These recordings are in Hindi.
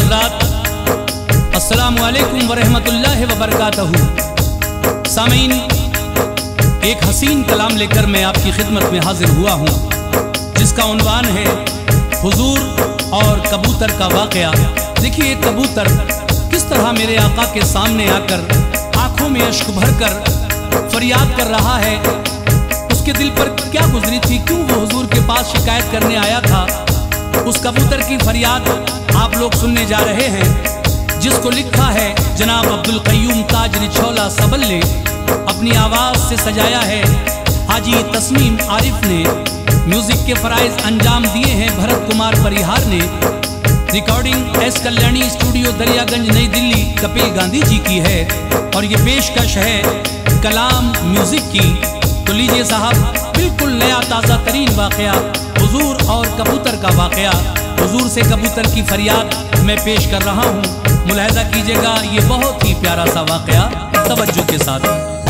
हज़रात, अस्सलामु अलैकुम वरहमतुल्लाहि वबरकातहू। सामीन, एक हसीन कलाम लेकर मैं आपकी खिदमत में हाजिर हुआ हूँ, जिसका उन्वान है हुजूर और कबूतर का वाक़या। देखिए, कबूतर किस तरह मेरे आका के सामने आकर आंखों में अश्क भरकर फरियाद कर रहा है। उसके दिल पर क्या गुजरी थी, क्यों वो हुजूर के पास शिकायत करने आया था। उस कबूतर की फरियाद आप लोग सुनने जा रहे हैं, जिसको लिखा है जनाब अब्दुल क़य्यूम ताज निछोला सबल ने। अपनी आवाज़ से सजाया है हाजी तस्मीम आरिफ ने। म्यूजिक के फराइज अंजाम दिए हैं भरत कुमार परिहार ने। Recording S Kalyani studio Daryaganj Nai Delhi Kapil Gandhi ji की है। और ये पेशकश है कलाम म्यूजिक की। तो लीजिए साहब, बिल्कुल नया ताज़ा तरीन वाक़या, हुजूर और कबूतर का वाक़या। हुजूर से कबूतर की फरियाद मैं पेश कर रहा हूँ। मुलाहिज़ा कीजिएगा, ये बहुत ही प्यारा सा वाक़या तवज्जो के साथ।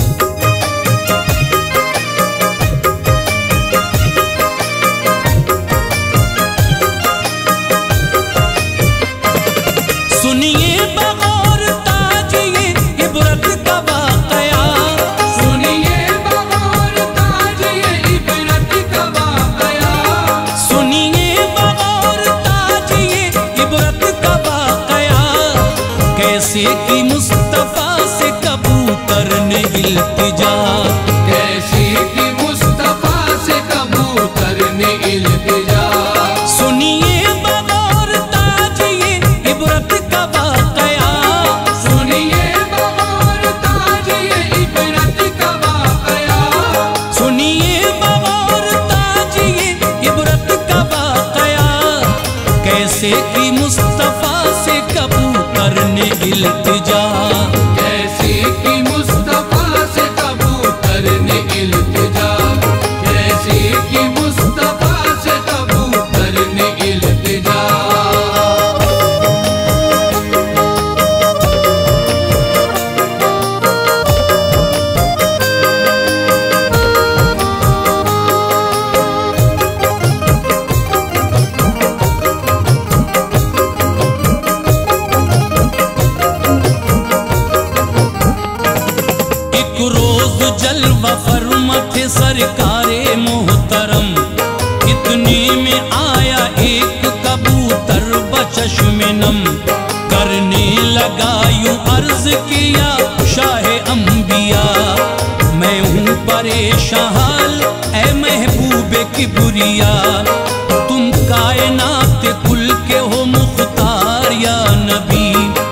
सुनिए बगौर ताज ये इबरत का वाक़या, सुनिए बगौर ताज ये इबरत का वाक़या, सुनिए बगौर ताज ये इबरत का वाक़या। कैसे की मुस्तफ़ा से कबूतर ने इल्तिजा, कैसे की मुस्तफ़ा से कबूतर ने इल्तिजा। सुनिए बगौर ताज ये इबरत का वाक़या, सुनिए बगौर ताज ये इबरत का वाक़या, सुनिए बगौर ताज ये इबरत का वाक़या। कैसे की मुस्तफ़ा से कबूतर ने इल्तिजा, कैसे की मुस्तफ़ा से कबूतर ने इल्तिजा, कैसे की मुस्तफ़ा से कबूतर ने इल्तिजा। एक रोज जलवा फरमा थे सरकारे मोहतरम। इतने में आया एक कबूतर बचश्मे नम, करने लगा यूं अर्ज किया शाहे अंबिया। मैं हूँ परेशान ऐ महबूबे किबरिया, तुम कायनात कुल के हो मुख्तार या नबी।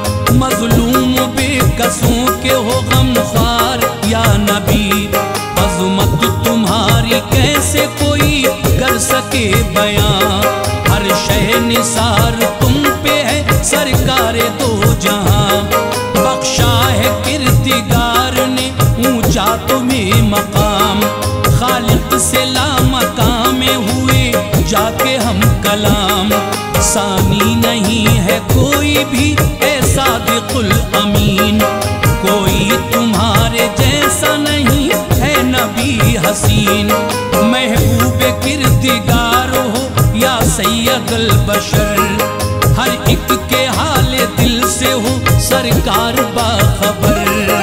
मजलूम बेकसों के हो गमख्वार या नबी। अज़मत तुम्हारी कैसे कोई कर सके बयां, हर शय निसार तुम पे है सरकारे दो जहां। बख्शा है किरतिगार ने ऊंचा तुम्हें मकाम, खालिक से लामकाम हुए जाके हम कलाम। सानी नहीं है कोई भी ऐसा दिकुल अमीन, कोई तुम्हारे जैसा नहीं है नबी हसीन। महबूब किरतिगार हो या सैयदुल बशर, हर एक के हाले दिल से हो सरकार बाखबर।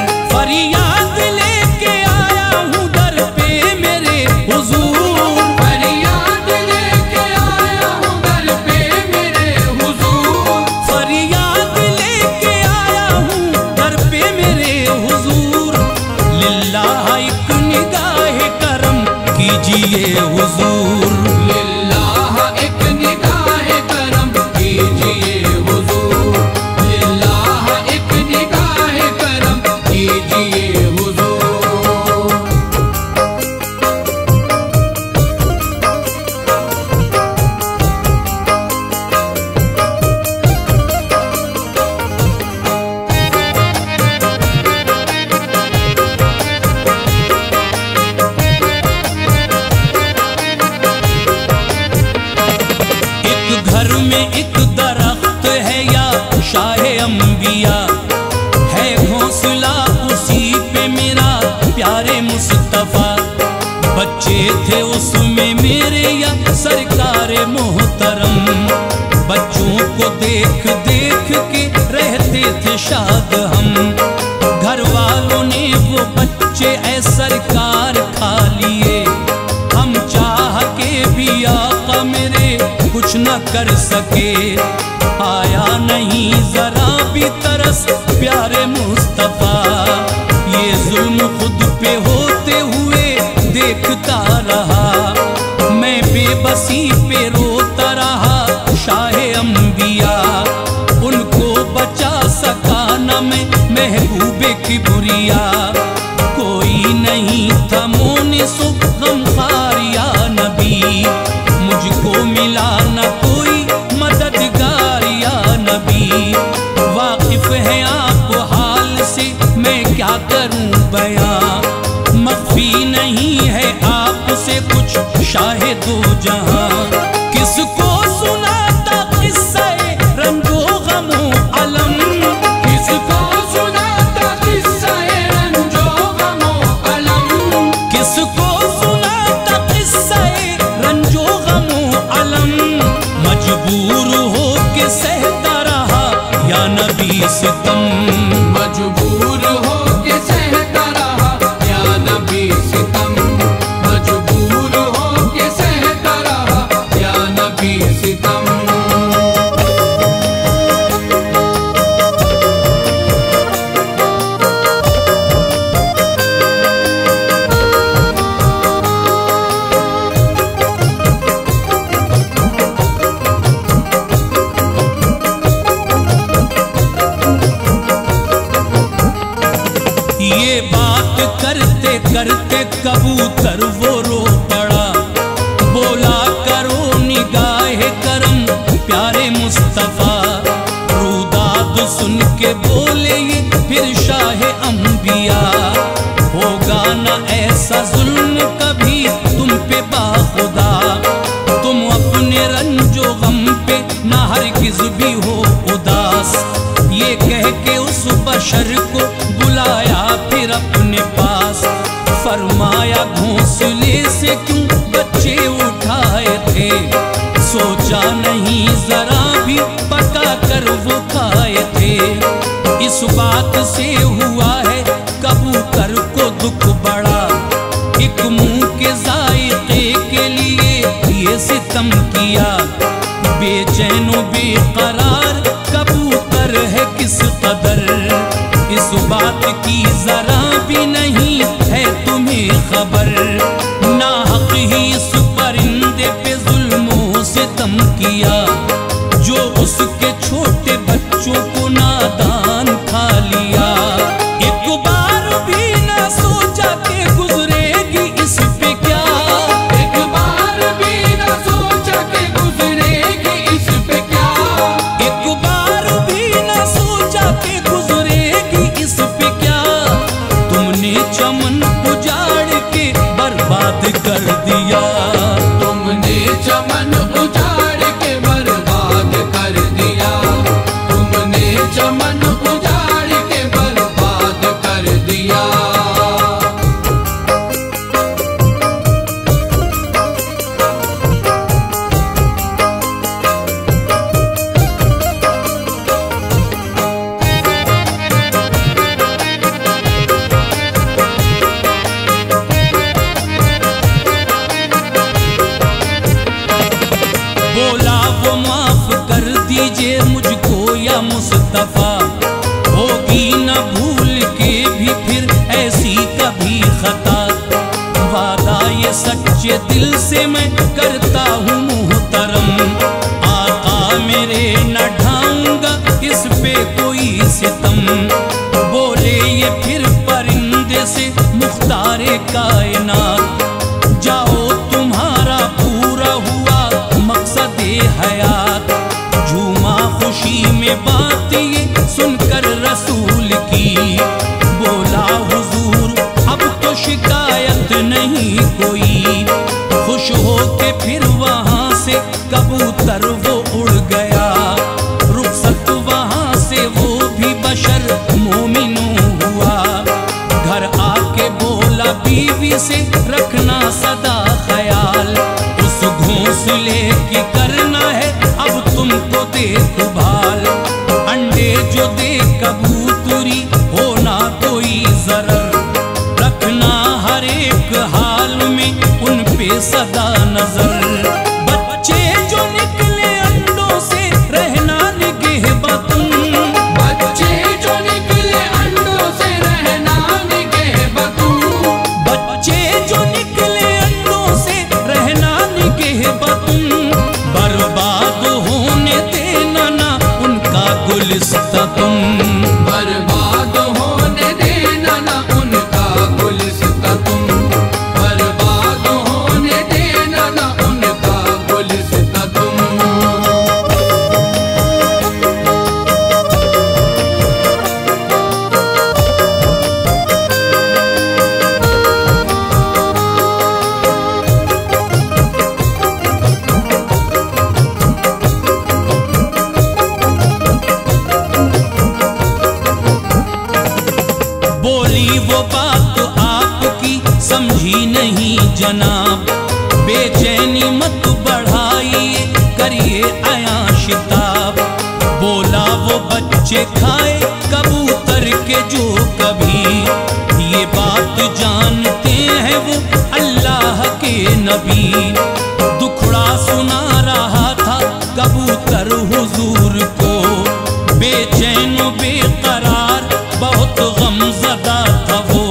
फरियाद लेके आया हूँ दर पे मेरे हुजूर, फरियाद लेके आया हूँ दर पे मेरे हुजूर, फरियाद लेके आया हूँ दर पे मेरे हुजूर। लिल्लाह एक निगाह करम कीजिए हुजूर, लिल्लाह एक निगाह करम कीजिए हुजूर, लिल्लाह एक निगाह करम कीजिए हुजूर। एक दरख्त है या शाहे अंबिया, है घोंसला उसी पे मेरा प्यारे मुस्तफा। बच्चे थे उसमें मेरे या सरकारे मोहतरम, बच्चों को देख देख शाद हम। घर वालों ने वो बच्चे ऐ सरकार खा लिए, हम चाह के भी आका मेरे कुछ न कर सके। आया नहीं जरा भी तरस प्यारे मुस्तफा, ये जुल्म खुद पे होते हुए देखता रहा। मैं बेबसी पे रोता रहा शाहे अंबिया, उनको बचा सका न मैं महबूबे की बुरिया। कोई नहीं था मोनिसो गमखार या नबी, मुझको मिला न कोई मददगार या नबी। वाकिफ है आप हाल से मैं क्या करूं बयां, मख्फी नहीं है आपसे कुछ शाहे दो जहां। किसको सुनाता किस्सा रंजो गमो अलम, किसको सुनाता किस्सा रंजो गमो अलम, किसको सुनाता किस्सा रंजो गमो अलम। मजबूर हो के सहता रहा या नबी सितम, मजबूर हो के सहता रहा या नबी सितम, मजबूर हो के सहता रहा या नबी सितम। ये बात करते करते कबूतर वो रो पड़ा, बोला करो निगाहे करम प्यारे मुस्तफा। रुदाद सुन के बोले ये फिर शाहे अंबिया, होगा ना ऐसा जुल्म कभी तुम पे बाखुदा। तुम अपने रंजो गम पे ना हरगिज भी हो उदास, ये कह के उस बशर को बुलाया फिर अपने पास। फरमाया घोंसले से क्यों बच्चे उठाए थे, सोचा नहीं जरा भी पका कर वो खाए थे। इस बात से हुआ है कबूतर को दुख बड़ा, एक मुंह के जायके के लिए ये सितम किया। बेचैनो बेकरार कबूतर है किस कदर, इस बात की जरा भी नहीं है तुम्हें खबर। ना हक ही इस परिंदे पे जुल्मों से सितम किया, जो उसके छोटे बच्चों को नादान खा लिया। एक बार भी ना सोचा के गुजरेगी इस पे क्या, एक बार भी ना सोचा के गुजरेगी इस पे क्या, एक बार भी ना सोचा के गुजरेगी इस पे क्या। तुमने चमन उजाड़ के बर्बाद कर दिया, तुमने चमन उजाड़ के बर्बाद कर दिया, तुमने चमन उजाड़ के बर्बाद कर दिया। बोला वो माफ कर दीजिए मुझको या मुस्तफा, होगी न भूल के भी फिर ऐसी कभी खता। वादा ये सच्चे दिल से मैं करता हूँ मुहतरम, आका मेरे न ढाऊंगा इस पे कोई सितम। बोले ये फिर परिंदे से मुख्तारे कायनात, जाओ तुम्हारा पूरा हुआ मकसद हयात। झूमा खुशी में बात ये सुनकर रसूल की, बोला हुजूर अब तो शिकायत नहीं कोई। खुश हो के फिर वहां से कबूतर वो उड़ गया, रुखसत वहां से वो भी बशर मोमिनो हुआ। घर आके बोला बीवी से रखना सदा ख्याल, उस घोंसले की करना है अब तुमको देखभाल। अंडे जो दे कबूतर सदा नजर। बच्चे जो निकले अंडों से रहना निगहबतुन, बच्चे जो निकले अंडों से रहना निगहबतुन, बच्चे जो निकले अंडों से रहना निगहबतुन। बर्बाद होने देना ना उनका गुलिस्तान, बर्बाद होने देना ना उनका गुलिस्तान, बर्बाद होने देना ना उनका गुलिस्तान। बोली वो बात आपकी समझी नहीं जनाब, बेचैनी मत बढ़ाइए करिए आया शिताब। बोला वो बच्चे खाए कबूतर के जो कभी, ये बात जानते हैं वो अल्लाह के नबी। दुखड़ा सुना रहा था कबूतर हुजूर को, बेचैन बेकरार बहुत गमज़दा था वो।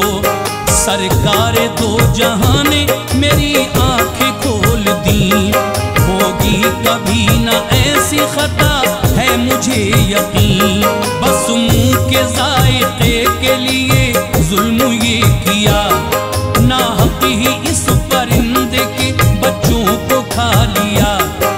सरकार दो जहां ने मेरी आंखें खोल दी, होगी कभी ना ऐसी खता है मुझे यकीन। बस मुंह के जायके के लिए जुल्म ये किया, नाहक ही इस परिंदे के बच्चों को खा लिया।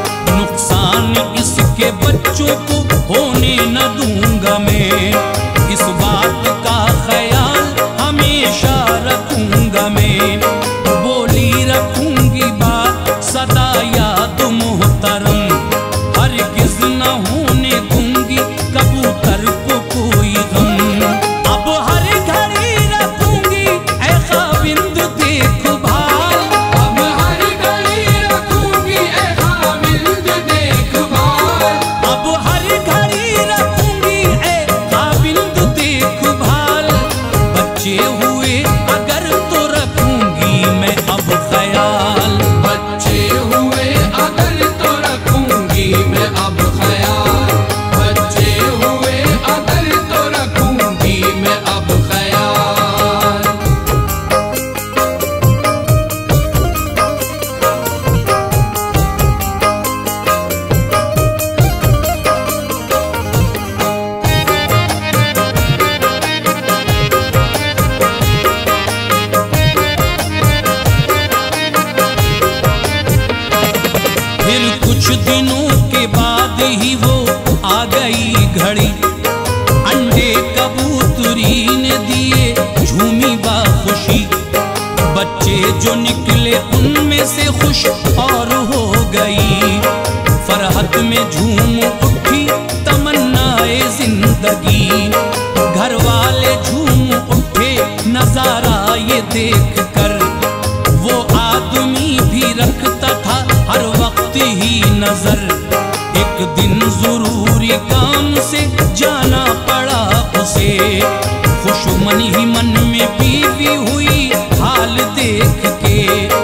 नुकसान इसके बच्चों को होने न दूंगा मैं, इस बात का ख्याल हमेशा रखूंगा मैं। बोली रखूंगी बात सदा याद मोहतरम, हरगिज़ न होने दूंगी कबूतर को कोई गम। अब हर घड़ी रखूंगी ऐ खाविंद देखभाल, अब हर घड़ी रखूंगी ऐ खाविंद देखभाल, अब हर घड़ी रखूंगी ऐ खाविंद देखभाल। बच्चे हुए अगर तो रखूंगी मैं अब ख्याल, बच्चे हुए अगर तो रखूंगी मैं अब ख्याल, बच्चे हुए अगर तो रखूंगी मैं अब ख्याल। फिर कुछ दिनों के बाद ही वो आ गई घड़ी, अंडे कबूतरी ने दिए झूमी बाखुशी। बच्चे जो निकले उनमें से खुश और हो गई, फरहत में झूम उठी तमन्नाए जिंदगी। घर वाले झूम उठे नजारा ये देख कर, वो आदमी भी रखता था हर वक्त ही नजर। एक दिन जरूरी काम से जाना पड़ा उसे, खुशमन ही मन में बीवी हुई हाल देख के।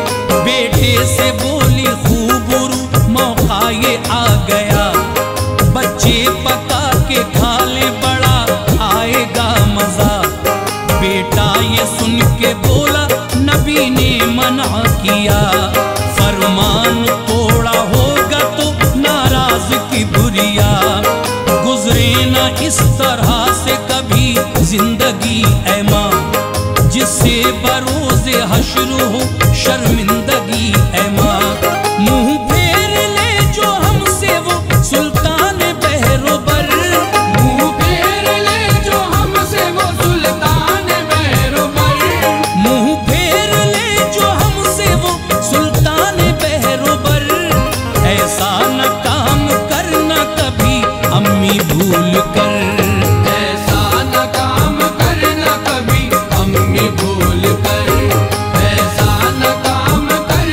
बेटे से बोली खूबरू मौका ये आ गया, बच्चे पका के खा ले बड़ा आएगा मजा। बेटा ये सुन के बोला नबी ने मना किया, फरमान तोड़ा होगा तो नाराज की बुरिया। गुजरे ना इस तरह से कभी जिंदगी ऐ माँ, जिससे बरोज़े हश्र हो शर्मिंदगी ऐ माँ। मुंह फेर ले जो हमसे वो सुल्तान बहरोबर, मुंह फेर ले जो हमसे वो सुल्तान बहरोबर, मुंह फेर ले जो हमसे वो सुल्तान बहरोबर। ऐसा न काम करना कभी अम्मी भूल कर, ऐसा न काम करना कभी अम्मी भूल कर, ऐसा न काम कर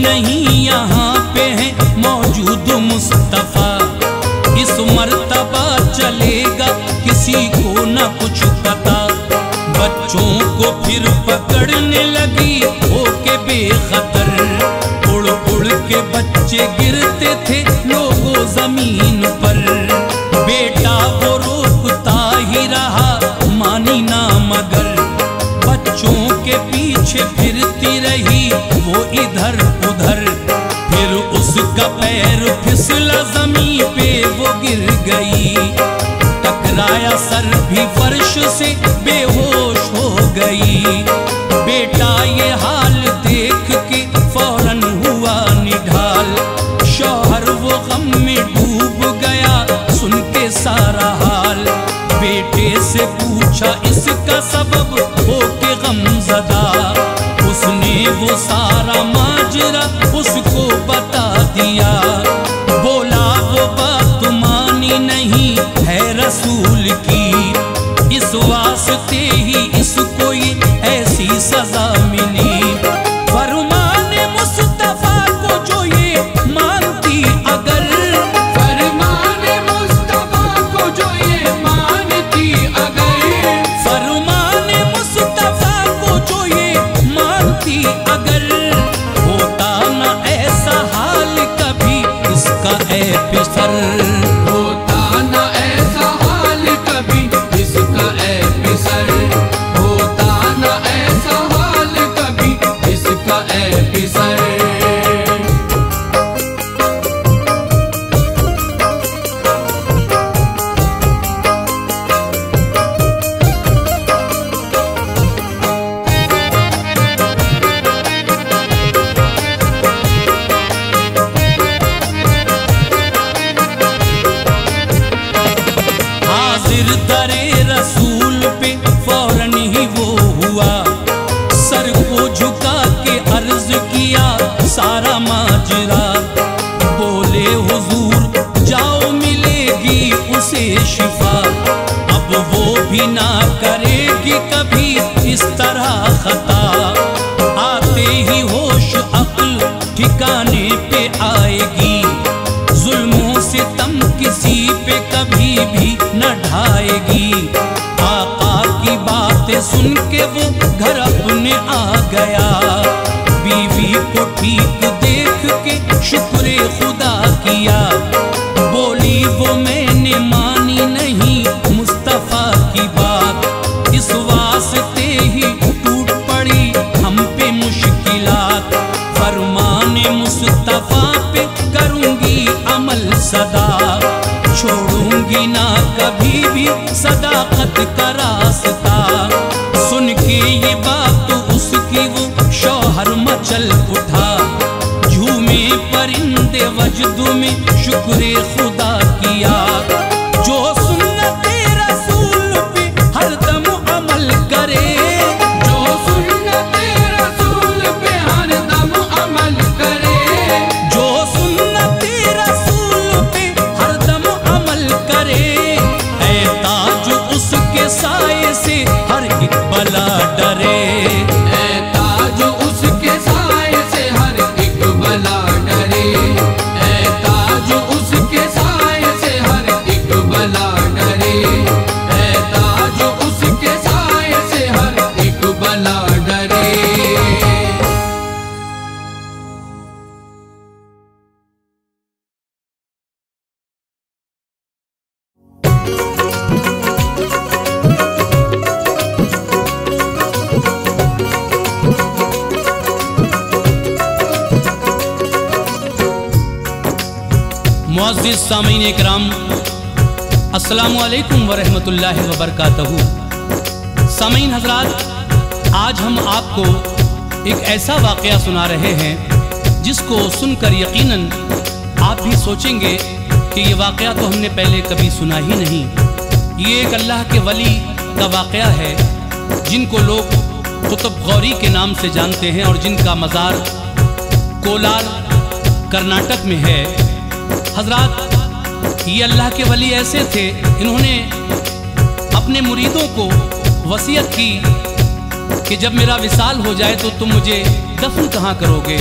नहीं यहाँ पे है मौजूद मुस्तफ़ा। इस मर्तबा चलेगा किसी को न कुछ पता। बच्चों को फिर पकड़ने लगी होके बेखतर। उड़ उड़ के बच्चे गिरते थे लोगों जमीन पर। बेटा वो रोकता ही रहा मानी ना मगर। बच्चों के पीछे फिरती रही वो इधर उधर। फिर उसका पैर फिसला जमीन पे वो गिर गई। टकराया सर भी फर्श से बेहोश हो गई। बेटा ये हाल देख के फौरन हुआ निढाल। शौहर वो गम में डूब गया सुन के सारा हाल। बेटे से पूछा इसका सबब हो के गमज़दा। उसने वो सारा माजरा उसको बता दिया। बोला वो बात मानी नहीं है रसूल की। इस वास्ते ही इसको ये ऐसी सजा मिली। फरमाने मुस्तफा को जो ये मानती अगर। फरमाने मुस्तफा को जो ये मानती अगर। फरमाने मुस्तफा को जो ये मानती अगर। होता ना ऐसा हाल कभी इसका ऐ पिसर। होता न ऐसा हाल कभी इसका ऐ पिसर। होता न ऐसा हाल कभी इसका ऐ पिसर। हाजिर दरे रसूल पे फौरन ही वो हुआ। सर को झुका के अर्ज किया सारा माजरा। बोले हुजूर जाओ मिलेगी उसे शिफा। अब वो भी ना करेगी कभी इस तरह खता। आते ही होश अक्ल ठिकाने पे आएगी। जुल्मों से तम किसी पे कभी भी न ढाएगी। आका की बातें सुन के वो घर अपने आ गया। बीवी को ठीक देख के शुक्र खुदा किया। बोली वो मैंने मानी नहीं मुस्तफा की बात। इस वास्ते ही टूट पड़ी हम पे मुश्किलात। फरमाने मुस्तफा पे करूंगी अमल सदा। छोड़ूंगी ना कभी भी सदाकत का रास्ता। सुन के ये बात उसकी वो शौहर मचल उठा। झूमे परिंदे वजद में शुक्र खुदा किया। जो सुन्नते रसूल पे हरदम अमल करे। जो सुन्नते रसूल पे हरदम अमल करे। जो सुन्नते रसूल पे हरदम अमल करे। ऐ ताज उसके साए से हर एक बला डरे। ऐ ताज उसके साए से हर एक बला डरे। ऐ ताज उसके साए से हर एक बला डरे। ऐ ताज उसके साए से हर एक बला डरे। मुअज़्ज़िज़ सामीन इकराम, अस्सलामु अलैकुम वरहमतुल्लाहि वबरकातहू। सामीन हज़रात, आज हम आपको एक ऐसा वाक़या सुना रहे हैं जिसको सुनकर यकीनन आप भी सोचेंगे कि ये वाक़या तो हमने पहले कभी सुना ही नहीं। ये एक अल्लाह के वली का वाक़या है जिनको लोग कुतुब गौरी के नाम से जानते हैं और जिनका मज़ार कोलार कर्नाटक में है। हजरात, ये अल्लाह के वली ऐसे थे, इन्होंने अपने मुरीदों को वसीयत की कि जब मेरा विसाल हो जाए तो तुम मुझे दफन कहाँ करोगे।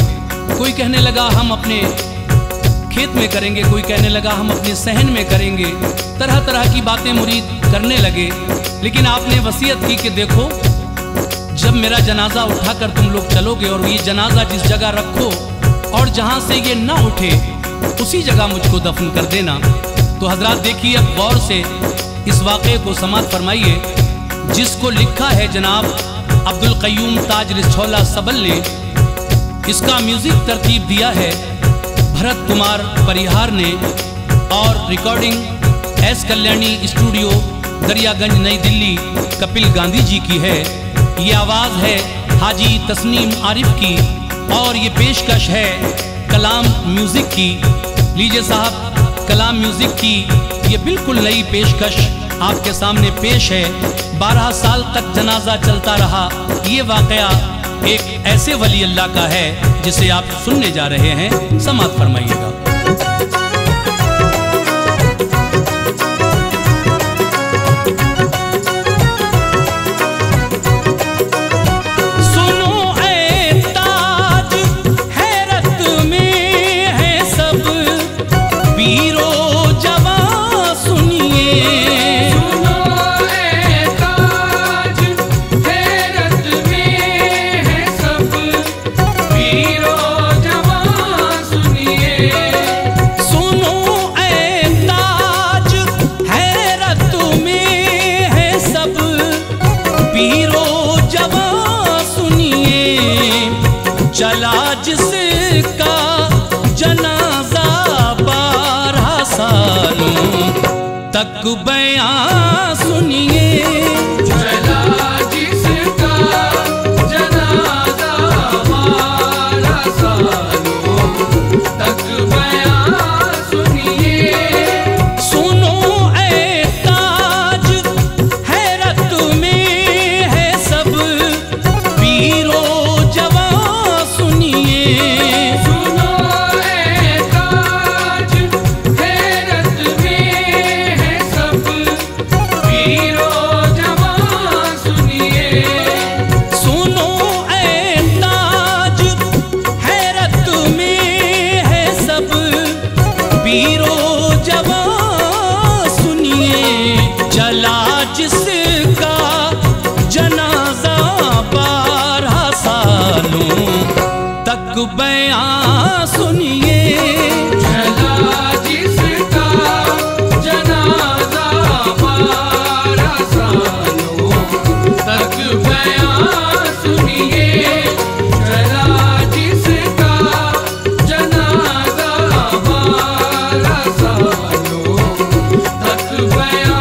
कोई कहने लगा हम अपने खेत में करेंगे, कोई कहने लगा हम अपने सहन में करेंगे। तरह तरह की बातें मुरीद करने लगे। लेकिन आपने वसीयत की कि देखो, जब मेरा जनाजा उठाकर तुम लोग चलोगे और ये जनाजा जिस जगह रखो और जहाँ से ये ना उठे उसी जगह मुझको दफन कर देना। तो हजरात देखिए, अब गौर से इस वाक़े को समाअत फरमाइए, जिसको लिखा है जनाब अब्दुल क़य्यूम ताज रिछौला सबल ने। इसका म्यूज़िक तरतीब दिया है भरत कुमार परिहार ने और recording S Kalyani studio Daryaganj Nai Delhi Kapil Gandhi ji की है। ये आवाज़ है हाजी तस्नीम आरिफ की और ये पेशकश है कलाम म्यूज़िक की। लीजिए साहब, कलाम म्यूज़िक की ये बिल्कुल नई पेशकश आपके सामने पेश है। 12 साल तक जनाजा चलता रहा। ये वाक़या एक ऐसे वली अल्लाह का है जिसे आप सुनने जा रहे हैं। समाअत फरमाइएगा। चला जिसका जनाजा 12 सालों तक बयां सुनिए। चला जिसका जनाजा 12 सालों तक बयां सुनिए। सुनो ऐ ताज, हैरत में है सब पीरो जिसका जनाजा 12 सालों तक बयां सुनिए। चला जिसका जनाजा 12 सालों तक बयां सुनिए। चला जिसका जनाजा 12 सालों तक बयां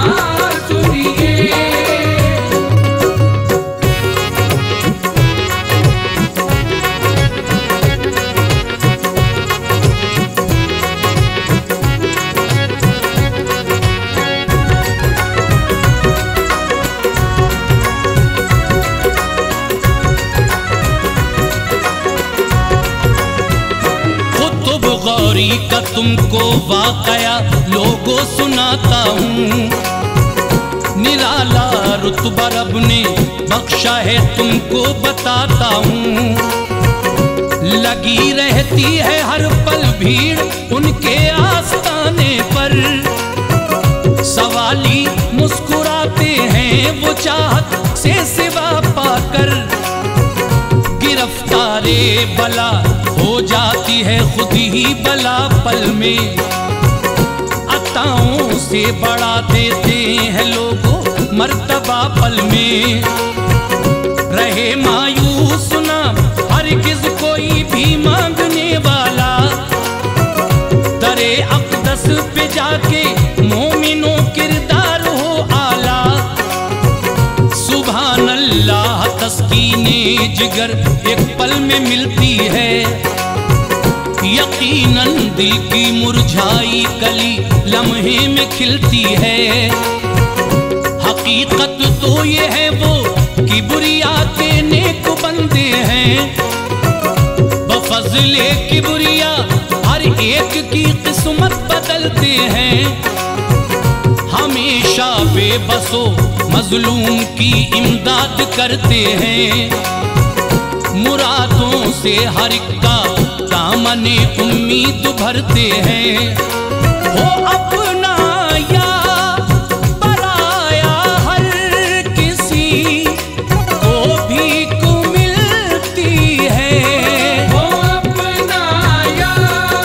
गौरी का तुमको वाकया लोगों सुनाता हूँ। निराला रुतबा रब ने बख्शा है तुमको बताता हूँ। लगी रहती है हर पल भीड़ उनके आस्ताने पर। सवाली मुस्कुराते हैं वो चाहत से सिवा पाकर। गिरफ्तारे बला हो जाती है खुद ही बला पल में। अताओं से बढ़ा देते हैं लोगों मर्तबा पल में। रहे मायूस ना हरगिज़ कोई भी मांगने वाला। दरे अक़दस पे जाके मोमिनों किरदार हो आला। सुभान अल्लाह तस्कीने जिगर एक पल में मिलती है। यकीनन दिल की मुरझाई कली लम्हे में खिलती है। हकीकत तो ये है वो किबरिया के नेक बंदे हैं। बफज़ले किबरिया हर एक की किस्मत बदलते हैं। हमेशा बेबसो मजलूम की इमदाद करते हैं। मुरादों से हर एक का दामने उम्मीद भरते हैं। हो अपना या पराया हर किसी को भीख मिलती है। हो अपना या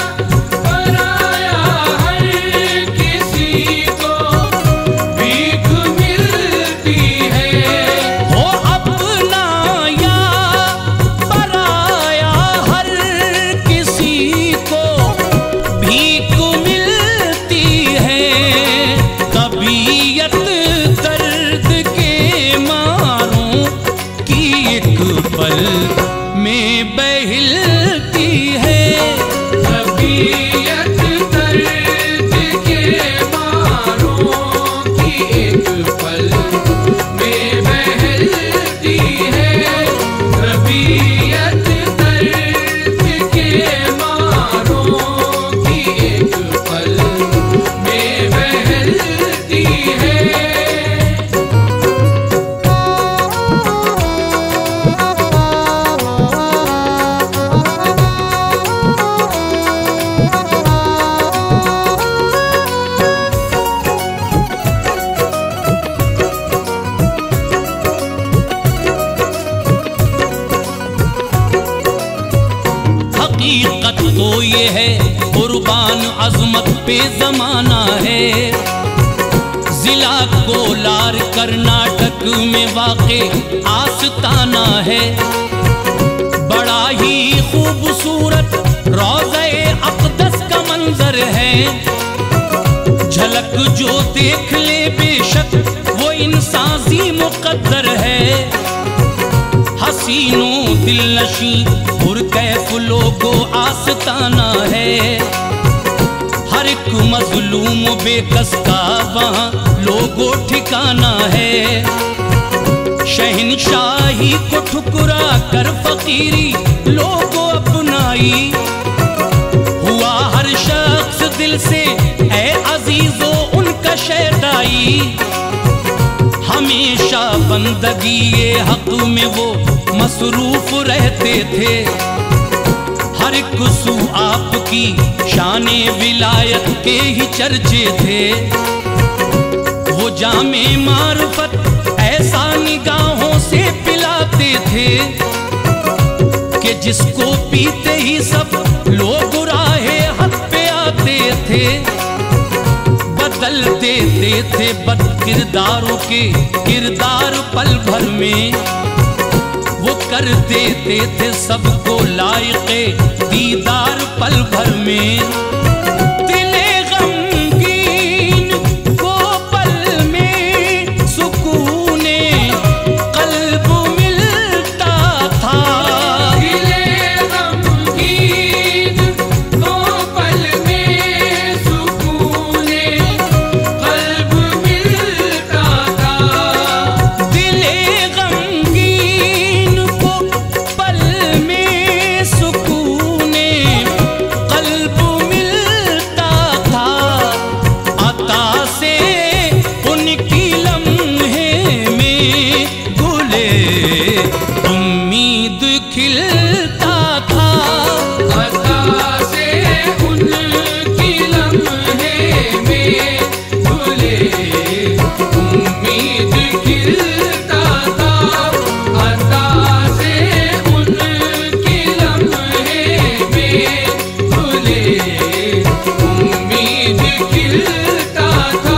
पराया हर किसी को भीख मिलती है। हो अपना या पराया हर किसी को भीख मिलती है। तबीयत दर्द के मारों की एक पल में बहलती है। तबीयत दर्द के मारों की एक पल में बहलती है। तबीयत दर्द के मारों की एक पल में बहलती है। हकीकत तो ये है कुर्बान अजमत पे जमाना है। जिला कोलार कर्नाटक में वाक़े आस्ताना है। बड़ा ही खूबसूरत रोज़े अक़दस का मंजर है। झलक जो देख ले बेशक वो इंसानी मुक़द्दर है। हसीनों दिलनशी पुरकैफ लोगो आस्ताना है। हर एक मजलूम बेकस का वहाँ लोगो ठिकाना है। शहनशाही को ठुकरा कर फकीरी लोगो अपनाई। हुआ हर शख्स दिल से ए अजीजो उनका शैदाई। हमेशा बंदगी ये हक में वो मसरूफ रहते थे। हर एक सू आपकी शाने विलायत के ही चर्चे थे। वो जामे मार्फत ऐसा निगाहों से पिलाते थे कि जिसको पीते ही सब लोग राहे हक पे आते थे। बदल देते थे बद किरदारों के किरदार पल भर में। वो कर देते थे सबको लायके दीदार पल भर में। दिले गमगीन को पल में सुकूने कल्ब मिलता था। दिले गमगीन को पल में सुकूने कल्ब मिलता था। दिले गमगीन को पल में सुकूने कल्ब मिलता था। अता से उनकी लम्हे में गुले उम्मीद खिलता था। अता से उनकी लम्हे में गुले उम्मीद खिलता था। अता से उनकी लम्हे में गुले उम्मीद खिलता था।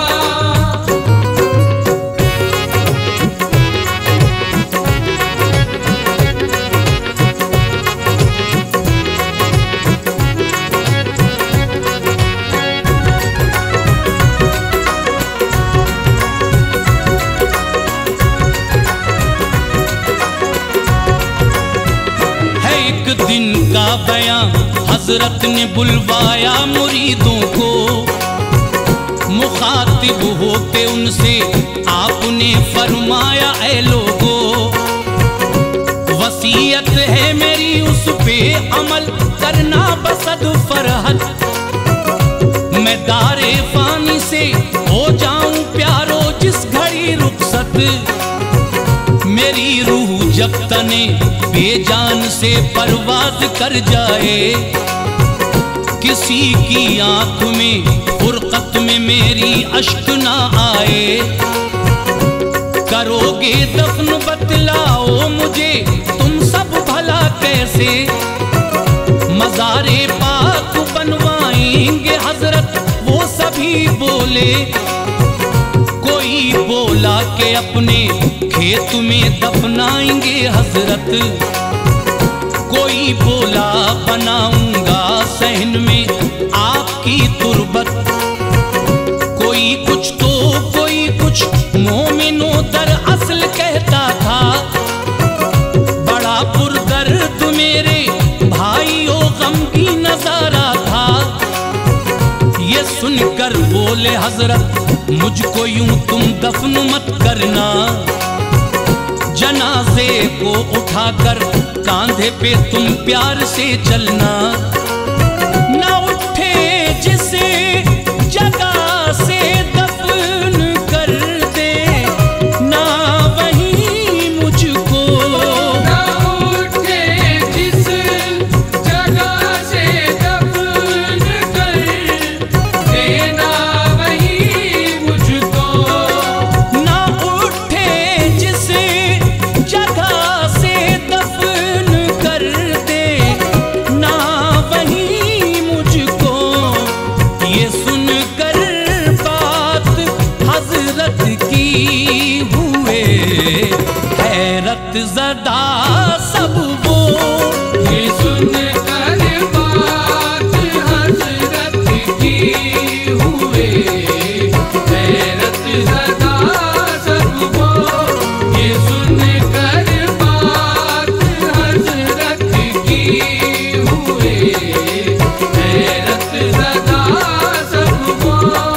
है एक दिन का बयां हजरत ने बुलवाया मुरीदों को। मुखातिब होके उनसे आपने फरमाया ऐ लोगो, वसीयत है मेरी उस पे अमल करना बसद फरहत। मैं दारे फानी से हो जाऊं प्यारो जिस घड़ी रुखसत। मेरी रूह जब तने बेजान से परवाज कर जाए, किसी की आंख में फुरकत में मेरी अश्क ना आए। करोगे दफन बतलाओ मुझे तुम सब भला कैसे, मज़ारे पाक बनवाएंगे हजरत वो सभी बोले। कोई बोला कि अपने खेत में दफनाएंगे हजरत, कोई बोला बनाऊंगा सहन में आपकी तुरबत। कोई कुछ तो कोई कुछ मोमिनो दर असल कहता था, बड़ा पुरदर्द मेरे भाइयों गमगी नजारा था। ये सुनकर बोले हजरत मुझको यूं तुम दफन मत करना, जनाजे को उठाकर कांधे पे तुम प्यार से चलना। ना उठे जिसे जगह से दफन कर दे, ना वहीं मुझको। ना उठे जिस जगह से दफन कर देना वहीं मुझको। ना उठे जिसे जगह से दफन कर दे, ना वहीं मुझको। ये सुनकर बात हजरत की हुए हैरत ज़दा सब वो। ये सुनकर बात हजरत की हुए हैरत ज़दा सब वो। ये सुनकर बात हजरत की हुए हैरत ज़दा सब वो।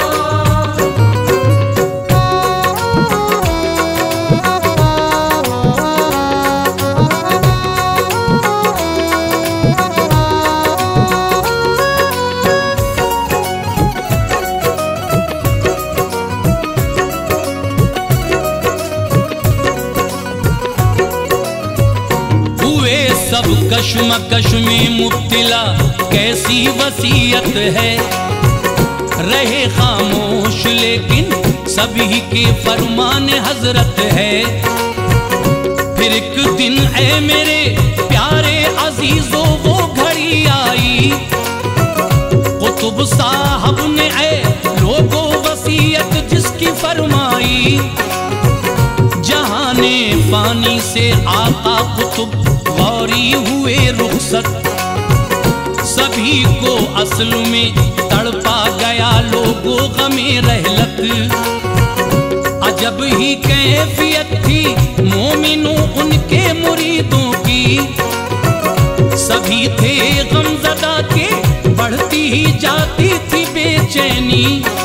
हुए सब कश्मकश में मुब्तिला कैसी वसीयत है, रहे खामोश लेकिन सभी के फरमान हजरत है। फिर एक दिन ऐ मेरे प्यारे अजीजों वो घड़ी आई, कुतुब साहब ने ऐ लोगों वसीयत जिसकी फरमाई। जहाने पानी से आका कुतुब गौरी हुए रुखसत, सभी को असल में तड़पा गया लोगों गमे रहलत। अजब ही कैफियत थी मोमिनों उनके मुरीदों की, सभी थे गमज़दा के बढ़ती ही जाती थी बेचैनी।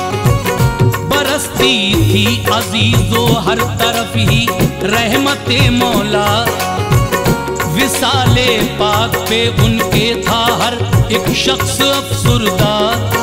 बरसती थी अजीजों हर तरफ ही रहमते मौला, विसाले पाक पे उनके था हर एक शख्स अफसुरदा।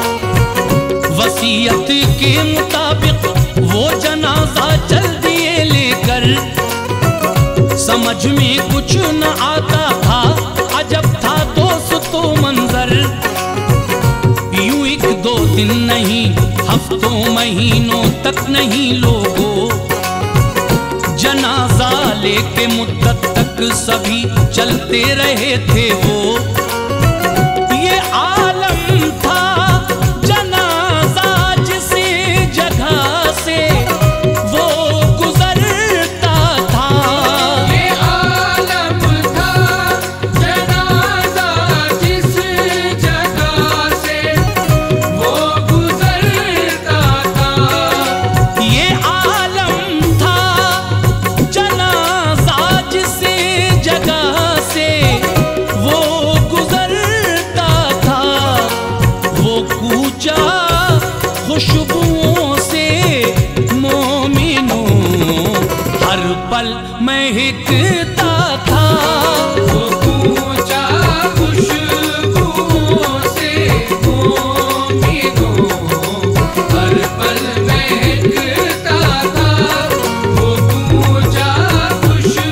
वसीयत के मुताबिक वो जनाजा चल दिए लेकर, समझ में कुछ न आता था अजब था दोस्तों मंजर। यूं एक दो दिन नहीं हफ्तों महीनों तक नहीं लोगों, जनाजा लेके मुद्दत तक सभी चलते रहे थे वो। ये आलम था जनाजा जिसे जगह से वो गुजरता था। ये आलम था जनाजा जिस जगह से वो गुजरता था। ये आलम था जनाजा जिसे जगह से वो गुजरता था। वो कूचा खुशबुओं से मोमिनों हर पल महकता था। वो कूचा खुशबुओं से मोमिनों हर पल महकता था। वो कूचा खुशबुओं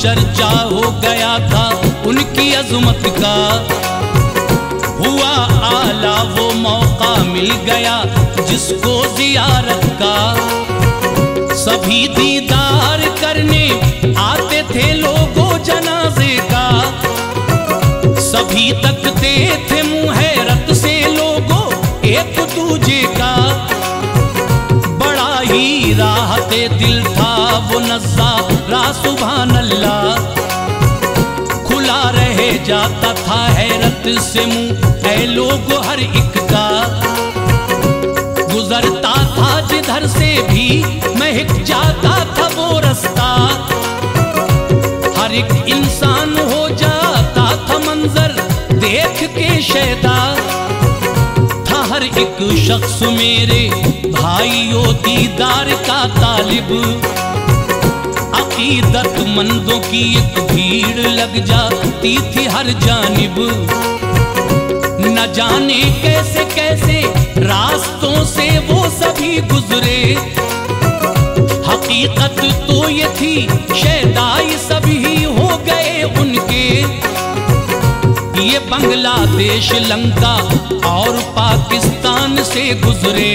चर्चा हो गया था उनकी अजमत का। हुआ आला वो मौका मिल गया जिसको जियारत का। सभी दीदार करने आते थे लोगों जनाजे का। सभी तकते थे मुँह हैरत से लोगों एक दूजे का। बड़ा ही राहते दिल था वो नज़ारा सुभान अल्लाह। खुला रह जाता था हैरत से मुँह ऐ लोगों हर एक का। गुजरता था जिधर से भी महक जाता था वो रास्ता। हर एक इंसान हो जाता था मंजर देख के शैदा। था हर एक शख्स मेरे भाइयों दीदार का तालिब। अकीदतमंदों की एक भीड़ लग जाती थी हर जानिब। न जाने कैसे कैसे रास्तों से वो सभी गुजरे। हकीकत तो ये थी शैदाई सभी हो गए उनके। ये बांग्लादेश लंका और पाकिस्तान से गुजरे।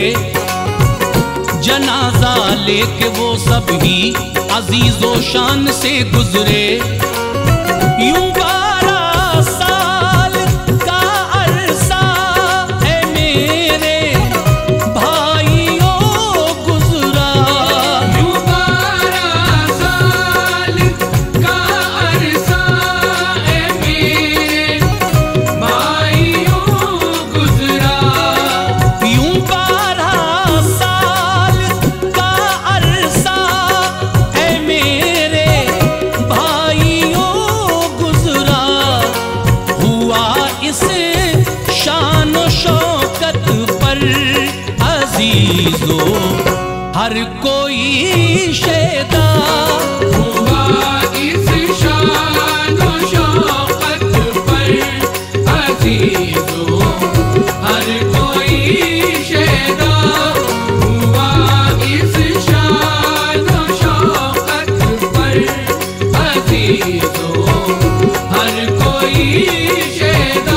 जनाजा लेके वो सभी अजीजो शान से गुजरे। यूं 12 साल का अरसा है मेरे भाइयों गुजरा। यूं 12 साल का अरसा है मेरे भाइयों गुजरा। यूं 12 साल का अरसा है मेरे भाइयों गुजरा। हुआ इस शान शौकत पर अजीजों हर कोई शैदा। हुआ इस शान शौकत पर अजीजों हर कोई शैदा। हुआ इस शान शौकत पर अजीजों हर कोई शैदा।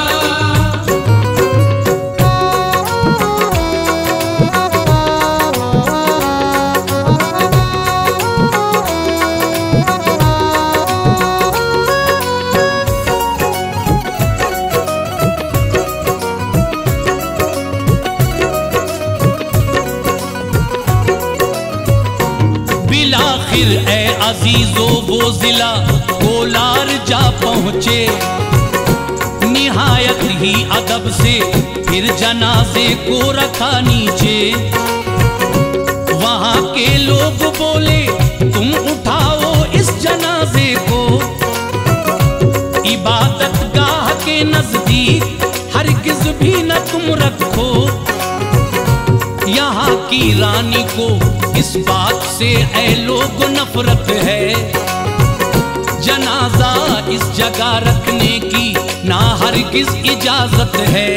बिलाखिर ए अजीजों वो जिला कोलार जा पहुँचे। निहायत ही अदब से फिर जनाजे को रखा नीचे। वहाँ के लोग बोले तुम उठाओ इस जनाजे को। इबादत गाह के नजदीक हरगिज भी न तुम रखो। यहाँ की रानी को इस बात से ऐ लोग नफरत है। जनाजा इस जगह रखने की ना हरगिज इजाजत है।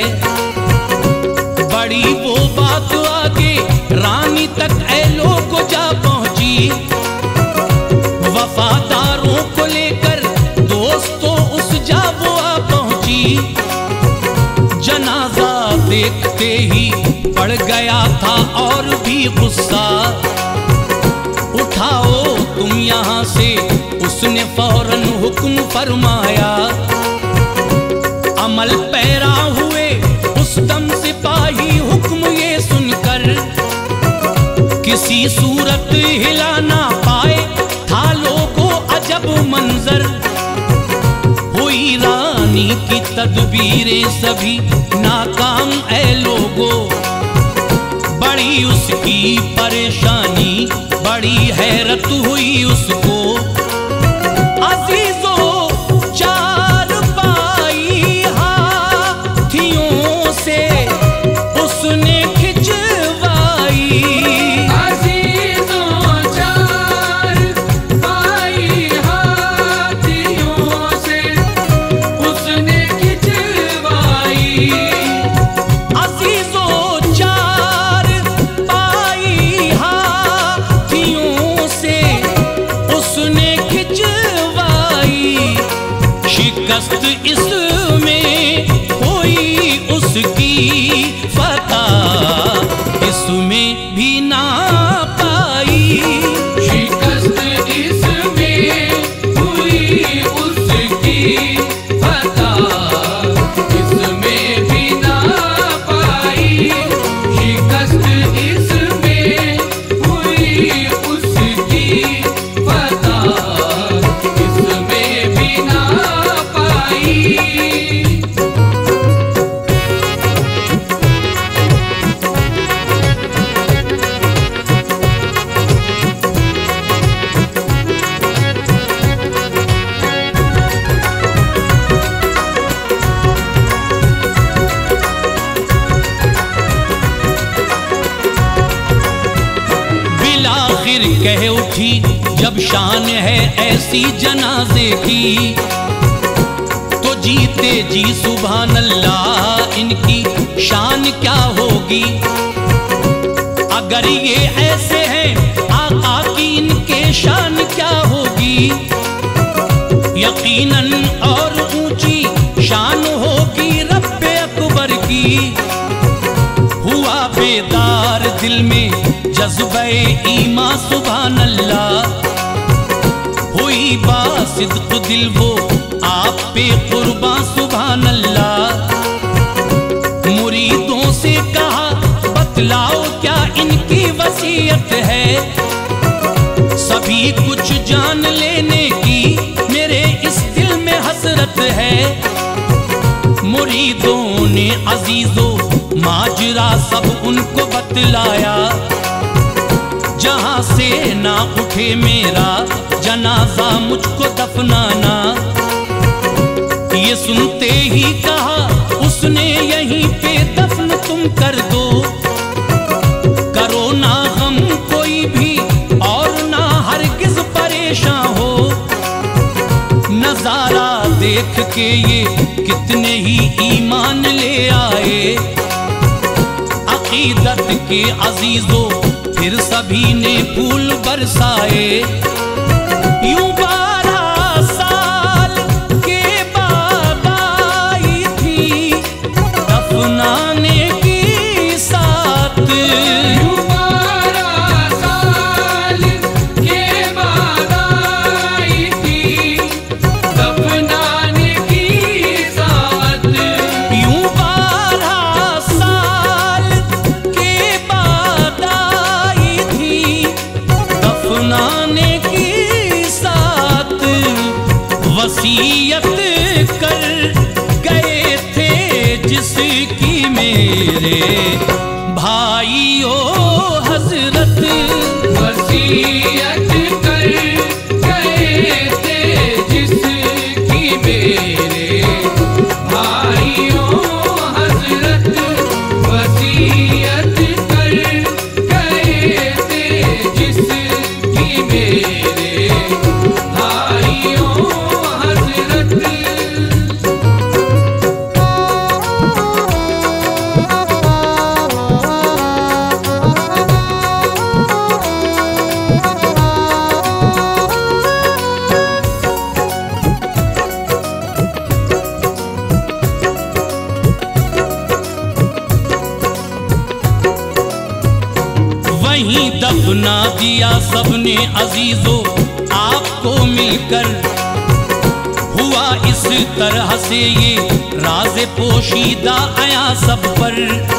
बड़ी वो बात आगे रानी तक ऐ लोग जा पहुंची। वफादारों को लेकर दोस्तों उस जा वो आ पहुंची। जनाजा देखते ही पड़ गया था और भी गुस्सा। उठाओ तुम यहाँ से उसने फौरन हुक्म फरमाया। अमल पैरा हुए उस दम सिपाही हुक्म ये सुनकर। किसी सूरत हिला ना पाए था लोगों अजब मंजर। हुई रानी की तदबीरें सभी नाकाम ऐ लोगों। बड़ी उसकी परेशानी बड़ी हैरत हुई उसको। अजीजों 4 पाई हाथियों से उसने खिंचवाई। अजीजों 4 पाई हाथियों से उसने खिंचवाई। अजीजों 4 पाई हाथियों से शिकस्त इसमें कोई उसकी फता इसमें भी ना पाई। शिकस्त इसमें हुई उसकी फता इसमें भी ना पाई। शिकस्त इसमें हुई उसकी फता इसमें भी ना पाई। बिलाखिर कह उठी जब शान है ऐसी जनाजे की, तो जीते जी सुभान अल्लाह इनकी शान क्या होगी। अगर ये ऐसे हैं आका की इनके शान क्या होगी। यकीनन और ऊंची शान होगी रब्बे अकबर की। हुआ बेदार दिल में जज्बे ईमान सुभान अल्लाह, हुई बासिद्क़ दिल वो आप पे कुर्बान सुभान अल्लाह। मुरीदों से कहा बतलाओ क्या इनकी वसीयत है। सभी कुछ जान लेने की मेरे इस दिल में हसरत है। मुरीदों ने अजीजों माजरा सब उनको बतलाया, जहां से ना उठे मेरा जनाजा मुझको दफनाना। ये सुनते ही कहा उसने यहीं पे दफन तुम कर दो। करो ना गम कोई भी और ना हरगिज परेशान हो। नजारा देख के ये कितने ही ईमान ले आए। अकीदत के अजीजों फिर सभी ने फूल बरसाए। यूं 12 साल के बाद आई थी दफनाने की साथ। यूं 12 साल के बाद आई थी दफनाने की साथ। यूं 12 साल के बाद आई थी दफनाने की साथ। वसीयत कर गए थे जिसकी मेरे भाइयों हजरत। वसीयत कर गए थे जिसकी मेरे भाइयों हजरत। वसीयत कर गए थे जिसकी मेरे भाइयों हजरत। वहीं दफना दिया सबने अजीजों आपको मिलकर। हुआ इस तरह से ये राज़े पोशीदा आया सब पर।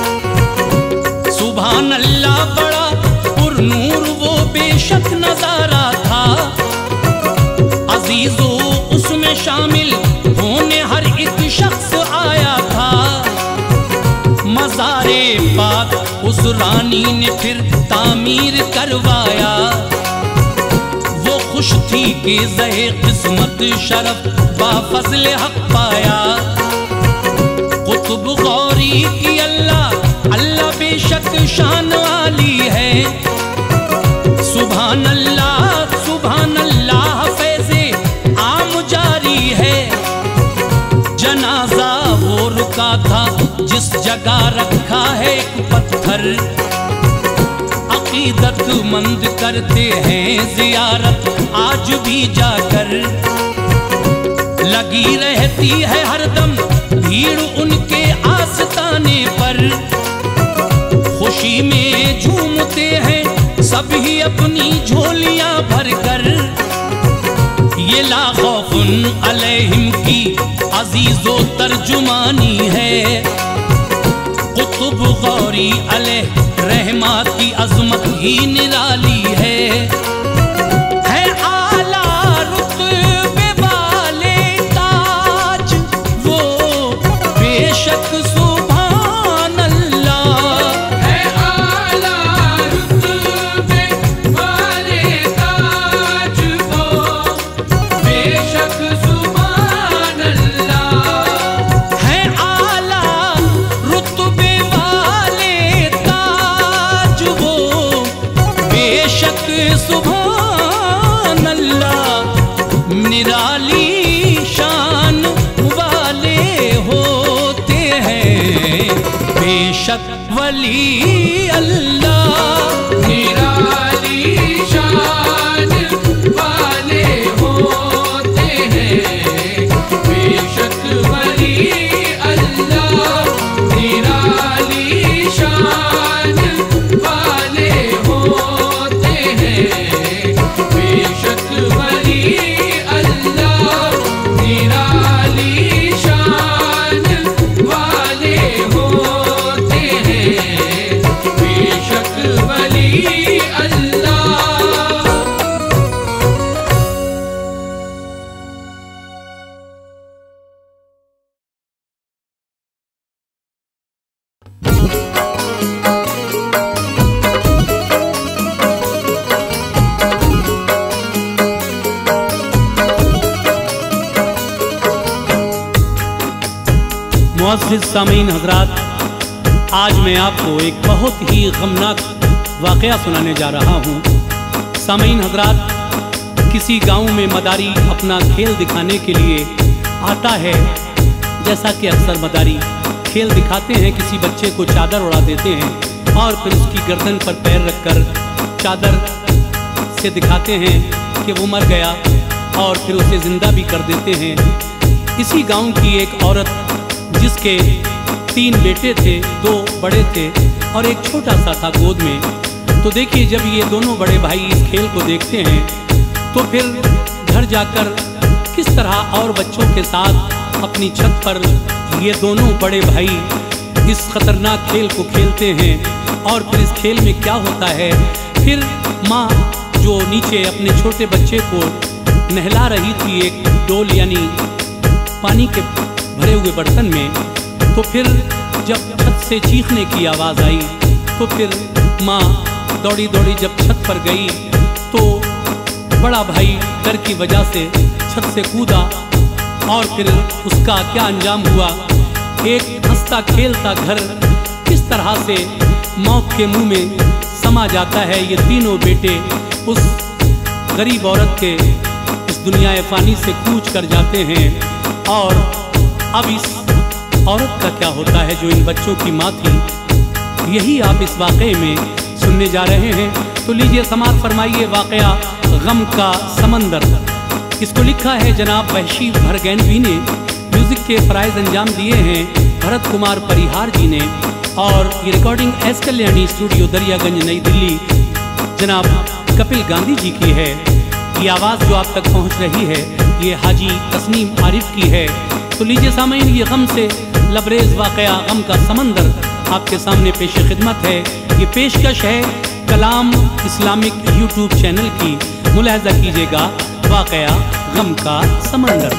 सुभान अल्लाह बड़ा पुरनूर वो बेशक नजारा था। अजीजों उसमें शामिल होने हर एक शख्स आया था। मज़ारे पाक उस रानी ने फिर तामीर करवाया। वो खुश थी कि ज़हे किस्मत शरफ बाफज़ले हक पाया। कुतुब गौरी की अल्लाह अल्लाह बेशक शान वाली है। सुभान अल्लाह फैज़े आम जारी है। जनाजा वो रुका था जिस जगह रखा है एक पत्थर। अकीदतमंद करते हैं जियारत आज भी जाकर। लगी रहती है हरदम भीड़ उनके आस्ताने पर। खुशी में झूमते हैं सभी अपनी झोलियां भरकर। ये ला खौफुन अलैहिम की अजीजो तर्जुमानी है। कुतुब गौरी अलैह रहमा की अजमत ही निराली है। आला रुतबे वाले ताज वो बेशक सुभान अल्लाह। है आला रुतबे वाले ताज वो बेशक सुभान अल्लाह। है आला रुतबे वाले ताज वो बेशक सुभान अल्लाह। निराली शान वाले होते हैं बेशक वली अल्लाह। निराली शान वाले होते हैं बेशक वली अल्लाह। निराली शान वाले होते हैं बेशक वली अल्लाह। निराली शान वाले होते हैं बेशक वली अल्लाह। मुअज़्ज़िज़ सामीन हज़रात, आज मैं आपको एक बहुत ही गमनाक वाक़या सुनाने जा रहा हूँ। सामीन हज़रात, किसी गांव में मदारी अपना खेल दिखाने के लिए आता है। जैसा कि अक्सर मदारी खेल दिखाते हैं, किसी बच्चे को चादर उड़ा देते हैं और फिर उसकी गर्दन पर पैर रखकर चादर से दिखाते हैं कि वो मर गया और फिर उसे ज़िंदा भी कर देते हैं। इसी गांव की एक औरत जिसके 3 बेटे थे, 2 बड़े थे और एक छोटा सा था गोद में। तो देखिए, जब ये दोनों बड़े भाई इस खेल को देखते हैं तो फिर घर जाकर किस तरह और बच्चों के साथ अपनी छत पर ये दोनों बड़े भाई इस खतरनाक खेल को खेलते हैं। और फिर इस खेल में क्या होता है, फिर माँ जो नीचे अपने छोटे बच्चे को नहला रही थी एक डोल यानी पानी के भरे हुए बर्तन में, तो फिर जब छत से चीखने की आवाज़ आई तो फिर माँ दौड़ी दौड़ी जब छत पर गई तो बड़ा भाई डर की वजह से छत से कूदा और फिर उसका क्या अंजाम हुआ। एक हंसता खेलता घर किस तरह से मौत के मुंह में समा जाता है। ये तीनों बेटे उस गरीब औरत के इस दुनिया फ़ानी से कूच कर जाते हैं। और अब इस औरत का क्या होता है जो इन बच्चों की माँ थी, यही आप इस वाक़े में सुनने जा रहे हैं। तो लीजिए समाअत फरमाइए वाक़या गम का समंदर। इसको लिखा है जनाब वहशी भरगैनवी ने। म्यूज़िक के फ़राइज़ अंजाम दिए हैं भरत कुमार परिहार जी ने। और ये recording S Kalyani studio Daryaganj Nai Delhi जनाब कपिल गांधी जी की है। ये आवाज़ जो आप तक पहुंच रही है ये हाजी तस्नीम आरिफ की है। तो लीजिए सामईन, ये गम से लबरेज़ वाक़या गम का समंदर आपके सामने पेश खिदमत है। ये पेशकश है कलाम इस्लामिक यूट्यूब चैनल की। मुलाहज़ा कीजिएगा वाक़या गम का समंदर।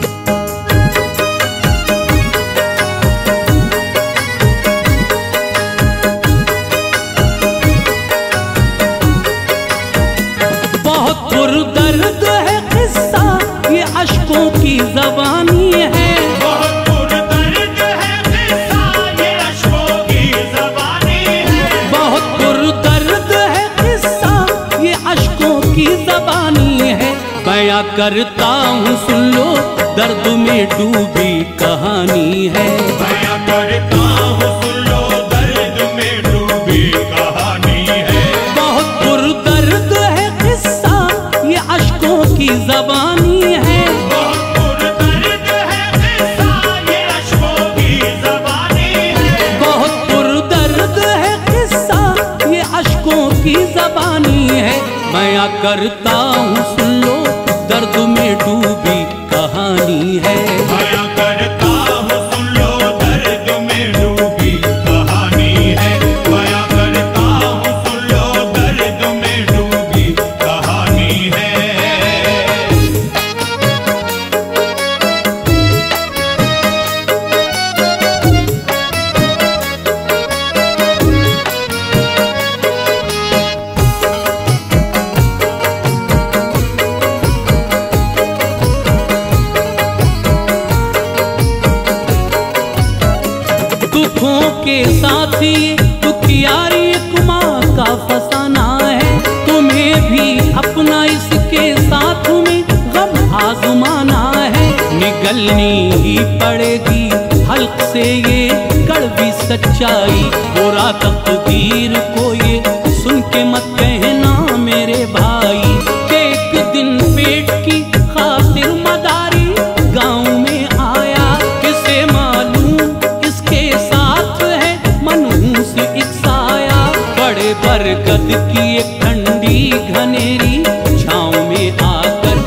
बहुत पुरदर्द है किस्सा ये अश्कों की ज़बानी है। बहुत पुरदर्द है किस्सा ये अश्कों की ज़बानी है। बहुत पुरदर्द है किस्सा ये अश्कों की ज़बानी है। बयां करता हूँ सुन लो दर्द में डूबी कहानी है। बयां करता हूँ सुन लो दर्द में डूबी कहानी है। बहुत पुरदर्द है किस्सा ये अश्कों की ज़बानी है। बहुत पुरदर्द करता हूँ सुन लो, दर्द में डूबी कहानी है। बयां करता हूँ सुन लो, दर्द में डूबी कहानी है। बयां करता हूँ सुन लो, दर्द में डूबी कहानी है। दुखों के साथ ये दुखियारी एक माँ का फसाना है। तुम्हें भी अपना इसके साथ में गम आजमाना है। निगलनी ही पड़ेगी हल्क से ये कड़वी सच्चाई। बुरा तकदीर को ये सुन के मत कहना मेरे भाई, कि एक दिन पेट की खातिर मदारी गाँव में आया। किसे मालूम इसके साथ है मनहूस एक साया। बड़े बरगद की एक ठंडी घनेरी छाँव में आकर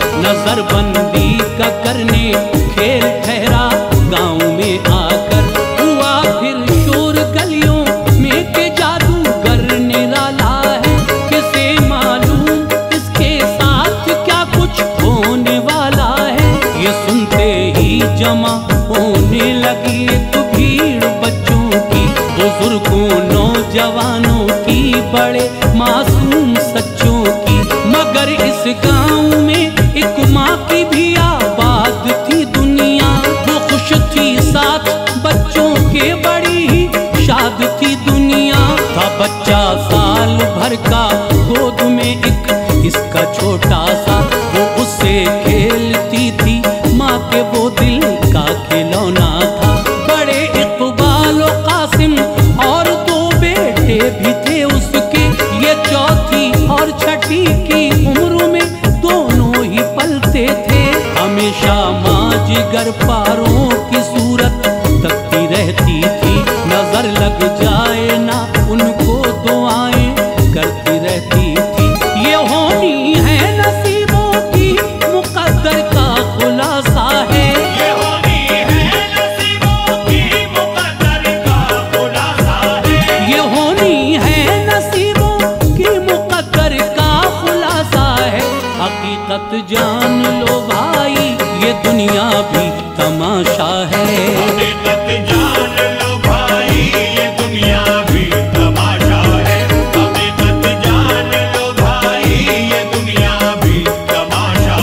नजरबंदी का करने खेल ठहरा। गाँव में आकर हुआ फिर शोर गलियों में के जादूगर निराला है। किसे मालूम इसके साथ क्या कुछ होने वाला है। ये सुनते ही जमा होने लगी एक भीड़ बच्चों की, बुजुर्गों नौजवानों की, बड़े मासूम सच्चों की। मगर इस गांव में एक माँ की भी आबाद थी दुनिया। वो खुश थी साथ बच्चों के, बड़ी ही शाद थी दुनिया। था बच्चा साल भर का गोद में एक इसका छोटा सा, वो उससे खेलती थी माँ के वो दिल का खिलौना था। बड़े इकबाल और कासिम और दो बेटे भी थे उसके। ये चौथी और छठी की उम्र में दोनों ही पलते थे। हमेशा माँ जिगर पारों की सूरत तकती रहती थी। नजर लग जाए ना उनको दुआएं करती रहती थी। ये होनी है नसीबों की मुकद्दर का खुलासा है। ये होनी है नसीबों की मुकद्दर का खुलासा है। ये होनी है नसीबों की मुकद्दर का खुलासा है। हकीकत जान लो भाई, ये दुनिया भी तमाशा है। हकीकत जान लो भाई, ये दुनिया भी तमाशा है। हकीकत जान लो भाई, ये दुनिया भी तमाशा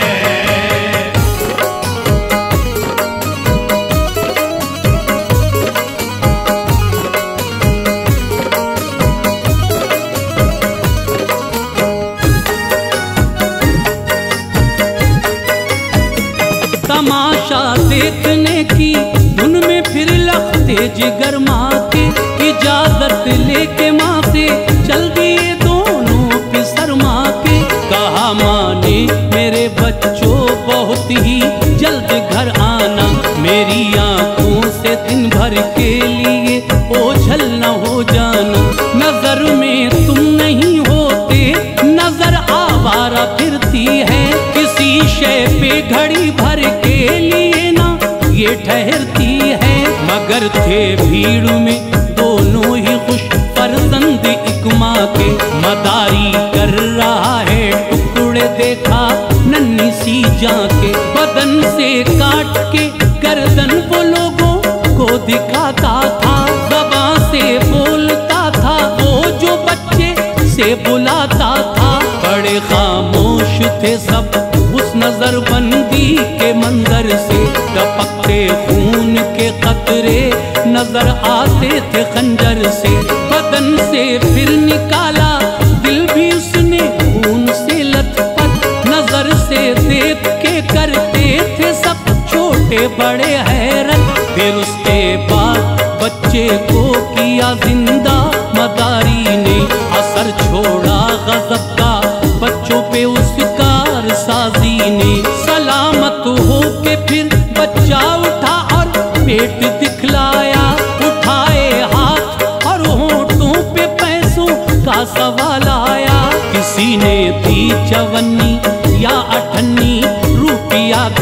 है। तमाशा देखने की धुन में फिर लगते जिगर माँ के। इजाजत लेके माँ से चल दिए दोनों पिसर माँ के। कहा माँ ने मेरे बच्चों बहुत ही जल्द घर आना। मेरी आंखों से दिन भर के लिए ओझल न हो जाना। नजर में तुम नहीं होते, नजर आवारा फिरती है। किसी शय पे घड़ी भर के लिए ना ये ठहरती है। मगर थे भीड़ में दोनों ही खुश फर्जंद एक माँ के। मदारी कर रहा है टुकड़े देखा नन्ही सी जाके। बदन से काट के गर्दन वो लोगों को दिखाता था। ज़बान से बोलता था वो जो बच्चे से बुलाता था। बड़े खामोश थे सब उस नजरबंदी के मंजर से। टपकते खून के कतरे नजर आते थे खंजर से। बदन से फिर निकाला दिल भी उसने खून से लथपथ। नजर से देख के करते थे सब छोटे बड़े हैरत। फिर उसके बाद बच्चे को किया जिंदा मदारी ने। असर छोड़ा गजब का बच्चों पे उस कारसाजी ने। सलामत हो के फिर बच्चा उठा और पेट दिखलाया। उठाए हाथ और होठों पे पैसों का सवाल आया। किसी ने दी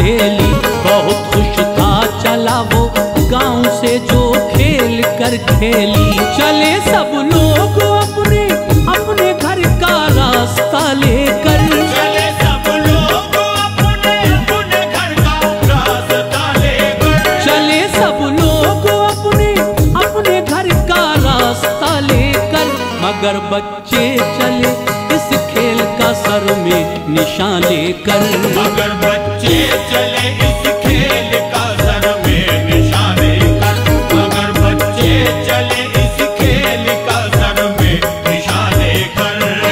सहेली। बहुत खुश था चला वो गांव से जो खेल कर खेली। चले सब लोग अपने अपने घर का रास्ता लेकर, चले सब लोग अपने अपने घर का रास्ता लेकर, चले सब लोग अपने अपने घर का रास्ता लेकर। मगर बच्चे चले इस खेल का सर में निशान लेकर। मगर बच्चे चले इस खेल का सर में निशान लेकर, मगर बच्चे चले इस खेल का सर में निशान लेकर।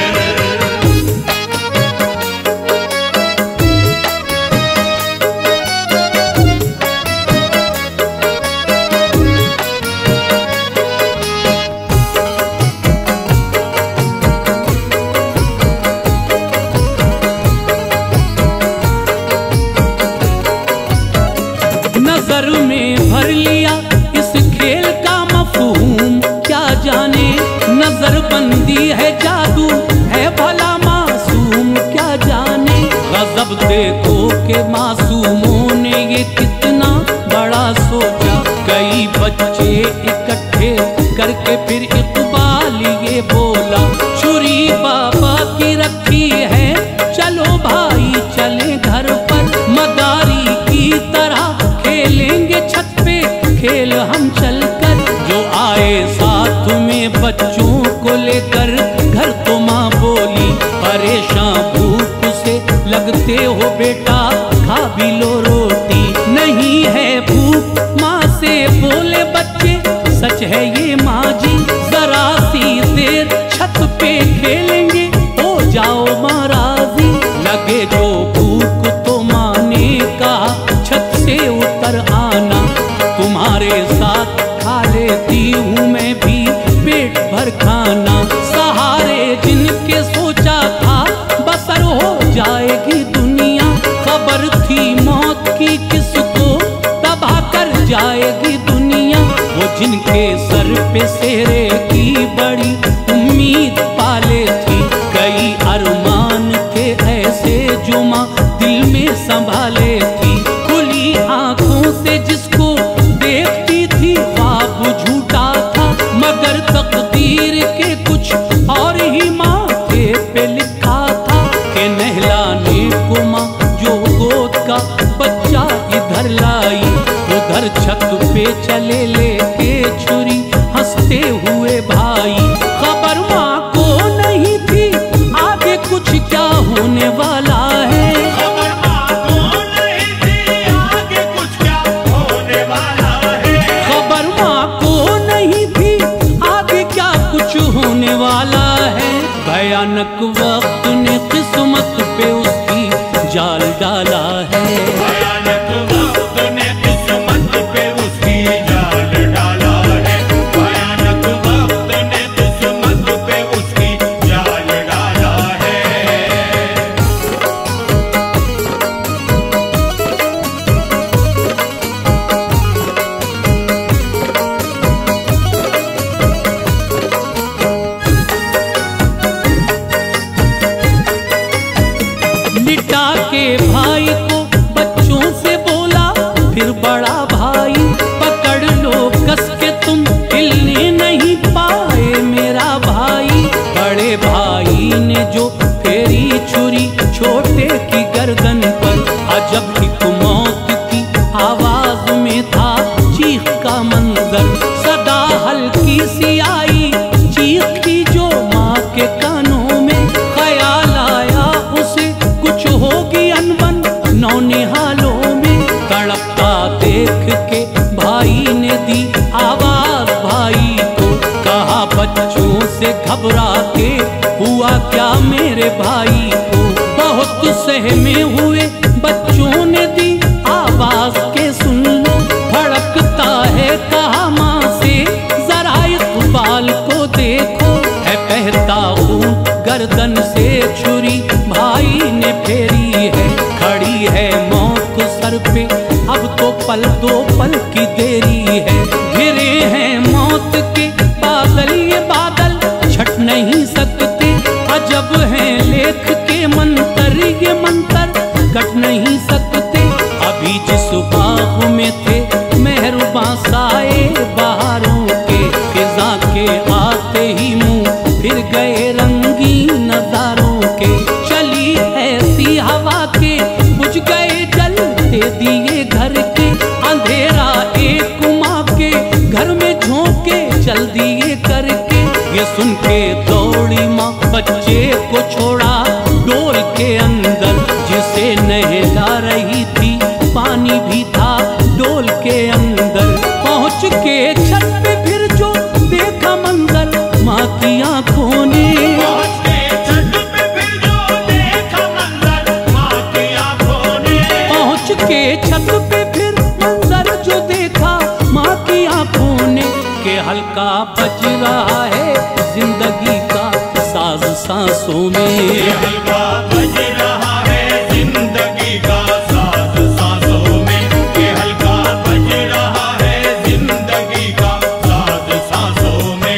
नजर में भर लिया इस खेल का मफहूम क्या जाने। नजर बंदी है जादू है भला मासूम क्या जाने। गजब देखो के मासूमों ने ये कितना बड़ा सोचा। कई बच्चे इकट्ठे करके फिर इकबाल ये बोला, छुरी बाबा की रखी है चलो भाई चले घर पर। मदारी की तरह खेलेंगे छत पे खेल हम चलकर। जो आए साथ में बच्चों को लेकर घर तो माँ बोली, परेशान भूख से लगते हो बेटा खा भी लो रोटी। नहीं है भूख माँ से बोले बच्चे, सच है ये माँ जी। जरा सी देर छत पे खेलेंगे हो जाओ माँ राजी। लगे जो भूख तो माँ ने कहा छत से उतर आना। तुम्हारे साथ खा लेती हूँ मैं भी पेट भर खाना। सहारे जिनके सोचा था बसर हो जाएगी दुनिया। खबर थी मौत की किसको तबाह कर जाएगी दुनिया। वो जिनके सर पे सेरे की बड़ी उम्मीद पाले थी। कई अरमान थे ऐसे जो माँ दिल में संभाले थी। खुली आंखों से जिसको देखती थी ख्वाब झूठा था। मगर तकदीर के कुछ और ही माथे पे लिखा था कि नहलाने को माँ जो गोद का बच्चा इधर लाई, उधर छत पे चले लेके छुरी हंसते हुए भाई। खबर माँ को नहीं थी आगे कुछ क्या होने वाला है। खबर माँ को नहीं थी आगे कुछ क्या होने वाला है। खबर माँ को नहीं थी आगे क्या कुछ होने वाला है। भयानक वक्त ने किस्मत पे उसकी जाल डाला है। भयानक वक्त ने किस्मत पे उसकी जाल डाला है। भयानक वक्त ने किस्मत पे उसकी जाल डाला है। लिटा के भाई को बच्चों से बोला फिर बड़ा भाई, पकड़ लो कस के तुम हिलने नहीं पाए मेरा भाई। बड़े भाई ने जो फेरी छुरी छोटे की गर्दन पर, अजब एक मौत की आवाज में था चीख का मंजर। सदा हल्की सी आई चीख की जो माँ के कानों में। ख्याल आया उसे कुछ होगी अनबन नौनिहालों में। तड़पता देख के भाई ने दी आवाज भाई को, कहा बच्चों से घबरा के हुआ क्या मेरे भाई को। बहुत सहमे हुए बच्चों ने दी आवाज के सुन लो। भड़कता है कहा माँ से जरा इकबाल को देखो। है बहता खून गर्दन से छुरी भाई ने फेरी है। खड़ी है मौत सर पे अब तो पल दो पल की देरी है। घिरे हैं मौत के बादल ये बादल छट नहीं सकते। अजब है लेख के मंतर ये मंतर कट नहीं सकते। बीच सुबाह में थे मेहरबा साए बहारों के, फिजा के आते ही मुंह फिर गए रंगीन नजारों के। चली ऐसी हवा के बुझ गए जलते दिए घर के, अंधेरा एक माँ के घर में झोंके चल दिए करके। ये सुन के दौड़ी माँ बच्चे को छोड़ा डोल के अंदर, जिसे नहला रही थी पानी भी था डोल के अंदर। पहुँच के छत पे फिर जो देखा मंजर माँ की आंखों ने, पहुँच के छत पे फिर जो देखा मंजर माँ की आंखों ने, पहुँच के छत पे फिर मंजर जो देखा माँ की आंखों ने, के हल्का बज रहा है जिंदगी का साज सांसों में। ये हल्का बज रहा है जिंदगी का साज सांसों में, ये हल्का बज रहा है जिंदगी का साज सांसों में।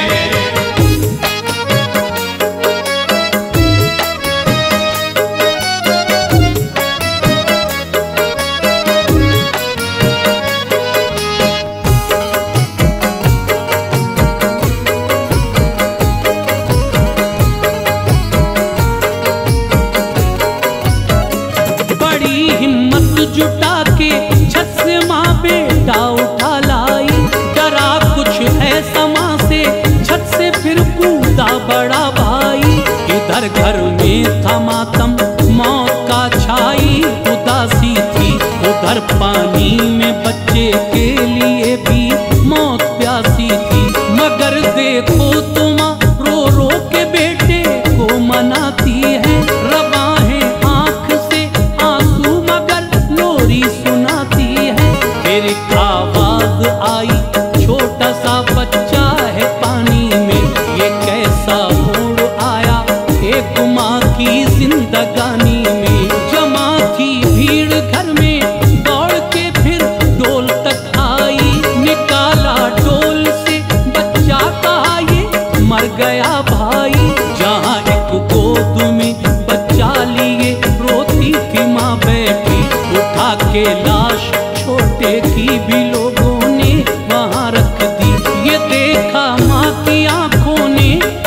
जुटा के छत से माँ बेटा उठा लाई, डरा कुछ ऐसा माँ से छत से फिर कूदा बड़ा भाई। इधर घर में था मातम मौत का छाई उदासी थी, उधर पानी में बच्चे के लिए भी मौत प्यासी थी। मगर देखो तो माँ रो रो के बेटे को मनाती है, रवा है आँख से आंसू मगर लोरी सुनाती है। फिर एक आवाज आई छोटा सा बच्चा है पानी में, ये कैसा मोड़ आया एक माँ की जिंदगानी में। जमा थी भीड़ घर में दौड़ के फिर डोल तक आई, निकाला डोल से बच्चा कहा ये मर गया भाई। जहाँ एक गोद में बच्चा लिए रोती थी माँ बैठी, उठा के लाश छोटे की भी लोगों ने वहाँ रख दी। ये देखा माँ की आंखों ने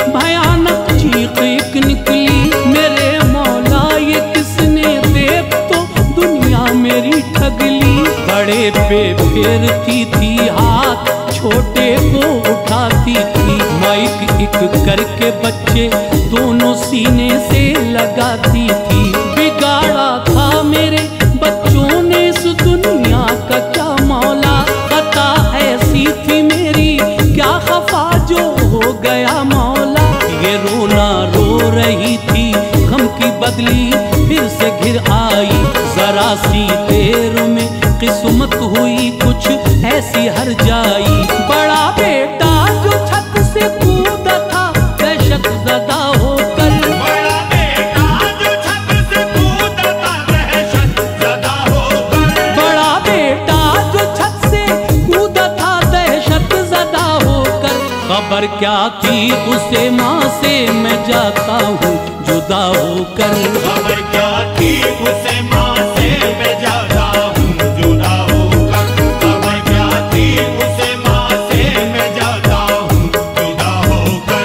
भयानक चीख एक निकली, मेरे मौला ये किसने देख तो दुनिया मेरी ठगली। बड़े पे फेरती थी हाथ छोटे को उठाती थी, माइक एक करके बच्चे दोनों सीने से लगाती थी। बिगाड़ा था मेरे बच्चों ने इस दुनिया का क्या मौला, खता ऐसी थी मेरी क्या खफा जो हो गया मौला। ये रोना रो रही थी गम की बदली फिर से घिर आई, जरा सी देर में किस्मत हुई कुछ ऐसी हर जाई। बड़ा बेटा जो छत से कूदा था दहशत ज़दा होकर, बड़ा बेटा जो छत से कूदा था दहशत ज़दा होकर, बड़ा बेटा जो छत से कूदा था दहशत ज़दा होकर। खबर क्या थी उसे माँ से मैं जाता हूँ जुदा होकर। खबर क्या थी उसे माँ से मैं जाता हूँ जुदा होकर, खबर क्या थी उसे माँ से मैं जाता हूँ जुदा होकर।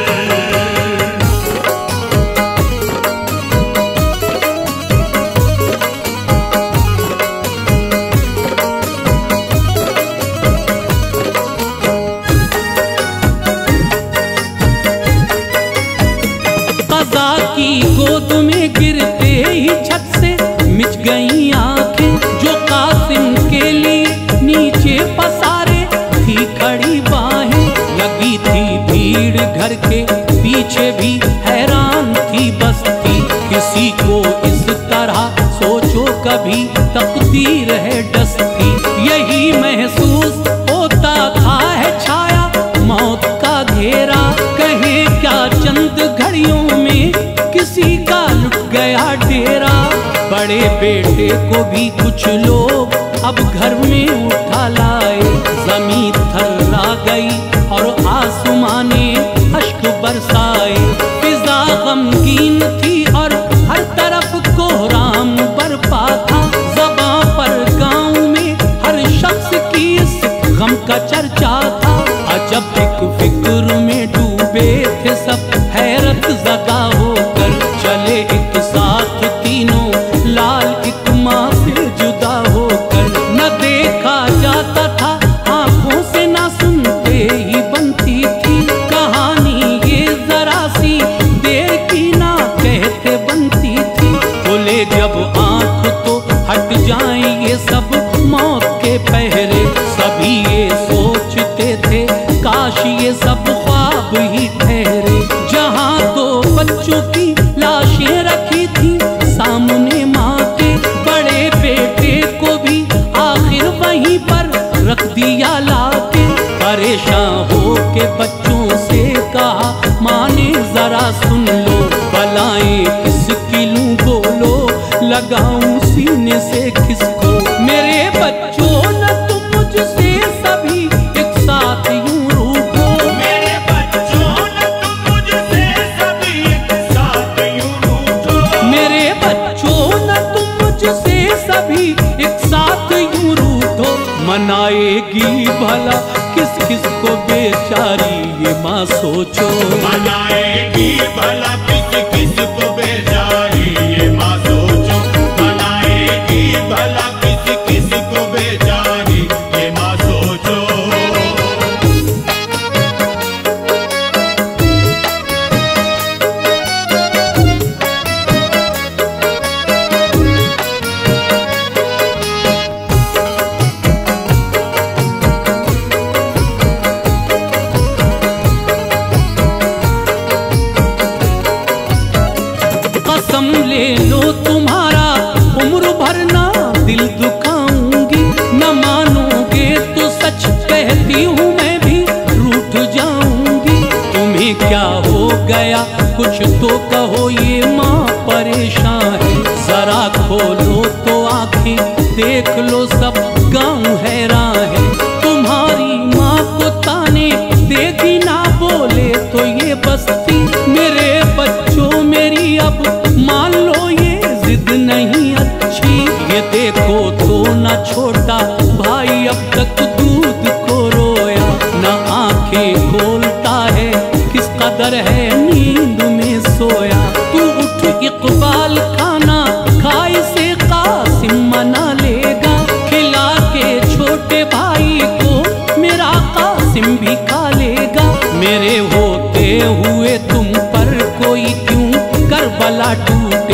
कज़ा की गोद में गिरते ही छत से मिच गई आंखें, जो कासिम के लिए नीचे पसारे थी खड़ी बाहें। लगी थी भीड़ घर के पीछे भी हैरान थी बस्ती, किसी को इस तरह सोचो कभी तकदीर है डसती। यही महसूस होता था है छाया मौत का घेरा, कहे क्या चंद घड़ियों में किसी का लुट गया डेरा। बड़े बेटे को भी कुछ लोग अब घर में उठा लाए, जमीन थर्रा गई और आसमाने अश्क बरसाए। फिजा गमगीन थी और हर तरफ कोहराम बरपा था, ज़बां पर वहीं पर रख दिया लाके। परेशान हो के बच्चों से कहा माने जरा सुन लो, बलाएं किसकी लूं बोलो, लगाऊं सीने से किसको। मेरे बच्चों न तुम मुझसे सभी एक साथ यूं रूठो, मेरे बच्चों न तुम मुझसे सभी एक साथ यूं रूठो, मेरे बच्चों न तुम मुझसे सभी एक साथ यूं रूठो। मनाएगी भला किस किस को बेचारी ये माँ सोचो, मनाएगी भला किस किस को बेचारी ये माँ सोचो, मनाएगी भला किस किस को बेचारी ये माँ सोचो। कसम ले लो तुम्हारा उम्र भर ना दिल दुखाऊंगी, न मानोगे तो सच कहती हूँ मैं भी रूठ जाऊंगी। तुम्हें क्या हो गया कुछ तो कहो, ये माँ परेशान है। जरा खोलो तो आंखें देख लो सब गाँव हैरान है। तुम्हारी माँ को ताने देगी ना बोले तो ये बस्ती। मेरे बच्चों मेरी अब मान लो ये जिद नहीं अच्छी, ये देखो तो ना छोटा भाई अब तक दूध को रोया, ना आंखें खोलता है किस कदर है नींद में सोया। तू उठ इकबाल खाना खाए से कासिम मना लेगा, खिला के छोटे भाई को मेरा कासिम भी खा लेगा। मेरे होते हुए तुम पर कोई क्यों करबला टूटे,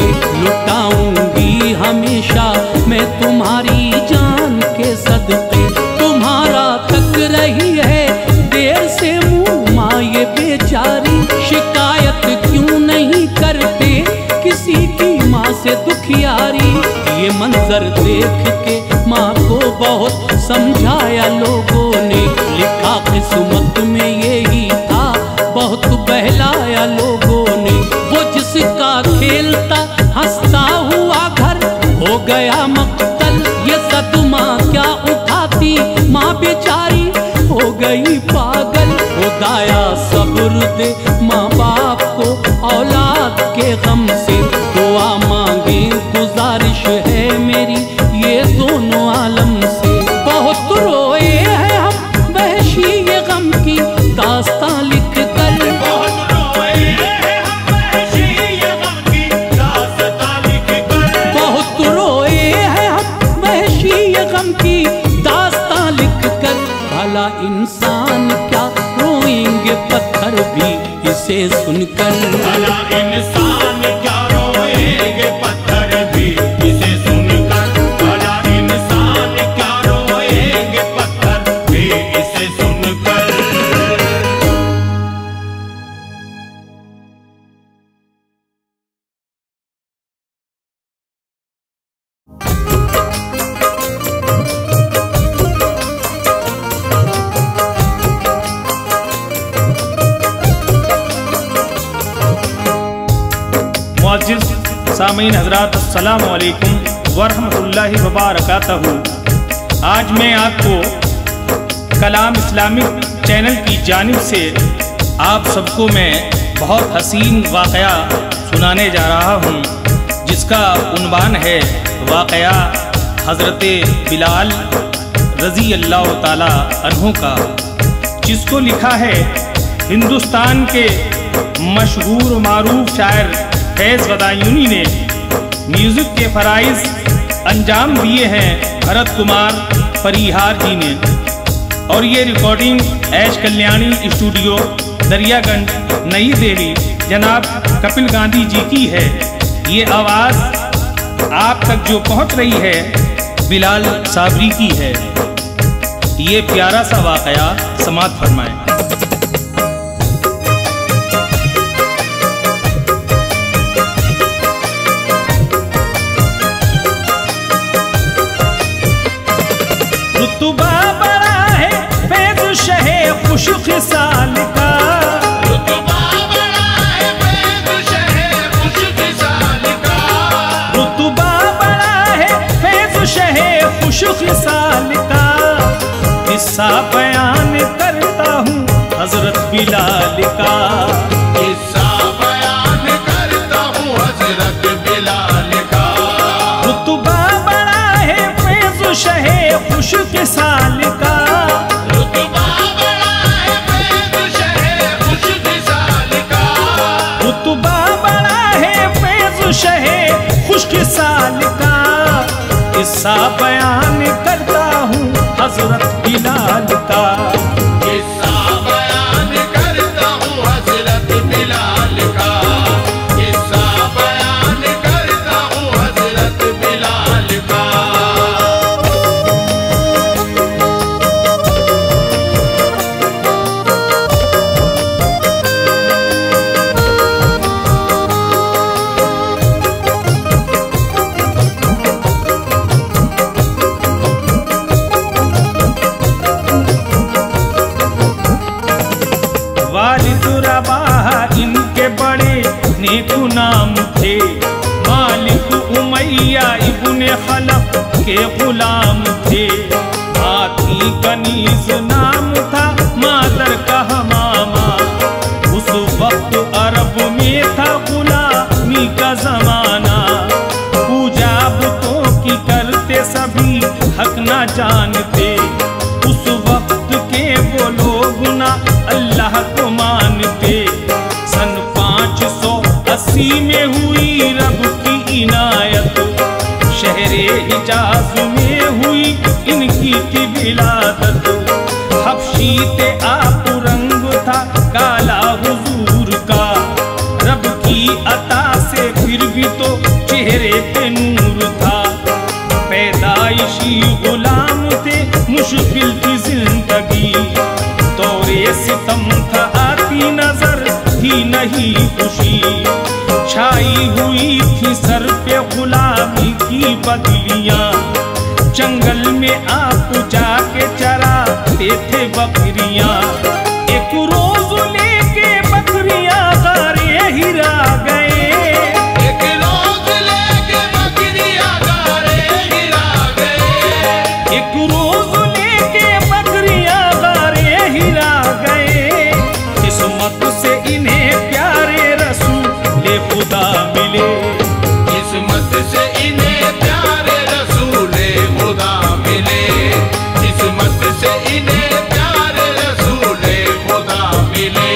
लुटाऊंगी हमेशा मैं तुम्हारी जान के सदके। तुम्हारा तक रही है देर से मुँह माँ ये बेचारी, शिकायत क्यों नहीं करते किसी की माँ से दुखियारी। ये मंजर देख के माँ को बहुत समझाया लोगों ने, लिखा किस्मत में यही था बहुत बहलाया लोगों ने। वो जिसका खेलता हंसता हुआ घर हो गया मक्तल, ये सदमा क्या उठाती माँ बेचारी हो गई पागल। खुदाया सब्र दे माँ बाप को औलाद के गम से, दुआ मांगे गुजारिश है मेरी ये दोनों आलम से। बहुत रोए हैं हम वहशी ये गम की दास्तां लिख कर, बहुत रोए हैं हम वहशी ये गम की दास्तां लिख कर, बहुत रोए हैं हम वहशी ये गम की दास्तां लिख कर। भला इंसान क्या रोएंगे पत्थर भी इसे सुनकर, भला इंसान क्या रोएंगे पत्थर भी इसे सुनकर, भला इंसान क्या रोएंगे पत्थर भी इसे सुनकर। मुअज़्ज़िज़ सामीन हज़रात अस्सलामु अलैकुम वरहमतुल्लाहि वबरकातहू। आज मैं आपको कलाम इस्लामिक चैनल की जानिब से आप सबको मैं बहुत हसीन वाक़या सुनाने जा रहा हूँ, जिसका उन्वान है वाक़या हज़रत बिलाल रज़ी अल्लाह ताला अन्हु का, जिसको लिखा है हिंदुस्तान के मशहूर मारूफ शायर फैज़ बदायूनी ने। म्यूज़िक के फ़राइज़ अंजाम दिए हैं भरत कुमार परिहार जी ने, और ये recording S Kalyani studio Daryaganj Nai Delhi जनाब कपिल गांधी जी की है। ये आवाज़ आप तक जो पहुंच रही है बिलाल साबरी की है। ये प्यारा सा वाक़या समात फरमाएं। रुतबा बड़ा है फैज़ शहे खुश खिसाल का, रुतबा बड़ा है फैज़ शहे खुश खिसाल का, रुतबा बड़ा है फैज़ शहे खुश खिसाल का। किस्सा बयान करता हूँ हजरत बिलाल का, किस्सा बयान करता हूँ हजरत बिलाल का। रुतबा बड़ा है फैज़ शहे खुश खिसाल का, रुतबा बड़ा है फैज़ शहे खुश खिसाल का, रुतबा बड़ा है फैज़ शहे खुश खिसाल का। किस्सा बयान करता हूँ हजरत बिलाल का, किस्सा बयान करता हूँ हजरत बिलाल का, किस्सा बयान करता हूँ हजरत बिलाल का। वालिद रबाह इनके बड़े नेकु नाम थे, मालिक उमैया इब्ने खलफ के गुलाम थे। हाथी कनीज नाम था मादर का हमामा, उस वक्त अरब में था गुलामी का जमाना। पूजा बुतों की करते सभी हक ना जानते, उस वक्त के वो लोग ना अल्लाह को मानते। सन 580 में हुई रब की इनायत, शहरे हिजाज में हुई इनकी थी विलादत। हबशी ते आप रंग था काला हुजूर का, रब की अता से फिर भी तो चेहरे पे नूर था। पैदाइशी गुलाम थे मुश्किल थी जिंदगी, दौरे सितम था आती नजर थी नहीं खुशी। छाई हुई थी सर पे गुलामी की बदलियां, जंगल में आप जाके चराते थे बकरियां। एक रोज लेके बकरियां गारे हिरा गए, एक रोज लेके बकरियां गारे हिरा गए, एक रोज लेके बकरियां गारे हिरा गए। किस्मत से इन्हें प्यारे रसूल खुदा मिले, किस्मत से इन्हें प्यारे रसूले खुदा मिले, किस्मत से इन्हें प्यारे रसूले खुदा मिले।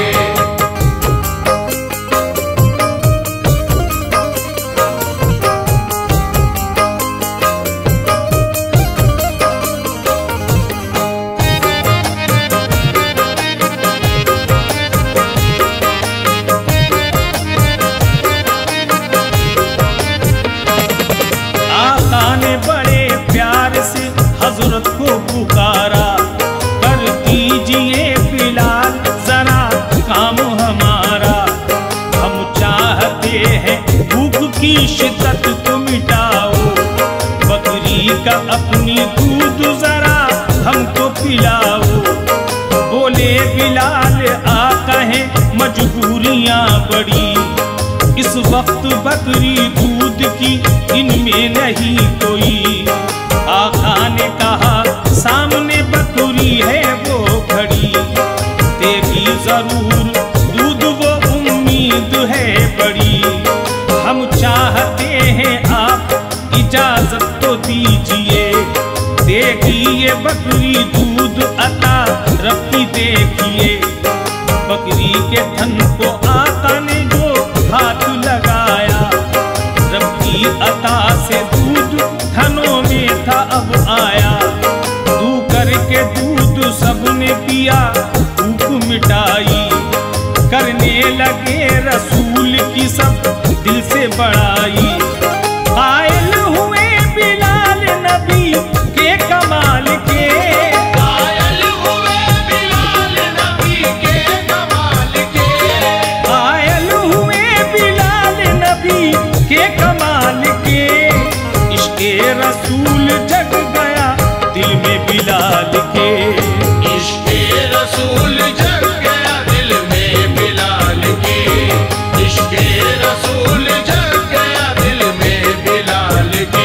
आका ने बड़े प्यार से हजरत को पुकारा, कर दीजिए बिलाल जरा काम हमारा। हम चाहते हैं भूख की शिद्दत को मिटाओ, बकरी का अपनी दूध जरा हमको पिलाओ। बोले बिलाल आका है मजबूरियां बड़ी, इस वक्त बकरी दूध की इनमें नहीं कोई। आका ने कहा सामने बकरी है वो खड़ी, देगी जरूर दूध वो उम्मीद है बड़ी। हम चाहते हैं आप इजाजत तो दीजिए, देगी ये बकरी दूध अता रखी देखिए। बकरी के थन को आका ने जो हाथ लगाया, रब की अता से दूध थनों में था अब आया। दू करके दूध सबने पिया, भूख मिटाई, करने लगे रसूल की सब दिल से बड़ाई। कायल हुए बिलाल नबी के कमाल के, कायल हुए बिलाल नबी के कमाल के, कायल हुए बिलाल नबी के कमाल के। इश्क़े रसूल जग गया दिल में भी बिलाल के। इश्क़े रसूल जग गया दिल में बिलाल के, इश्क़े रसूल जग गया दिल में बिलाल के।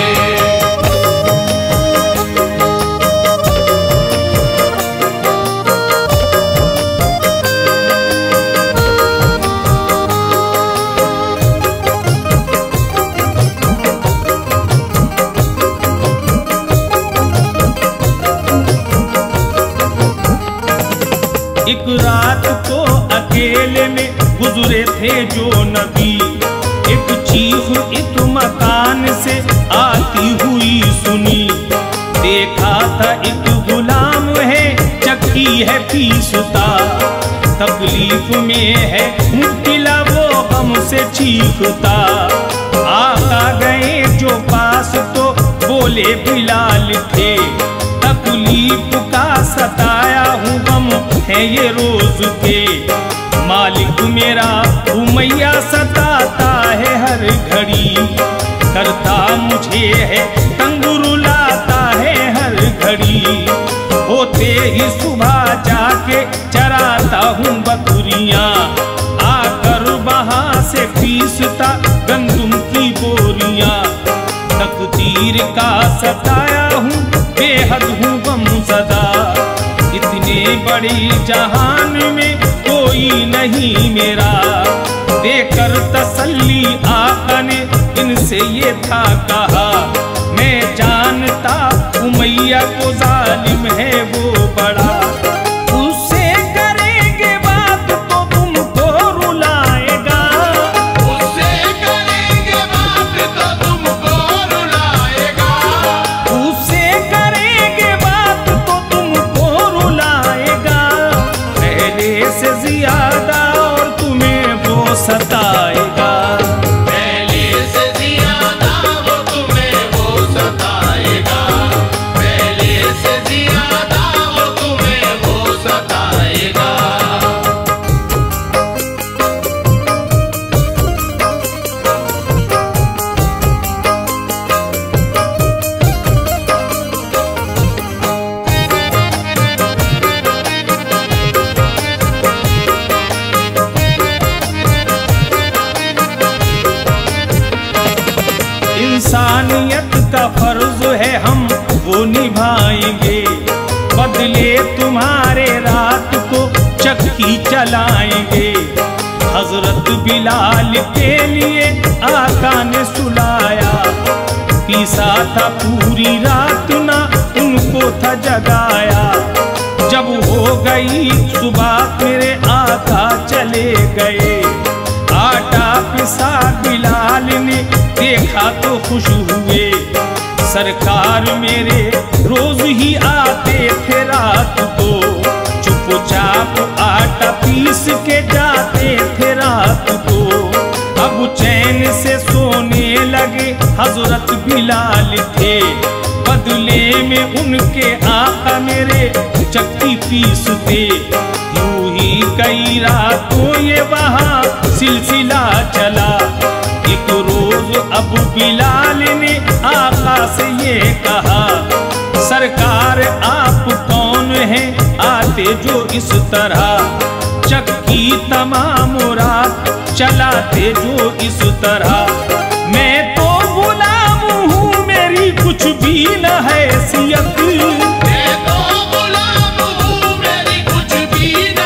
एक रात को अकेले में गुजरे थे जो नबी, एक चीख एक मकान से आती हुई सुनी। देखा था एक गुलाम है चक्की है पीसता, तकलीफ में है मुब्तला वो गम से चीखता। आका गए जो पास तो बोले बिलाल थे, तकलीफ का सताया हूँ गम है ये रोज के। मालिक मेरा उमैया सताता है हर घड़ी, करता मुझे है तंग रुलाता है हर घड़ी। होते ही सुबह जाके चराता हूँ बकरियाँ, आकर वहाँ से पीसता गंदुम की बोरियाँ। तकदीर का सताया हूँ बेहद हूँ गम सदा, इतने बड़ी जहान में कोई नहीं मेरा। देकर तसल्ली आका ने इनसे ये था कहा, मैं जानता उमैया को जालिम है वो बड़ा। उससे करेंगे बात तो तुमको रुलाएगा, उससे करेंगे बात तो तुमको रुलाएगा, उससे करेंगे बात तो तुमको रुलाएगा। पहले से ज्यादा और तुम्हें वो सताएगा, पहले से ज्यादा वो तुम्हें वो सताएगा, पहले से ज्यादा वो तुम्हें वो सताएगा। इंसानियत का फर्ज है हम वो निभाएंगे, बदले तुम्हारे रात को चक्की चलाएंगे। हजरत बिलाल के लिए आका ने सुलाया, पीसा था पूरी रात ना उनको था जगाया। जब हो गई सुबह मेरे आका चले गए, आटा पिसा बिलाल ने देखा तो खुश हुए। सरकार मेरे रोज ही आते थे रात को, चुपचाप आटा पीस के जाते थे रात को। अब चैन से सोने लगे हजरत बिलाल थे, बदले में उनके आका मेरे चक्की पीसते। यूं ही कई रातों ये वहाँ सिलसिला चला। एक रोज अब बिलाल ने आका से ये कहा, सरकार आप कौन हैं आते जो इस तरह, चक्की तमाम रात चलाते जो इस तरह। मैं तो गुलाम हूँ मेरी कुछ भी न हैसियत, मैं तो गुलाम हूँ मेरी कुछ भी न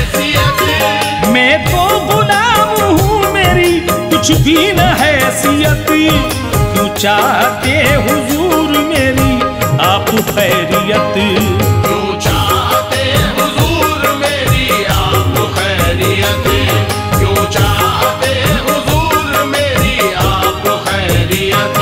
हैसियत, मैं तो गुलाम हूँ मेरी कुछ भी न हैसियत। क्यों चाहते हुजूर मेरी आप खैरियत, क्यों चाहते हुजूर मेरी आप खैरियत, क्यों चाहते हुजूर मेरी आप खैरियत।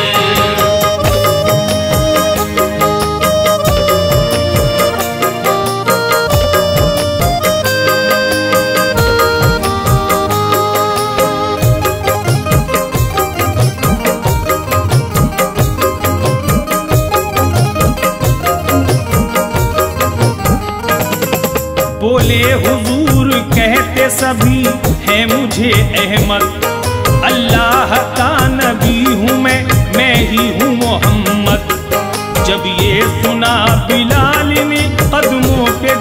बोले हुजूर कहते सभी है मुझे अहमद, अल्लाह का नबी हूँ मैं ही हूँ मोहम्मद। जब ये सुना बिलाल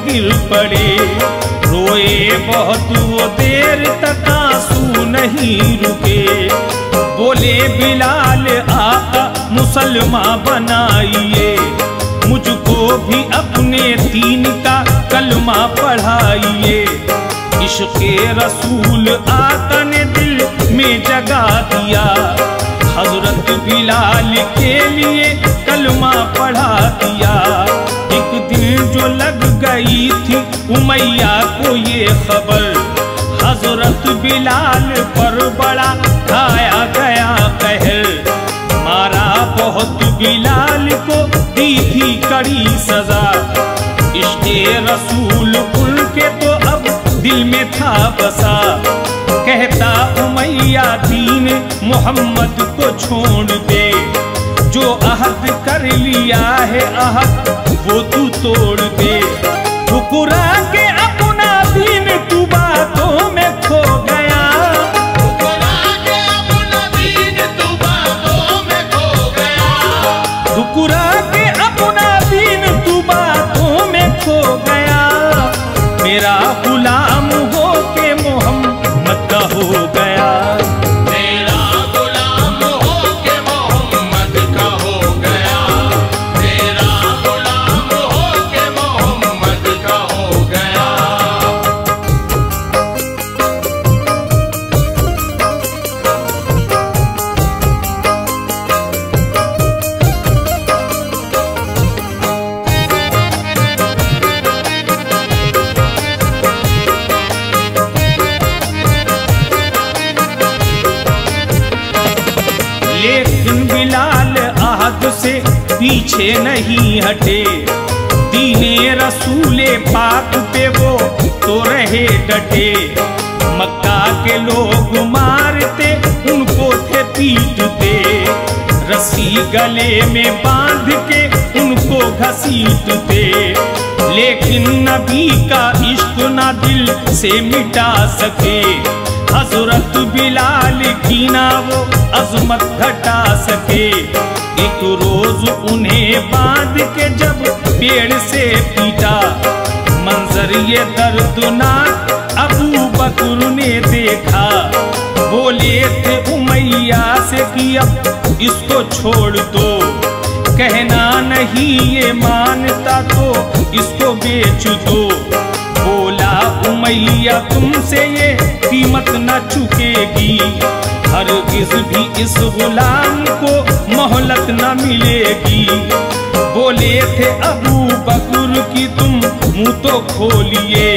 गिर पड़े। रोए बहुत वो देर तक आंसू नहीं रुके। बोले बिलाल आका मुसलमान बनाइए, मुझको भी अपने दीन का कलमा पढ़ाइए। इश्क़े रसूल आका ने दिल में जगा दिया, हजरत बिलाल के लिए कलमा पढ़ा दिया। एक दिन जो लग गई थी उमैया को ये खबर, हजरत बिलाल पर बड़ा ढाया गया कहर। मारा बहुत बिलाल को, दी थी कड़ी सजा। इश्क़े रसूल उनके तो अब दिल में था बसा। कहता उमैया दीन मोहम्मद को छोड़ दे, जो अहद कर लिया है अहद वो तू तोड़ दे। ठुकरा के अपना दीन तू बातों में खो गया, ठुकरा के अपना दीन तू बातों में खो गया। ठुकरा के अपना दीन तू बातों में खो गया। मेरा गुलाम हो के मोहम्मद का हो गया। मेरा गुलाम हो के मोहम्मद का हो गया। मेरा गुलाम हो के मोहम्मद का हो गया। लेकिन बिलाल आहद से पीछे नहीं हटे। दीने रसूले पाक पे वो तो रहे डटे। मक्का के लोग मारते उनको थे पीटते, रस्सी गले में बांध के उनको घसीटते। लेकिन नबी का इश्क ना दिल से मिटा सके, हजरत बिलाल की ना वो अजमत घटा सके। एक रोज उन्हें बांध के जब पेड़ से पीटा, मंजर ये दर्दनाक अबू बकर ने देखा। बोले थे उमैया से कि अब इसको छोड़ दो, कहना नहीं ये मानता तो इसको बेच दो। बोला उमैया तुमसे ये कीमत न चुकेगी, हरगिज़ भी इस गुलाम को मोहलत न मिलेगी। बोले थे अबू बकर की तुम मुंह तो खोलिए,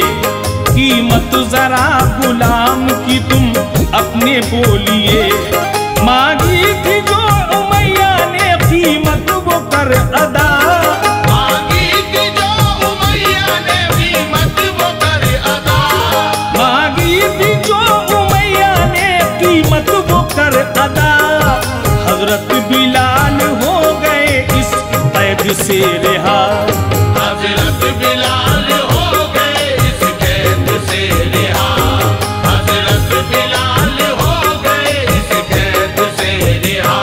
कीमत जरा गुलाम की तुम अपने बोलिए। मांगी थी जो उमैया ने कीमत वो कर अदा, मांगी थी जो उमैया ने कीमत वो कर अदा। मांगी थी जो उमैया ने कीमत वो कर अदा। हजरत बिलाल हो गए इस कैद से रिहा, हजरत बिलाल हो गए इस कैद से रिहा। हजरत बिलाल हो गए इस कैद से रिहा।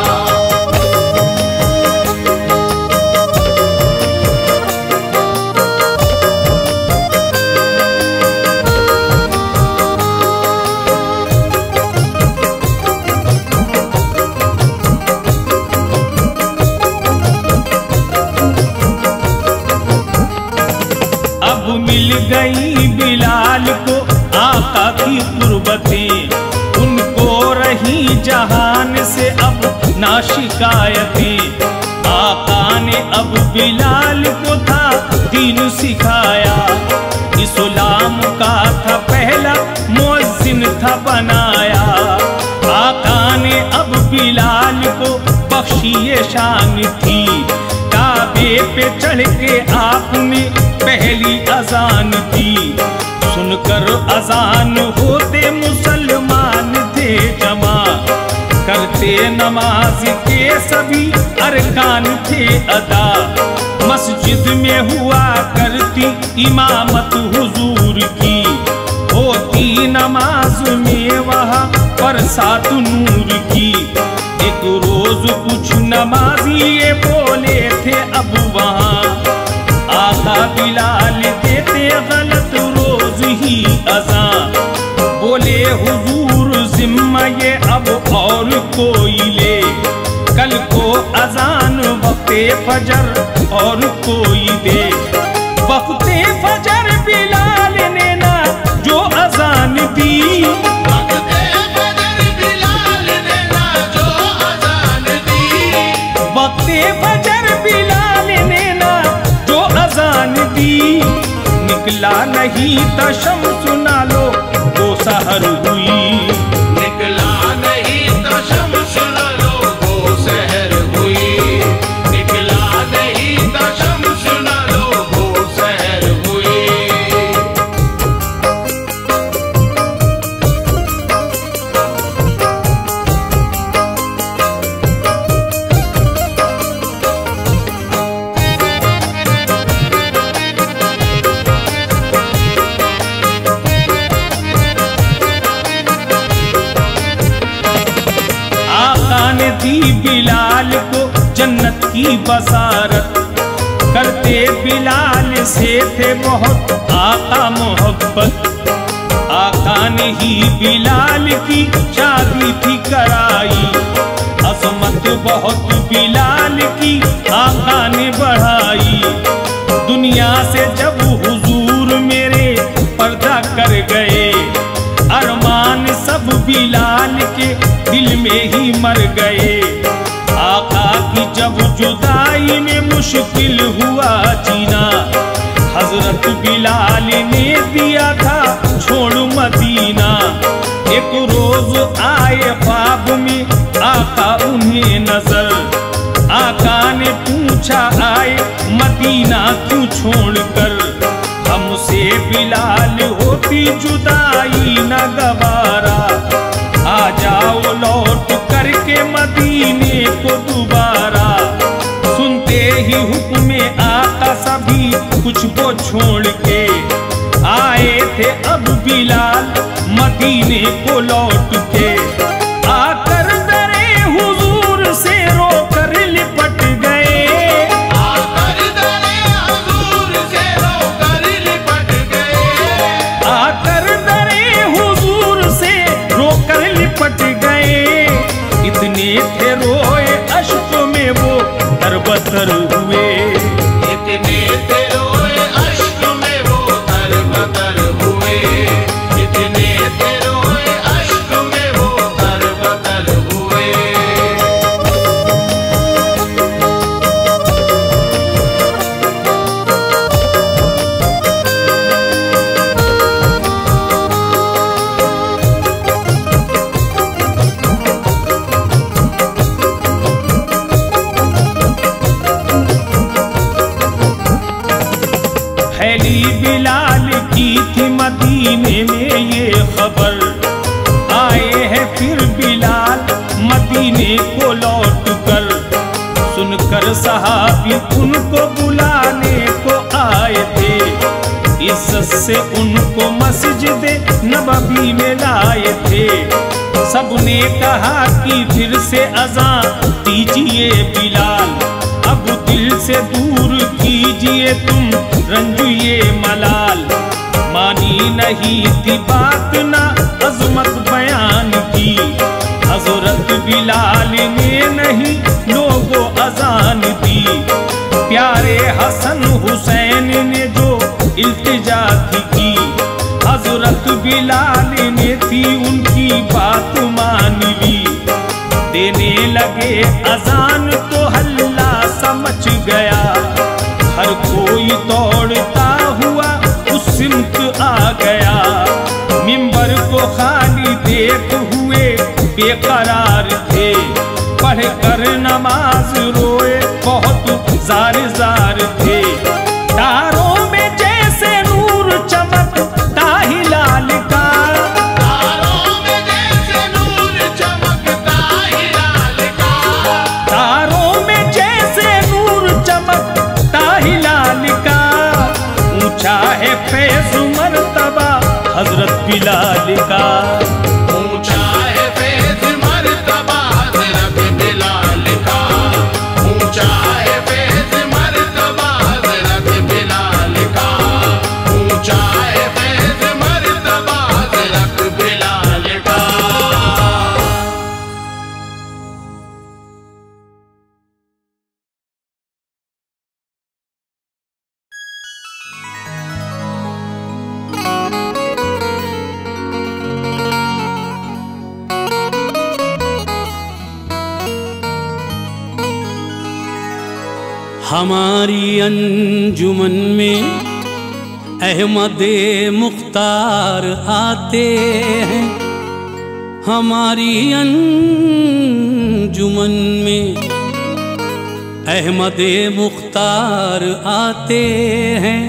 अब मिल गई बिलाल को आका की कुर्बतें, उनको रही जहान से अब ना शिकायतें। आका ने अब बिलाल को था दीन सिखाया, इस्लाम का था पहला मुअज्जिन था बनाया। आका ने अब बिलाल को बख्शी ये शान थी, काबे पे चढ़ के आपने पहली अजान दी। सुनकर अजान होते मुसलमान थे जमा, करते नमाज के सभी अरकान थे अदा। मस्जिद में हुआ करती इमामत हुजूर की, होती नमाज में वहाँ पर सात नूर की। एक रोज कुछ नमाजी ये बोले थे अब वहाँ, आका बिलाल देख फजर और कोई दे। वक्ते फजर बिलाल ने ना जो अजान दी, वक्ते फजर बिलाल ने ना जो अजान दी, वक्ते फजर बिलाल ने ना जो अजान दी। निकला नहीं था शम्स ना लो वो सहर हुई, निकला नहीं था शम्स ना लो वो सहर हुई, निकला नहीं था शम्स ना लो वो सहर हुई। आका ने दी बिलाल को जन्नत की बसारत, करते बिलाल से थे बहुत आका मोहब्बत। आका ने ही बिलाल की शादी थी कराई, अजमत बहुत बिलाल की आका ने बढ़ाई। दुनिया से जब हुजूर मेरे पर्दा कर गए, अरमान सब बिलाल के दिल में ही मर गए। आका की जब जुदाई में मुश्किल हुआ जीना, हजरत बिलाल ने दिया था छोड़ मदीना। एक रोज आए ख्वाब में आका उन्हें नजर, आका ने पूछा आए मदीना क्यों छोड़कर। हमसे बिलाल होती जुदाई न गवारा, आ जाओ लौट करके मदीने को दोबारा। सुनते ही हुक्म आका सभी कुछ को छोड़ के आए थे अब बिलाल मदीने को लौट के। आकर दरे हुजूर से रोकर लिपट गए, आकर दरे हुजूर से रोकर लिपट गए, आकर दरे हुजूर से रोकर लिपट गए। इतने थे रोए अश्क में वो तरबतर हुए, इतने थे रोए अश्क में वो तरबतर हुए, इतने थे रोए अश्क में वो तरबतर हुए। फैली बिलाल की थी मदीने में ये खबर, आए हैं फिर बिलाल मदीने को लौट कर। सुनकर सहाबी उनको बुलाने को आए थे, इज्जत से उनको मस्जिद नबवी में लाए थे। सबने कहा कि फिर से अज़ान दीजिए बिलाल, अब दिल से दूर कीजिए तुम रंजू ये मलाल। मानी नहीं थी बात ना अजमत बयान की, हजरत बिलाल ने नहीं लोगों अजान दी। प्यारे हसन हुसैन ने जो इल्तिजा थी की, हजरत बिलाल ने थी उनकी बात मान ली। देने लगे अजान तो हल्ला समझ गया, हर कोई दौड़ता हुआ उस सिमत आ गया। मिंबर को खाली देख हुए बेकरार थे, पढ़ कर नमाज रोए बहुत जार जार थे। तारों में जैसे नूर चमकता हिलाल का, तारों में जैसे नूर चमकता हिलाल का, तारों में जैसे नूर चमकता हिलाल का। ऊंचा है फैज़ मर्तबा हजरत बिलाल का। हमारी अंजुमन में अहमदे मुख्तार आते हैं, हमारी अंजुमन में अहमदे मुख्तार आते हैं।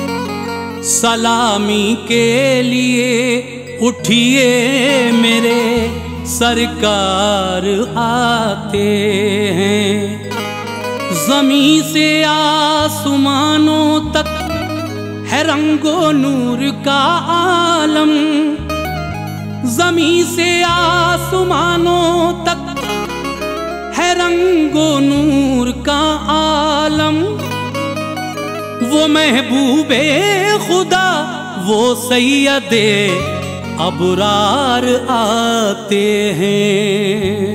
सलामी के लिए उठिए मेरे सरकार आते हैं। ज़मीं से आसमानों तक है रंगो नूर का आलम, ज़मीं से आसमानों तक है रंगो नूर का आलम। वो महबूबे खुदा वो सैयदे अबरार आते हैं।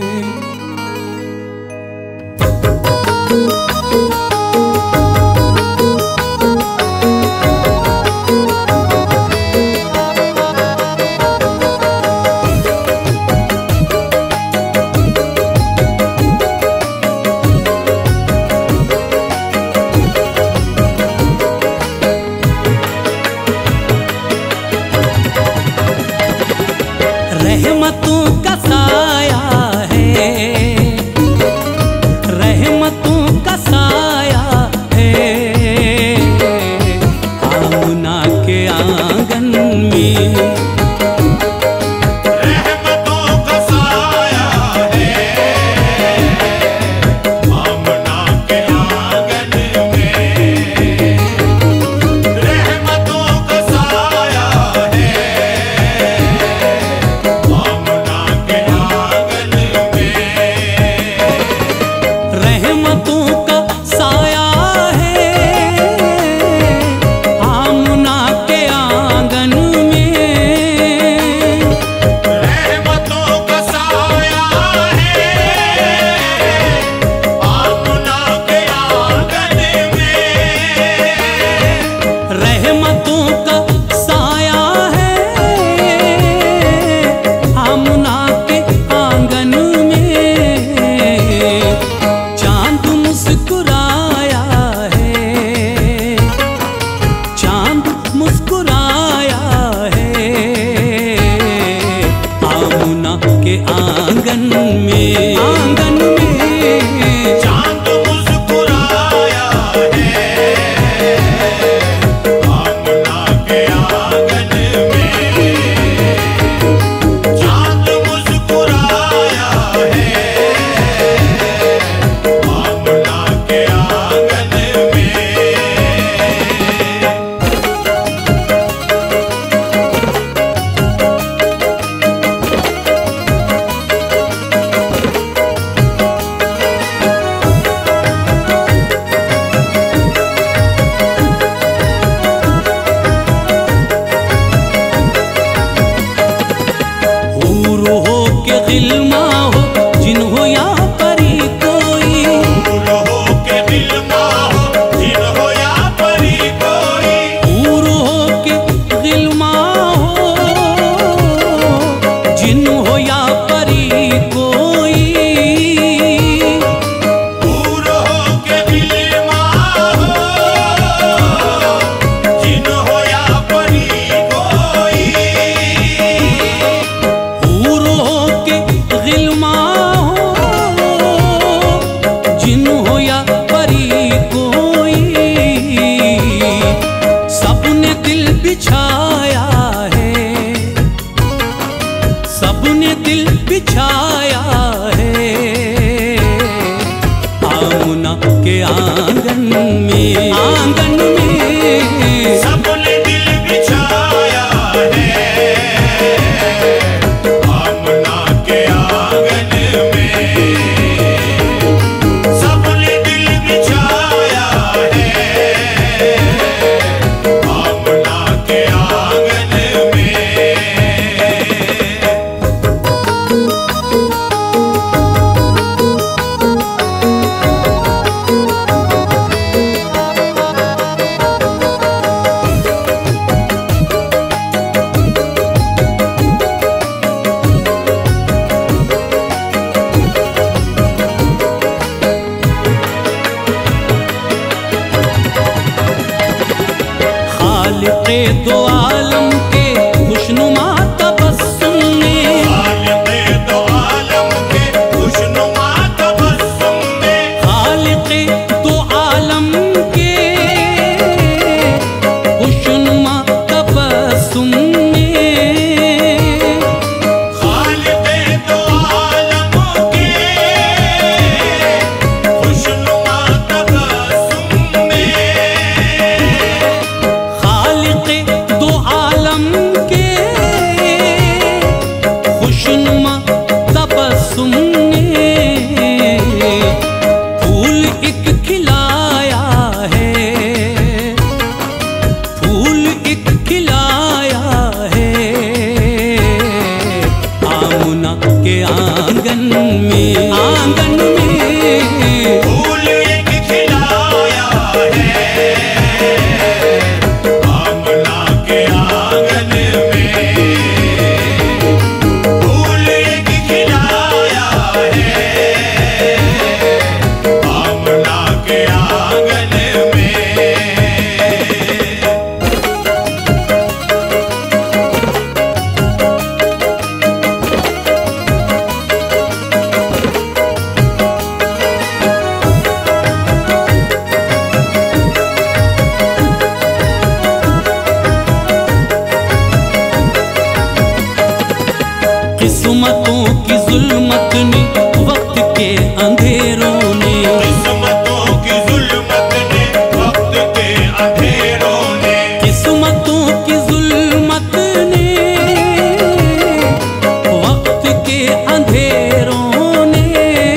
रहमतों का साया है खालिक़े दो आलम के खुशनुमा तबस्सुम ने, खालिक़े दो आलम के खुशनुमा तबस्सुम ने, खालिक़े दो आलम के खुशनुमा तबस्सुम ने, खालिक़े दो आलम के खुशनुमा तबस्सुम ने, खालिक़े दो आलम के खुशनुमा तबस्सुम ने, फूल एक खिलाया है, फूल एक खिलाया है आमना के आंगन में, आंगन में फूल एक खिलाया है आमना के आंगन में, फूल एक खिलाया है आमना के आंगन में। किस्मतों की जुल्मत ने वक्त के अंधेरों ने, किस्मतों की जुल्मत ने वक्त के अंधेरों ने, किस्मतों की जुल्मत ने वक्त के अंधेरों ने,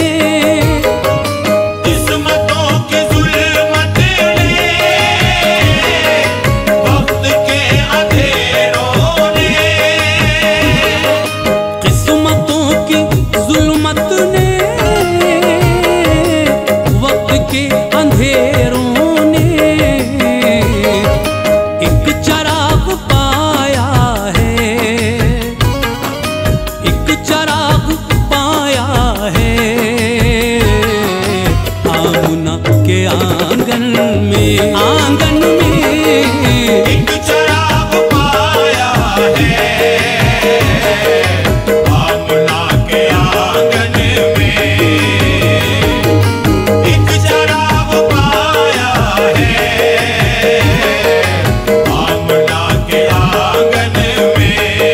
किस्मतों की जुल्मत ने वक्त के अंधेरों ने, किस्मतों की जुल्मत ने वक्त के अंधेरों ने एक चराग पाया है, एक चराग पाया है आमना के आंगन में, आंगन में एक चराग पाया है आमना के आंगन में, एक चराग पाया है आमना के आंगन में।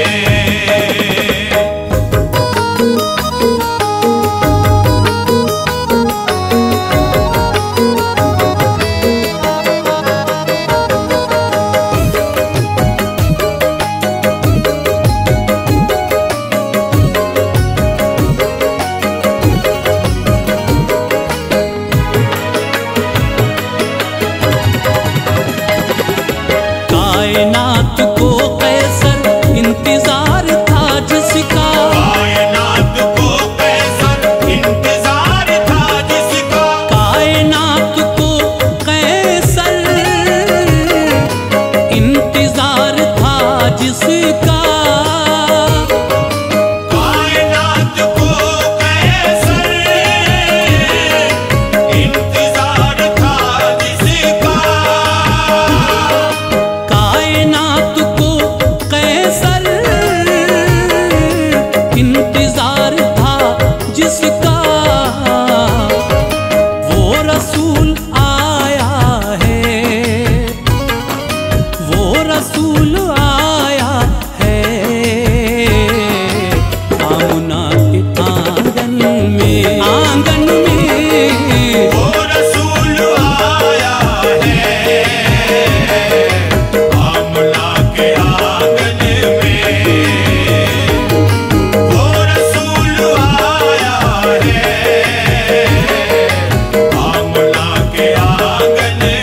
कायनात को कैसर इंतजार था जिसका, कायनात को कैसर इंतजार था जिसका, कायनात को कैसर इंतजार था जिसका, कायनात को कैसर इंतजार था जिसका, कायनात को कैसर इंतजार था जिसका, वो रसूल आया है, वो रसूल आया है आमना के आंगन में, आंगन में वो रसूल आया है आमना के आंगन में, वो रसूल आया है आमना के आंगन में।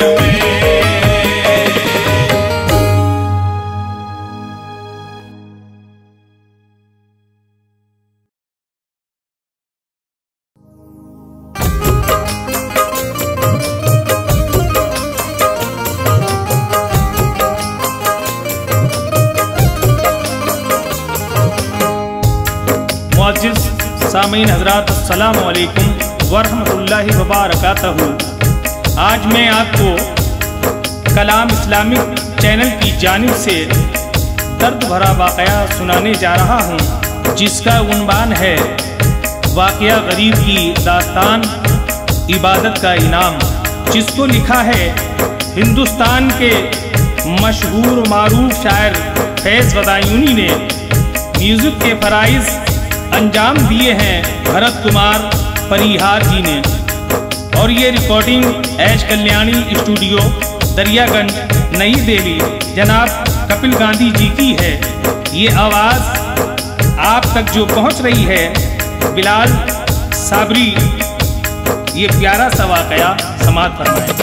मुअज़्ज़िज़ सामीन हज़रात अस्सलामु अलैकुम वरहमतुल्लाहि वबरकातहू। आज मैं आपको कलाम इस्लामिक चैनल की जानिब से दर्द भरा वाक़या सुनाने जा रहा हूँ, जिसका उन्वान है वाक़या गरीब की दास्तान इबादत का इनाम, जिसको लिखा है हिंदुस्तान के मशहूर मारूफ शायर फैज़ बदायूनी ने। म्यूज़िक के फ़राइज़ अंजाम दिए हैं भरत कुमार परिहार जी ने, और ये recording S Kalyani studio Daryaganj Nai Delhi जनाब कपिल गांधी जी की है। ये आवाज़ आप तक जो पहुंच रही है बिलाल साबरी, ये प्यारा सा वाक़या समाअत फरमाए।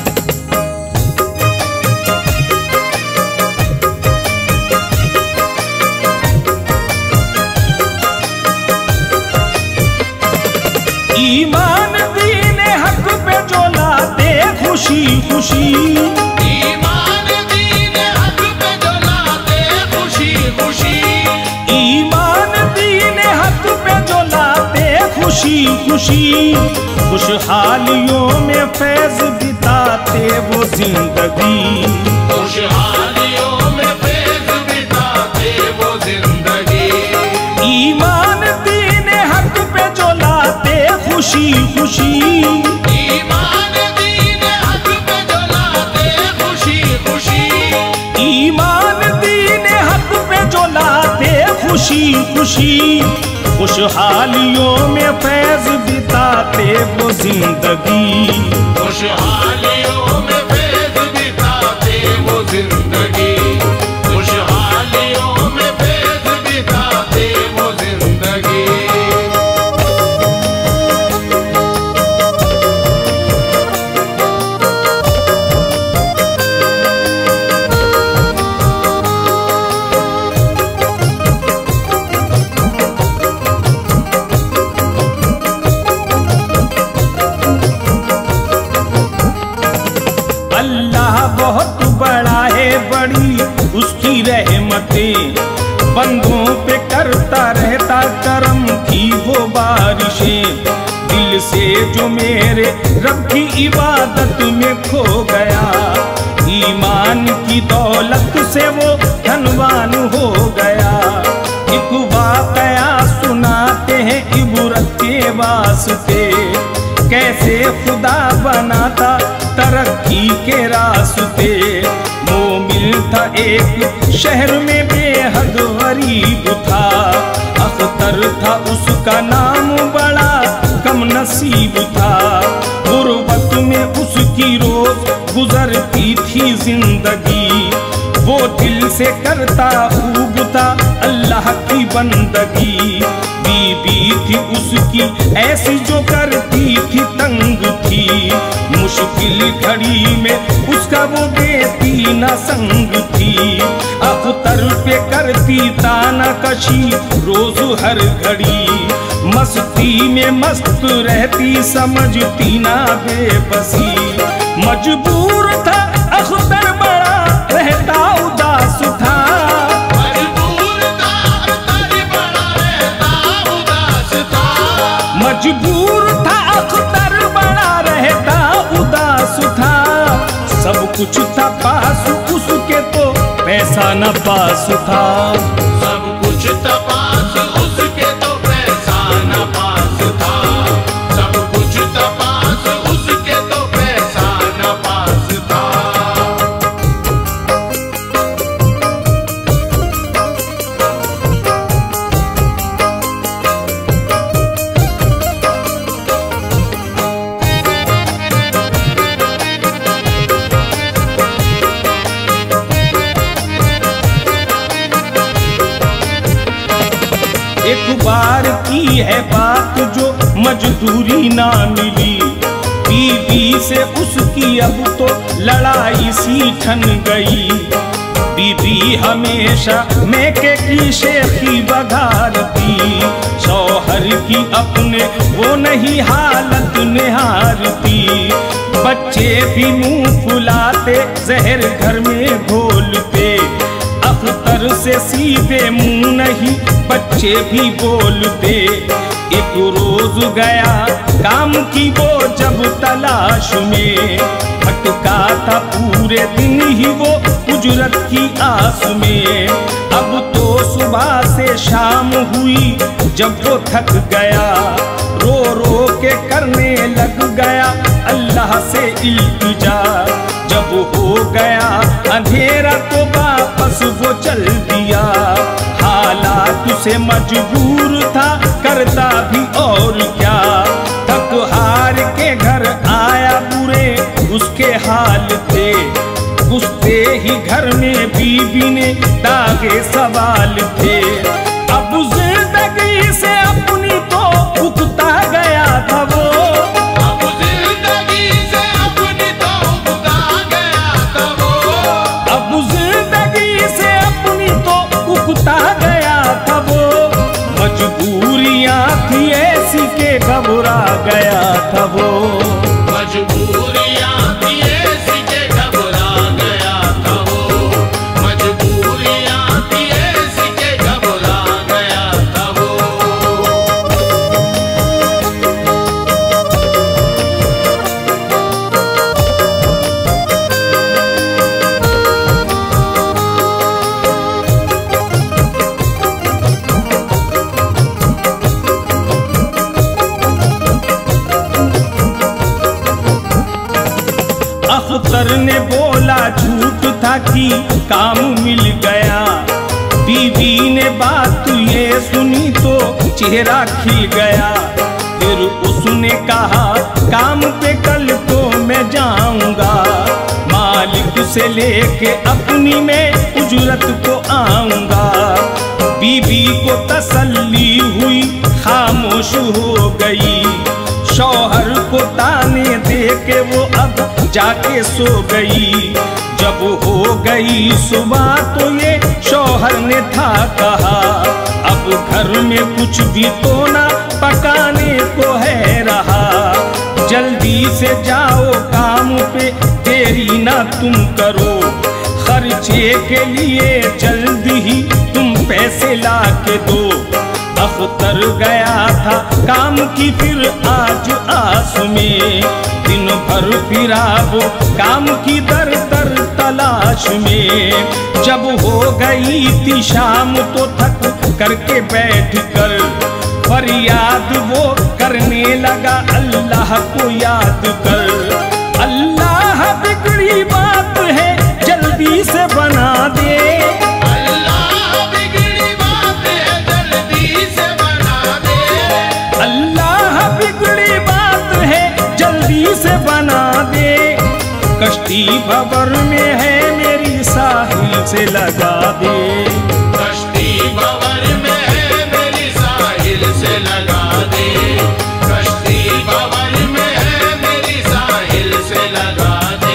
ईमान दीन हक पे जो लाते खुशी खुशी, ईमान दीन हक पे जो लाते खुशी खुशी, ईमान दीन हक पे जो लाते खुशी खुशी, खुशहालियों में फैज़ बिताते वो जिंदगी, खुशहालियों में फैज़ बिताते वो जिंदगी। ईमान दीन हक पे जो लाते खुशी खुशी, ईमान दीन हक पे जो लाते खुशी खुशी, ईमान दीन हक पे जो लाते खुशी खुशी, खुशहालियों में फैज़ बिताते वो जिंदगी, खुशहालियों में फैज़ बिताते वो जिंदगी, खुशहालियों में फैज़ बिताते वो जिंदगी। बहुत बड़ा है बड़ी उसकी रहमतें, बंदों पे करता रहता करम की वो बारिशें, दिल से जो मेरे रब की इबादत में खो गया, ईमान की दौलत से वो धनवान हो गया। एक वाक़या सुनाते हैं इबरत के वास्ते, कैसे खुदा बनाता तरक्की के रास्ते। मोमिन था एक शहर में बेहद गरीब था, अख्तर था उसका नाम बड़ा कम नसीब था, गुर्बत में उसकी रोज गुजरती थी जिंदगी, वो दिल से करता खूब था अल्लाह की बंदगी। बीबी थी उसकी ऐसी जो करती थी तंग थी, मुश्किल घड़ी में उसका वो देती न संग थी, अख्तर पे करती ताना कशी रोज हर घड़ी, मस्ती में मस्त रहती समझती ना बेबसी, मजबूर था अख्तर बड़ा रहता उदास था, मजबूर था अख्तर बड़ा रहता उदास था, सब कुछ था पास उसके तो पैसा न पास था, सब कुछ था पास उसके तो पैसा न पास था, सब कुछ था पास उसके तो पैसा न पास था। एक बार की है बात जो मजदूरी ना मिली, बीबी से उसकी अब तो लड़ाई सी ठन गई, बीबी हमेशा मैके की शेखी बघारती, शौहर की अपने वो नहीं हालत निहारती, बच्चे भी मुंह फुलाते जहर घर में घोलते, अख्तर से सीधे मुंह नहीं बच्चे भी बोलते, एक रोज गया काम की वो जब तलाश में, भटका था पूरे दिन ही वो उजरत की आस में। अब तो सुबह से शाम हुई जब वो थक गया, रो रो के करने लग गया अल्लाह से इल्तिजा। जब हो गया अंधेरा तो वापस वो चल दिया, हालात से मजबूर था करता भी और क्या। थक हार के घर आया बुरे उसके हाल थे, घुसते ही घर में बीवी ने दागे सवाल थे। अब जिंदगी से अपनी तो उगता गया था वो, अब जिंदगी से अपनी तो उगता गया था वो, अब जिंदगी से अपनी तो उगता गया था वो। मजबूरियां थी ऐसी के घबरा गया था वो, मजबूरियां थी ऐसी के घबरा गया था वो, मजबूरियां थी ऐसी के घबरा गया था वो। अख्तर ने बोला झूठ था कि काम मिल गया, बीवी ने बात ये सुनी तो चेहरा खिल गया। फिर उसने कहा काम पे कल तो मैं जाऊंगा, मालिक से लेके अपनी मैं उजरत को आऊंगा। बीवी को तसल्ली हुई खामोश हो गई, शौहर को ताने दे के वो अब जाके सो गई। जब हो गई सुबह तो ये शौहर ने था कहा, अब घर में कुछ भी तो ना पकाने को है रहा। जल्दी से जाओ काम पे देरी ना तुम करो, खर्चे के लिए जल्दी ही तुम पैसे ला के दो। अख्तर गया था काम की फिर आज आस में, दिन भर फिरा वो काम की दर दर तलाश में। जब हो गई थी शाम तो थक करके बैठ कर फरियाद वो करने लगा अल्लाह को याद कर। अल्लाह बिगड़ी बात है जल्दी से बना दे, बना दे। कश्ती भंवर में है मेरी साहिल से लगा दे, कश्ती भंवर में है मेरी साहिल से लगा दे, कश्ती भंवर में है मेरी साहिल से लगा दे।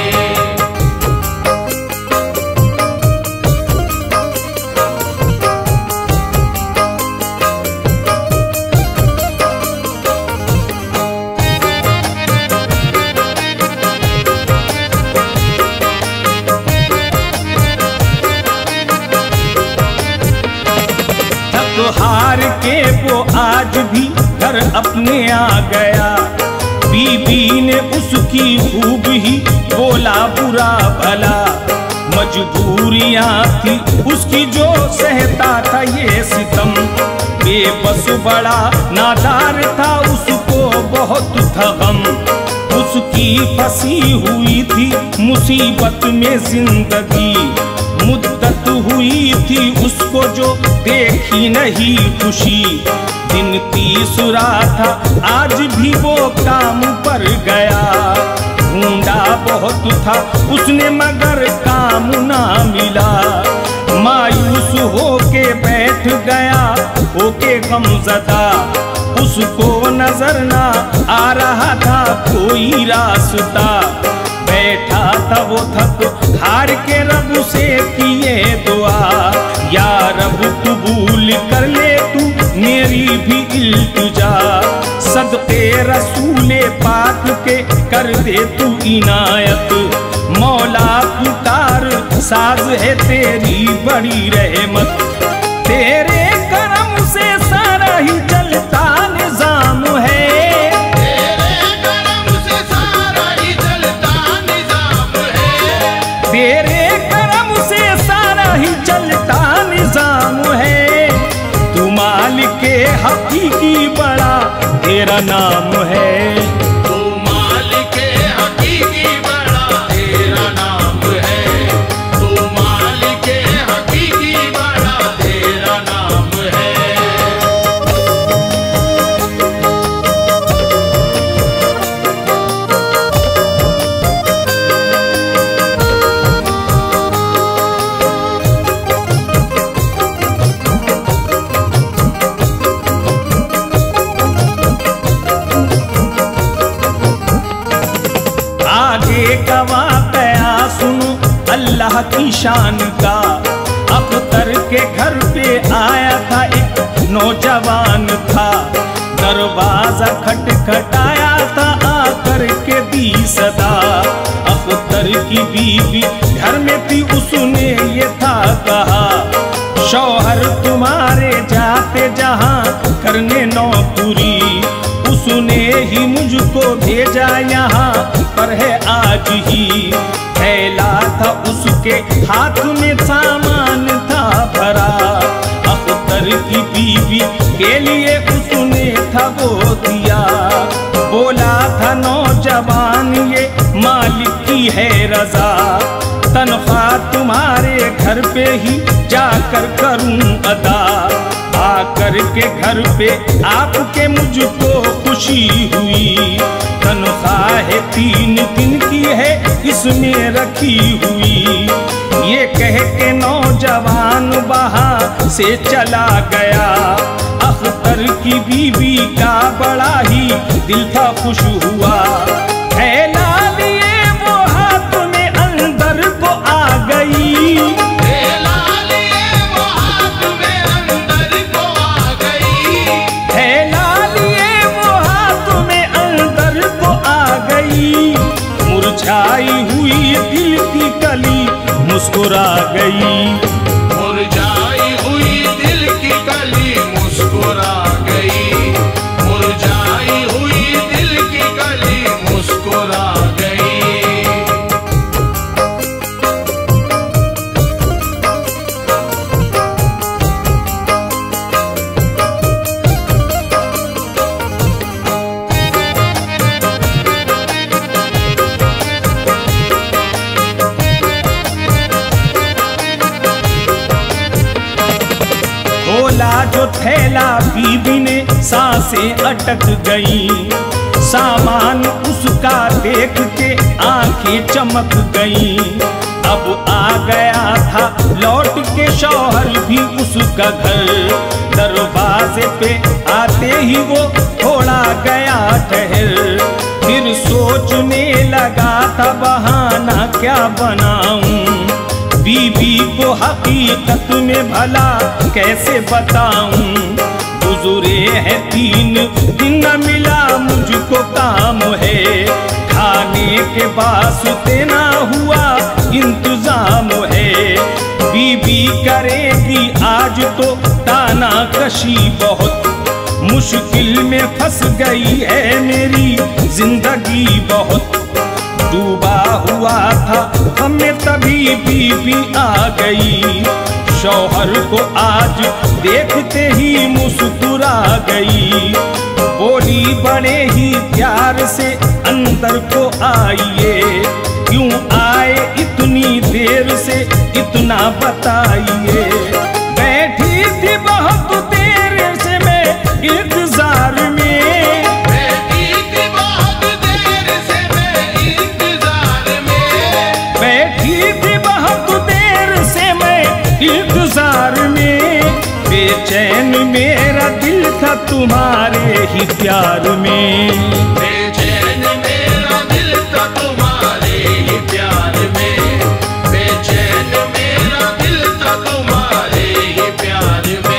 हार के वो आज भी घर अपने आ गया, बीवी ने उसकी खूब ही बोला बुरा भला। मजबूरियां थी उसकी जो सहता था ये सितम, बेबस बड़ा नादार था उसको बहुत था गम। उसकी फंसी हुई थी मुसीबत में जिंदगी, मुद्दत हुई थी उसको जो देखी नहीं खुशी। दिन तीसरा था आज भी वो काम पर गया, ढूंढा बहुत था उसने मगर काम ना मिला। मायूस होके बैठ गया होके गमज़दा, उसको नजर ना आ रहा था कोई रास्ता। बैठा था वो थक हार के रब से किए दुआ, या रब कबूल कर ले तू मेरी भी इल्तिजा। सदके रसूले पाक के कर दे तू इनायत, मौला पुकार साज है तेरी बड़ी रहमत। तेरे करम से सारा ही चलता हकीकी बड़ा तेरा नाम है। तू मालिक हकीकी बड़ा तेरा नाम है। तू मालिक हकीकी बड़ा तेरा नाम है। का वाकया सुनो अल्लाह की शान का। अख्तर के घर पे आया था एक नौजवान था, दरवाजा खटखटाया था आकर के दी सदा। अख्तर की बीवी घर में थी, उसने ये था कहा, शौहर तुम्हारे जाते जहां करने नौकरी, उसने ही मुझको भेजा यहाँ पर है आज ही। थैला था उसके हाथ में सामान था भरा, अख्तर की बीवी के लिए उसने था वो दिया। बोला था नौजवान ये मालिक की है रजा, तनख्वाह तुम्हारे घर पे ही जाकर करूं अदा। आकर के घर पे आपके मुझको खुशी हुई, तनख्वाह 3 दिन की है इसमें रखी हुई। ये कह के नौजवान वहाँ से चला गया। अख्तर की बीवी का बड़ा ही दिल था खुश हुआ। थैला लिए वो हाथ में अंदर को आ गई, थैला लिए वो हाथ में अंदर को आ गई। थैला लिए वो हाथ में अंदर को आ गई। मुरझाई हुई दिल की कली मुस्कुरा गई, मुरझाई हुई दिल की कली मुस्कुरा गई। मुरझाई हुई दिल की कली मुस्कुरा गई। खोला जो थैला बीबी ने सांसें अटक गई, सामान उसका देख के आंखें चमक गई। अब आ गया था लौट के शौहर भी उसका घर, दरवाजे पे आते ही वो थोड़ा गया ठहर। फिर सोचने लगा था बहाना क्या बनाऊं, बीबी को हकीकत में भला कैसे बताऊं। गुज़रे हैं 3 दिन न मिला मुझको काम है, खाने के वास्ते ना हुआ इंतजाम है। बीबी करेगी आज तो ताना कशी बहुत, मुश्किल में फंस गई है मेरी जिंदगी बहुत। डूबा हुआ था हमें तभी बीबी आ गई, शौहर को आज देखते ही मुस्कुरा गई। बोली बड़े ही प्यार से अंदर को आइए, क्यों आए इतनी देर से इतना बताइए। बैठी थी बहुत देर से मैं इंतजार में, बैठी थी बहुत देर से मैं इंतजार में। बैठी थी बहुत देर से मैं इंतजार में। बेचैन मेरा दिल था तुम्हारे ही प्यार में, बेचैन मेरा दिल था तुम्हारे ही प्यार में। बेचैन मेरा दिल था तुम्हारे ही प्यार में।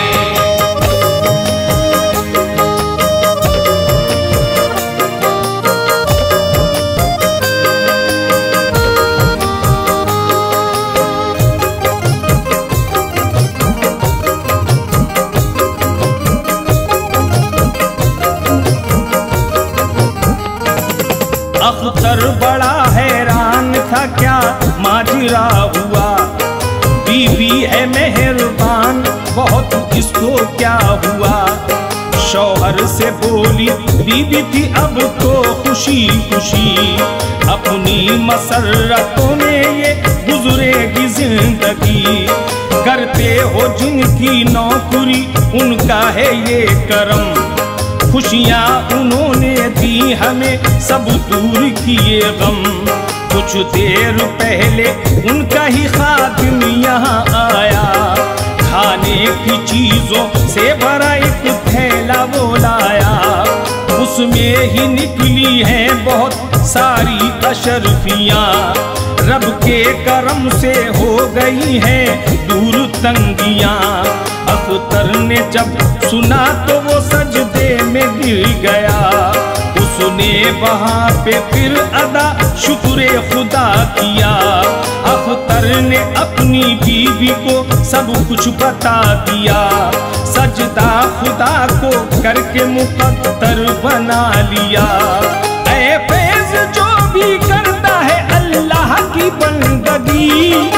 अख्तर बड़ा हैरान था क्या माजरा हुआ, बीवी है मेहरबान बहुत बहुत इसको क्या हुआ। शौहर से बोली बीबी थी अब तो खुशी खुशी, अपनी मसरतों में ये गुजरेगी जिंदगी। करते हो जिनकी नौकरी उनका है ये करम, खुशियाँ उन्होंने दी हमें सब दूर किए गम। कुछ देर पहले उनका ही खादिम यहाँ आया, खाने की चीजों से भरा एक थैला वो लाया। उसमें ही निकली हैं बहुत सारी अशरफियाँ, रब के करम से हो गई हैं दूर तंगियाँ। अख्तर ने जब सुना तो वो सजदे में गिर गया, उसने वहाँ पे फिर अदा शुक्र खुदा किया। अख्तर ने अपनी बीवी को सब कुछ बता दिया, सजदा खुदा को करके मुकद्दर बना लिया। ऐ फैज़ जो भी करता है अल्लाह की बंदगी,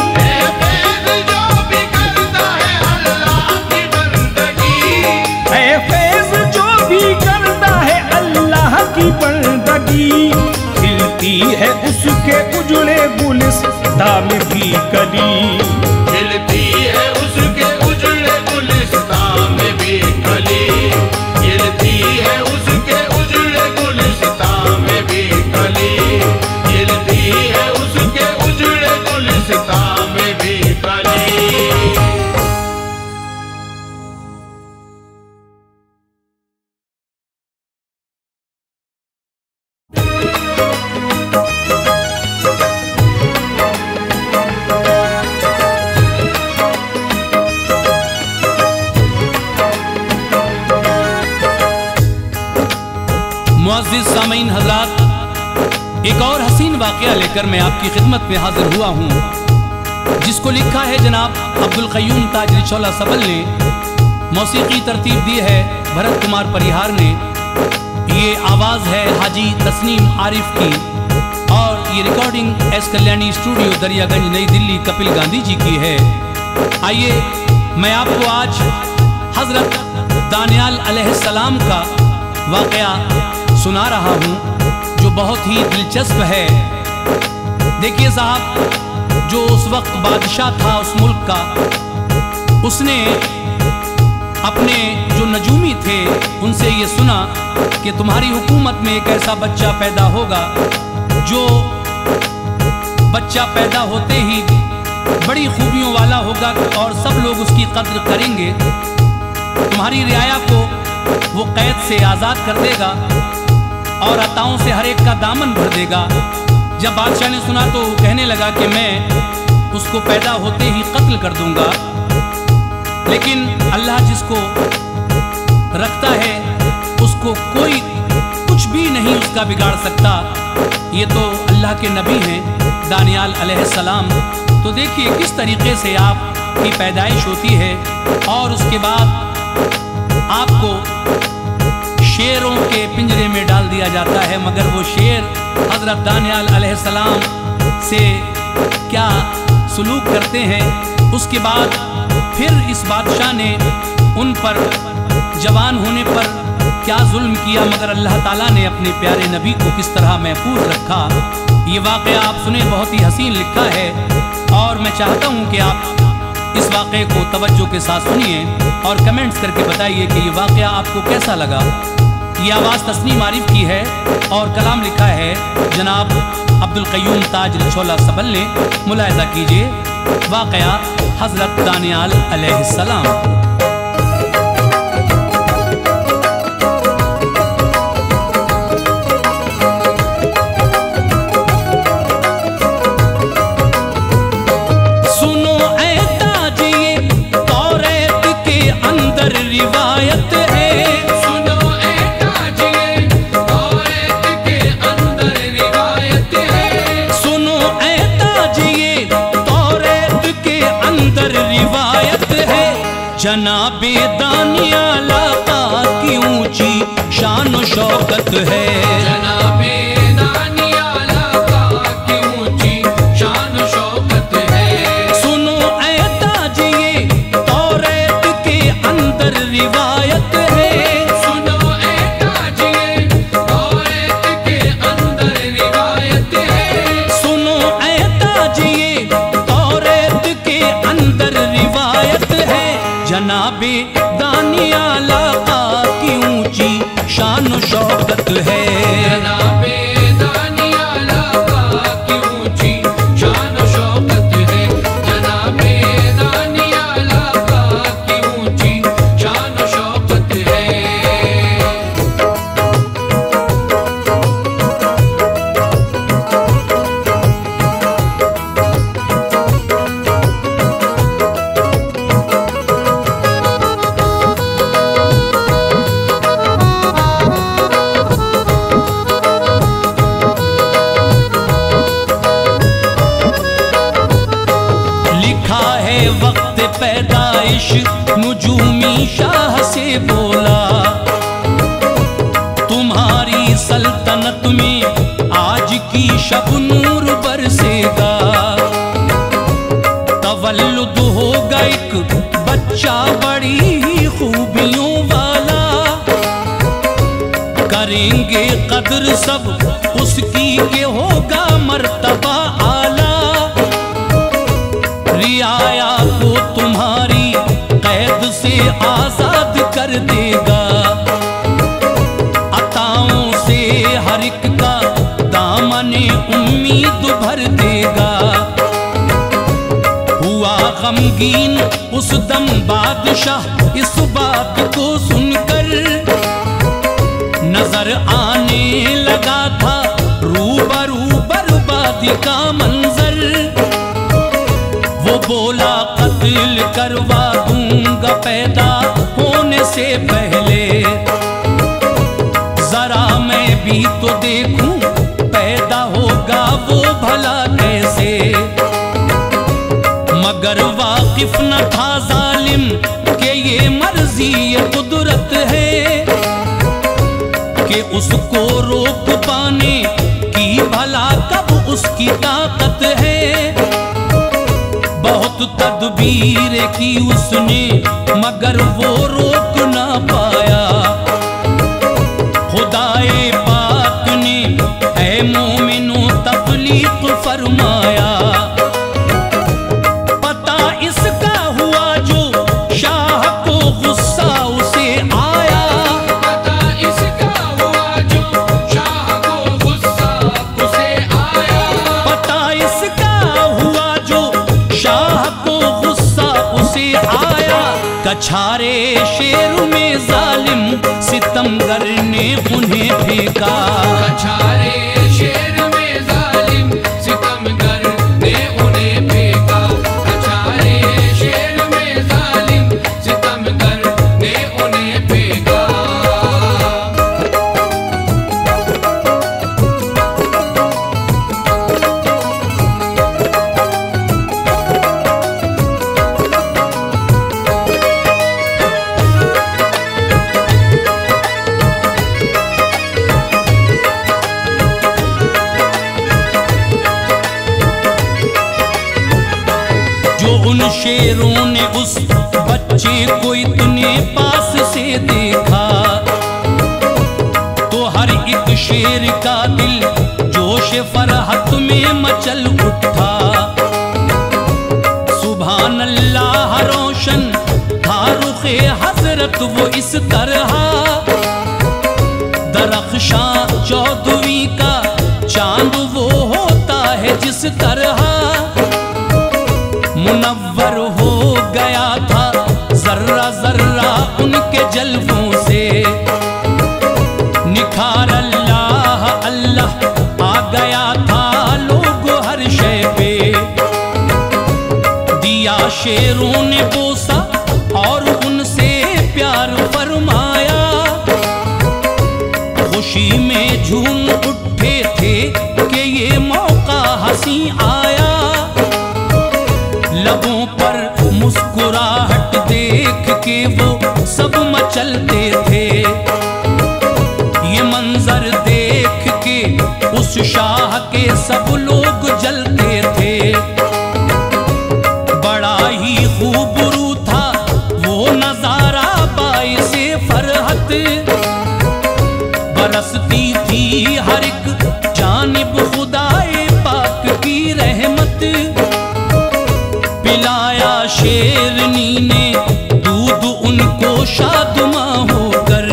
की बंदगी खिलती है उसके उजड़े गुलिस्तां में भी कली, खिलती है उसके उजड़े गुलिस्तां में भी कली, खिलती है उसके उजड़े गुलिस्तां में भी कली, खिलती है उसके उजड़े गुलिस्तां में भी कली। मुअज़्ज़िज़ सामीन हज़रात, एक और हसीन वाक़या लेकर मैं आपकी खिदमत में हाजिर हुआ हूँ, जिसको लिखा है जनाब अब्दुल क़य्यूम ताजरी चौला सबल ने, मौसीकी तरतीब दी है भरत कुमार परिहार ने। ये आवाज़ है हाजी तस्नीम आरिफ की और ये recording S Kalyani studio Daryaganj Nai Delhi Kapil Gandhi ji की है। आइए मैं आपको आज हज़रत दानियाल अलैहिस्सलाम का वाक़या सुना रहा हूँ जो बहुत ही दिलचस्प है। देखिए साहब, जो उस वक्त बादशाह था उस मुल्क का, उसने अपने जो नजूमी थे उनसे ये सुना कि तुम्हारी हुकूमत में एक ऐसा बच्चा पैदा होगा जो बच्चा पैदा होते ही बड़ी खूबियों वाला होगा और सब लोग उसकी कद्र करेंगे। तुम्हारी रियाया को वो कैद से आज़ाद कर देगा और अताओं से हर एक का दामन भर देगा। जब बादशाह ने सुना तो कहने लगा कि मैं उसको पैदा होते ही कत्ल कर दूंगा, लेकिन अल्लाह जिसको रखता है उसको कोई कुछ भी नहीं उसका बिगाड़ सकता। ये तो अल्लाह के नबी हैं दानियाल अलैहिस्सलाम। तो देखिए किस तरीके से आपकी पैदाइश होती है और उसके बाद आपको शेरों के पिंजरे में डाल दिया जाता है, मगर वो शेर हज़रत दानियाल अलैहिस्सलाम से क्या सलूक करते हैं। उसके बाद फिर इस बादशाह ने उन पर जवान होने पर क्या जुल्म किया, मगर अल्लाह ताला ने अपने प्यारे नबी को किस तरह महफूज रखा। ये वाक़या आप सुने, बहुत ही हसीन लिखा है और मैं चाहता हूँ कि आप इस वाक़े को तवज्जो के साथ सुनिए और कमेंट्स करके बताइए कि ये वाक़या आपको कैसा लगा। ये आवाज़ तस्नीम आरिफ की है और कलाम लिखा है जनाब अब्दुल क़य्यूम ताजरी चौला सबल ने। मुलाहिज़ा कीजिए वाक़या हज़रत दानियाल अलैहिस्सलाम। रिवायत है, सुनो ए ताजिए, तौरात के अंदर रिवायत है, सुनो ए ताजिए, तौरात के अंदर रिवायत है। जनाबे दानियाल आका की ऊंची शान व शौकत है, जनाबे दानियाल आका की ऊंची शान व शौकत है। सुनो ए ताजिए, तौरात के रिवायत है। सुनो ए ताजिए औरत के अंदर रिवायत है। सुनो ए ताजिए औरत के अंदर रिवायत है। जनाबे दानियाल आका की ऊंची शान शौकत है। जनाबे दानियाल आका की ऊंची शान शौकत है। जनाबे दानियाल आका की ऊंची शान शौकत है। लिखा है वक्त पैदाइश नुजूमी शाह से बोला, तुम्हारी सल्तनत में आज की शब नूर बरसेगा। तवल्लुद होगा एक बच्चा बड़ी ही खूबियों वाला, करेंगे कदर सब उसकी के होगा मर्तबा आला। रियाया को तुम्हारी कैद से आजाद कर देगा, अताओं से हर एक का दामने उम्मीद भर देगा। हुआ गमगीन उस दम बादशाह इस बात को सुनकर, नजर आने लगा था रूबरू बर्बादी का मंजर। वो बोला कत्ल करवा दूंगा पैदा होने से पहले, जरा मैं भी तो देखूं पैदा होगा वो भला कैसे। मगर वाकिफ न था जालिम कि ये मर्जी ये कुदरत है, कि उसको रोक पाने की भला कब उसकी ताकत है। बहुत तदबीर की उसने मगर वो रोक ना पाया। खुदाए पाक ने ऐ मोमिनो तकलीफ फरमाया। पता इसका हुआ जो शाह को गुस्सा उसे आया। पता इसका हुआ जो शाह को गुस्सा उसे आया। पता इसका हुआ जो शाह को गुस्सा उसे आया। कछारे शेर में जालिम सितमगर ने उन्हें फेंका। कछारे शेर में जालिम सितमगर ने उन्हें फेंका। कछारे शेर में जालिम सितमगर ने उन्हें फेंका। उन शेरों ने उस बच्चे को इतने पास से देखा, तो हर एक शेर का दिल जोश फरहत में मचल उठा। सुभान अल्लाह रोशन था रुखे हजरत वो इस तरह, दरख्शां चौदवी का चांद वो होता है जिस तरह। मुनव्वर हो गया था जर्रा जर्रा उनके जलवों से, निखार अल्लाह अल्लाह आ गया था लोगों हर शय पे। दिया शेरों ने बोसा और उनसे प्यार फरमाया, खुशी में झूम उठे थे कि ये मौका हंसी आया। लबों पर मुस्कुराहट देख के वो सब मचलते थे, ये मंजर देख के उस शाह के सब लोग जलते थे। बड़ा ही खूबरू था वो नजारा पिलाया शेरनी ने दूध उनको शादमा होकर,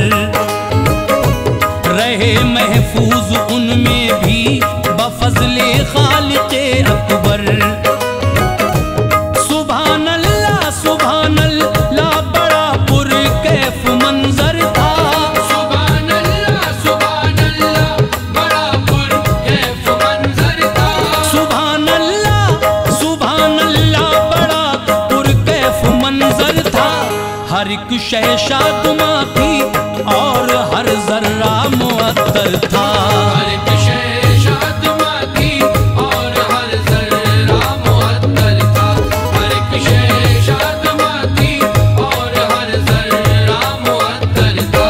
रहे महफूज उनमें भी बफज़ले खालिक़े अकबर। सुभान अल्लाह बड़ा पुरकैफ मंजर था। सुभान अल्लाह बड़ा पुरकैफ मंजर था। सुभान अल्लाह बड़ा पुरकैफ मंजर था। हर एक शय शादमा थी और हर जर्रा मुअत्तर था। हर एक शय शादमा थी और हर जर्रा मुअत्तर था। हर एक शय शादमा थी और हर जर्रा मुअत्तर था।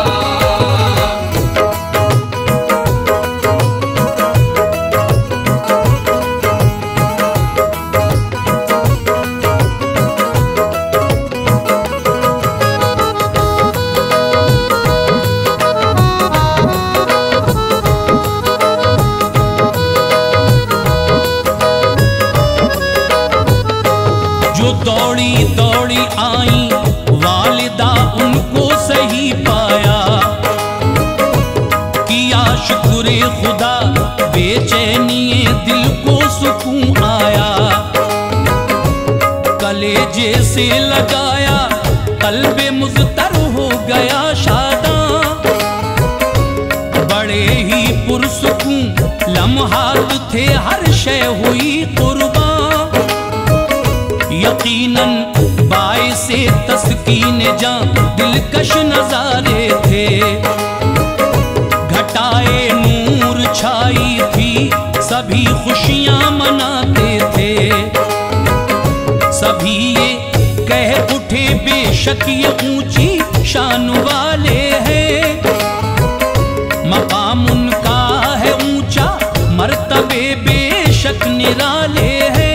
जो दौड़ी दौड़ी आई वालिदा उनको सही पाया, किया शुक्र खुदा बेचैनिए दिल को सुकून आया। कलेजे से लगाया कल्बे मुज़तर हो गया शादा, बड़े ही पुरसुकून लम्हात थे हर शय हुई कुर्बान। यकीनन बाइसे तस्कीन जान दिलकश नजारे थे, घटाए नूर छाई थी सभी खुशियां मनाते थे। सभी ये कह उठे बेशक ये ऊंची शान वाले हैं, मकाम उनका है ऊंचा मर्तबे बेशक निराले हैं।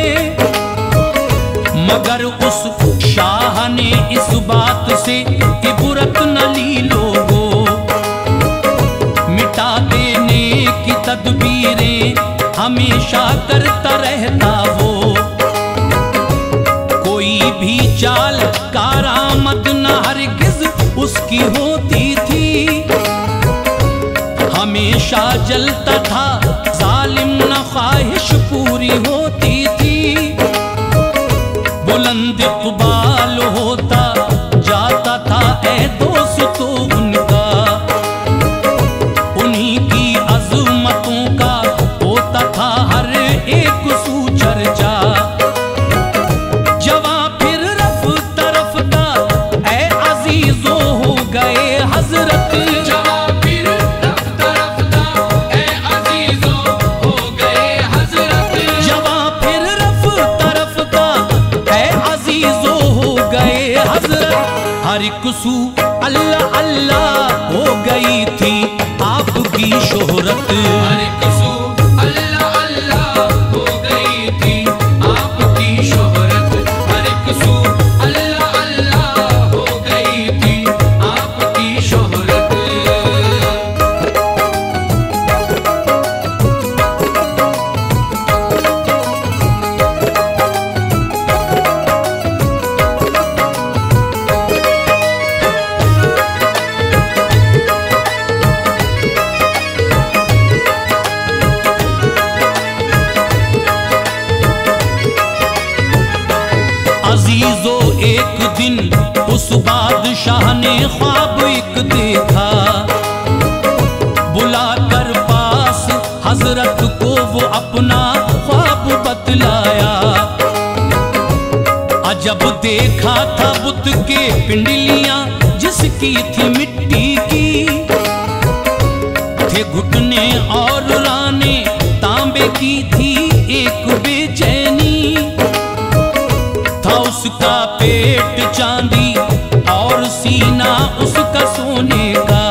मगर उस शाह ने इस बात से इबरत न ली लोगों, मिटा देने की तदबीरें हमेशा करता रहता वो। कोई भी चाल कारामद न हरगिज उसकी होती थी, हमेशा जलता था जालिम न ख्वाहिश पूरी होती थी। बुलंद इक़बाल होता जाता था ऐ दोस्तों उनका, उन्हीं की अज़मतों का होता था हर एक सुचर्चा। जवां फिर रफ्ता रफ्ता ऐ अज़ीज़ों हो गए हज़रत। जवां फिर रफ्ता रफ्ता ऐ अज़ीज़ों हो गए हज़रत। जवां फिर रफ्ता रफ्ता ऐ अज़ीज़ों हो गए हज़रत। हर एक सू अल्लाह अल्लाह हो गई थी आपकी शोहरत। हर एक सू अल्लाह अल्लाह हो गई थी आपकी शोहरत। हर एक सू अल्लाह अल्लाह हो गई थी आपकी शोहरत। अजीजो एक दिन उस बादशाह ने ख्वाब एक देखा, बुलाकर पास हजरत को वो अपना ख्वाब बतलाया। अजब देखा था बुत के पिंडलियां जिसकी थी मिट्टी की, थे घुटने और राने तांबे की थी एक बेचैनी। था उसका पेट चांदी और सीना उसका सोने का,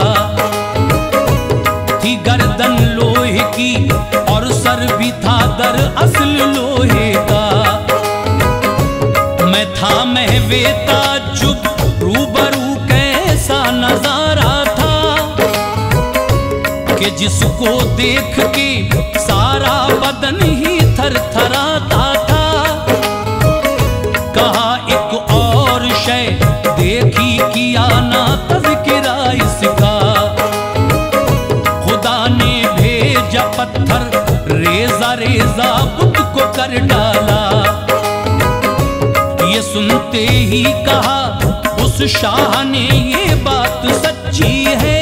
थी गर्दन लोहे की और सर भी था दर असल लोहे का। मैं था महवे ताज्जुब रूबरू कैसा नजारा था, कि जिसको देख के सारा बदन ही थरथराता था। तज़किरा इसका। खुदा ने भेजा पत्थर रेजा रेजा बुत को कर डाला। ये सुनते ही कहा उस शाह ने ये बात सच्ची है।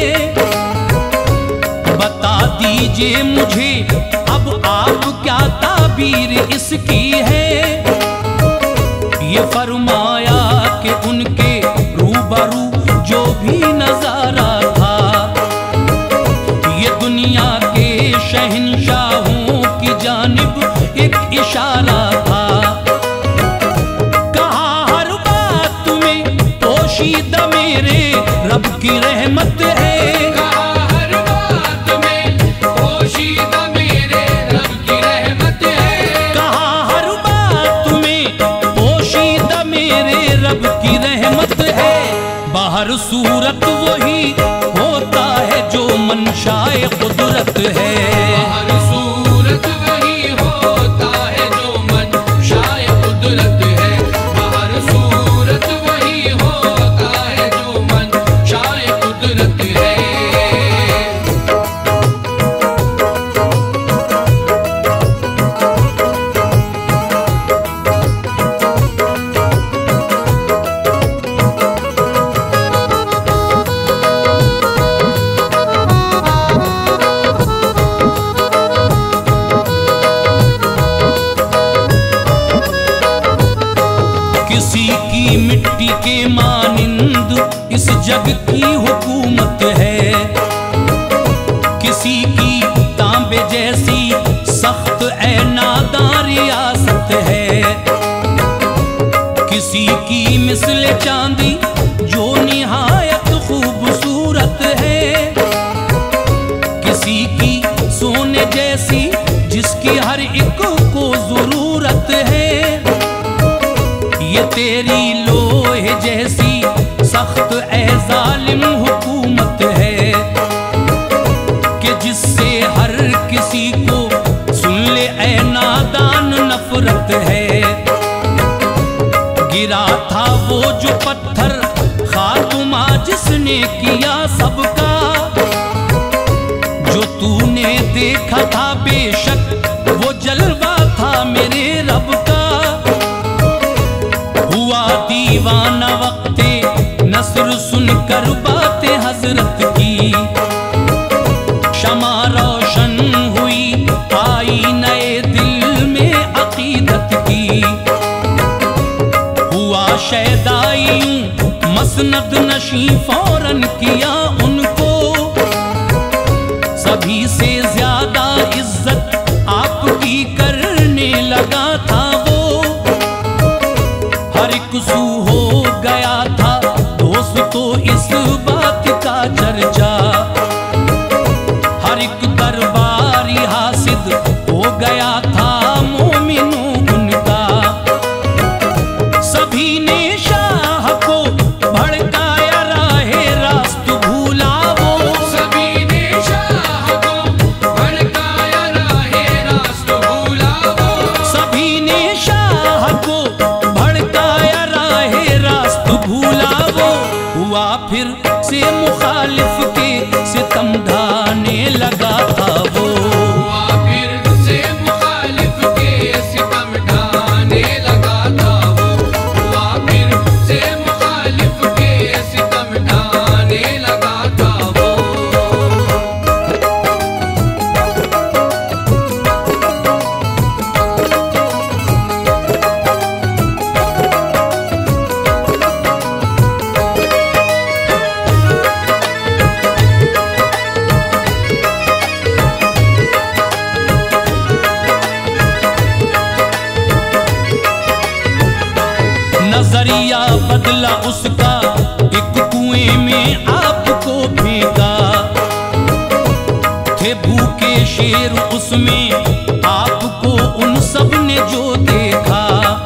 बता दीजिए मुझे अब आप क्या ताबीर इसकी है। ये फरमाया कि उनके रूबरू जो भी नजारा था ये दुनिया के शहंशाहों की जानिब एक इशारा था। कहा हर बात में पोशीदा मेरे रब की रहमत है। बाहर सूरत वही होता है जो मंशाए कुदरत है। बाहर सूरत वही होता है जो मंशाए कुदरत है। बाहर सूरत वही होता है जो मंशाए कुदरत है। मिट्टी के मानिंद इस जग की हुकूमत है। किसी की तांबे जैसी सख्त ए नादां रियासत है। किसी की मिसले चांदी जो निहायत खूबसूरत है। किसी की सोने जैसी जिसकी हर एक को जरूरत है। ये तेरी लोहे जैसी सख्त ए जालिम हुकूमत है कि जिससे हर किसी को सुन ले ए नादान नफरत है। गिरा था वो जो पत्थर खातमा जिसने किया सबका। जो तूने देखा था बेशक वो जलवा था मेरे रब का। दीवाना वक्ते नस्र सुनकर बातें हजरत की। शमा रोशन हुई आई नए दिल में अकीदत की। हुआ शैदाई मसनद नशी फौरन किया उनको। सभी से ज्यादा इज्जत आपकी करने लगा था वो। हर एक सू हो गया था दोस्तों इस बात का चर्चा। हर एक दरबारी हासिद हो गया था मोमिनों उनका। सभी ने शाह को भड़काया राहे रास्त भूला वो। सभी ने शाह को भड़काया राहे रास्त भूला वो। सभी ने शाह को भूला वो। हुआ फिर से मुखालिफ के सितम ढाने लगा था वो। हुआ फिर से मुखालिफ के सितम ढाने लगा था वो। हुआ फिर से मुखालिफ के सितम ढाने लगा था वो। नजरिया बदला उसका एक कुएं में आपको फेंका। थे भूखे शेर उसमें आपको उन सब ने जो देखा।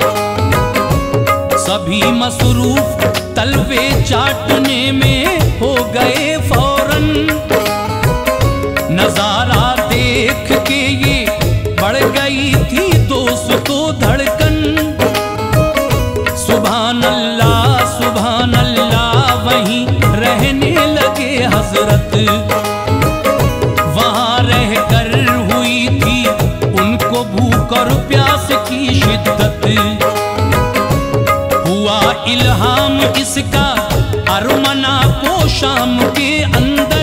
सभी मसरूफ तलवे चाटने में हो गए फौरन। नजारा देख के ये बढ़ गई थी दोस्तों धड़कन। सुभान अल्लाह वहीं रहे इल्हाम इसका अरमना को शाम के अंदर,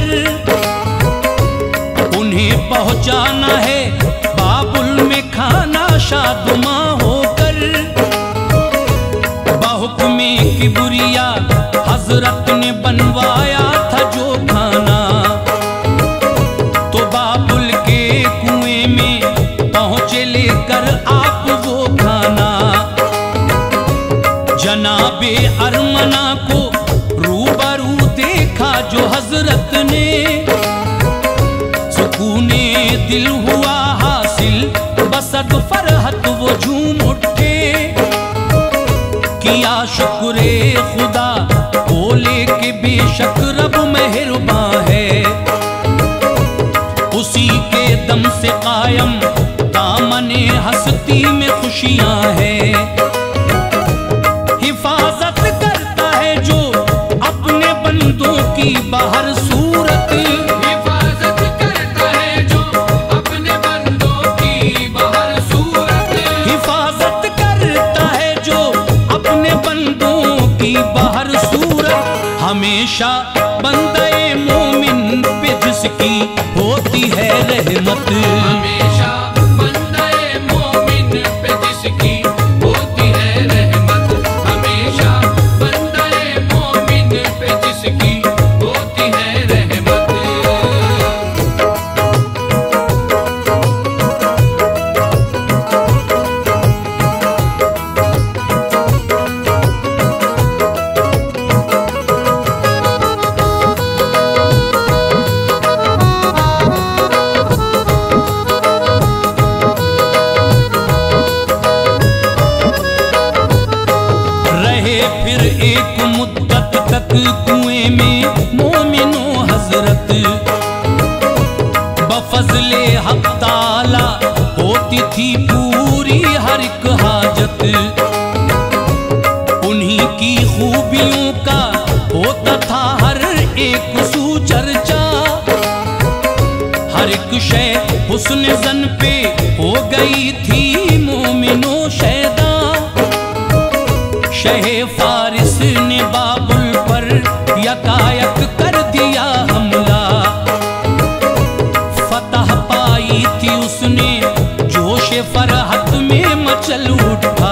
उन्हें पहुंचाना है बाबुल में खाना शादुमा होकर। बहुक्मे किबरिया हजरत ने बनवाया था जो खाना, तो बाबुल के कुएं में पहुंचे लेकर आप वो खाना। जनाबे अरमना को रूबरू देखा जो हजरत ने, सुकूने दिल हुआ हासिल बसद फरहत वो झूम उठे। किया शुक्रे खुदा बोले कि बेशक रब मेहरबान है, उसी के दम से कायम दामने हस्ती में खुशियां हैं। हिफाजत करता है जो अपने बंदों की बाहर सूरत, हिफाजत करता है जो अपने बंदों की बाहर सूरत, हिफाजत करता है जो अपने बंदों की बाहर सूरत। हमेशा बंदे मोमिन पे जिसकी होती है रहमत, हमेशा बंदे मोमिन पे जिसकी होती है रहमत, हमेशा बंदे मोमिन पे जिसकी होती है रहमत। फिर एक मुद्दत तक कुएं में मोमिनो हजरत, बफजले हक ताला होती थी पूरी हर एक हाजत। उन्हीं की खूबियों का होता था हर एक सुचर्चा, हर एक शय हुस्न जन पे हो गई थी मोमिनो शैदा। शहे फारिस ने बाबुल पर यकायक कर दिया हमला, फतह पाई थी उसने जोश फरहत में मचल उठा।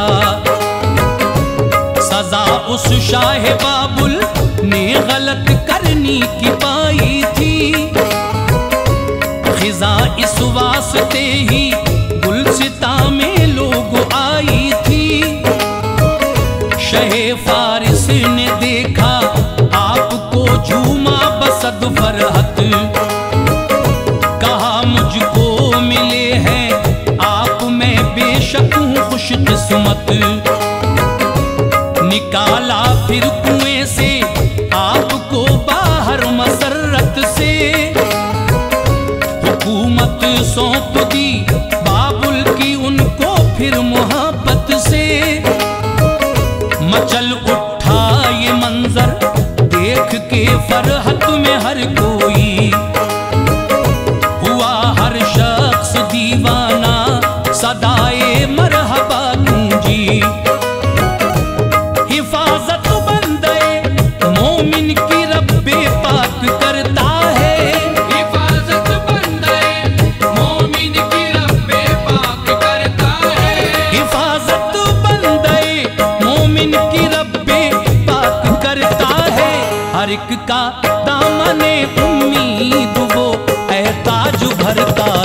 सजा उस शाह बाबुल ने गलत करनी की पाई थी, खिजा इस वास्ते ही गुलसिता में लोग आई थी। शहे फारिस ने देखा आपको झूमा बसद फरहत, कहा मुझको मिले हैं आप में बेशक हूँ खुश किस्मत। निकाला फिर कुएं से आपको बाहर मसरत से, हुकूमत सौंप दी बाबुल की उनको फिर मोहब्बत से। मचल उठा ये मंजर देख के फरहत में हर कोई, हुआ हर शख्स दीवाना सदाए मरहबा गूंजी। हिफाजत बंदे मोमिन की रब्बे पाक करता है, हिफाजत बंदे मोमिन की रब्बे पाक करता है, हिफाजत बंदे मोमिन की रब्बे पाक करता है। हर एक का दामने उम्मीद वो ऐ ताज भरता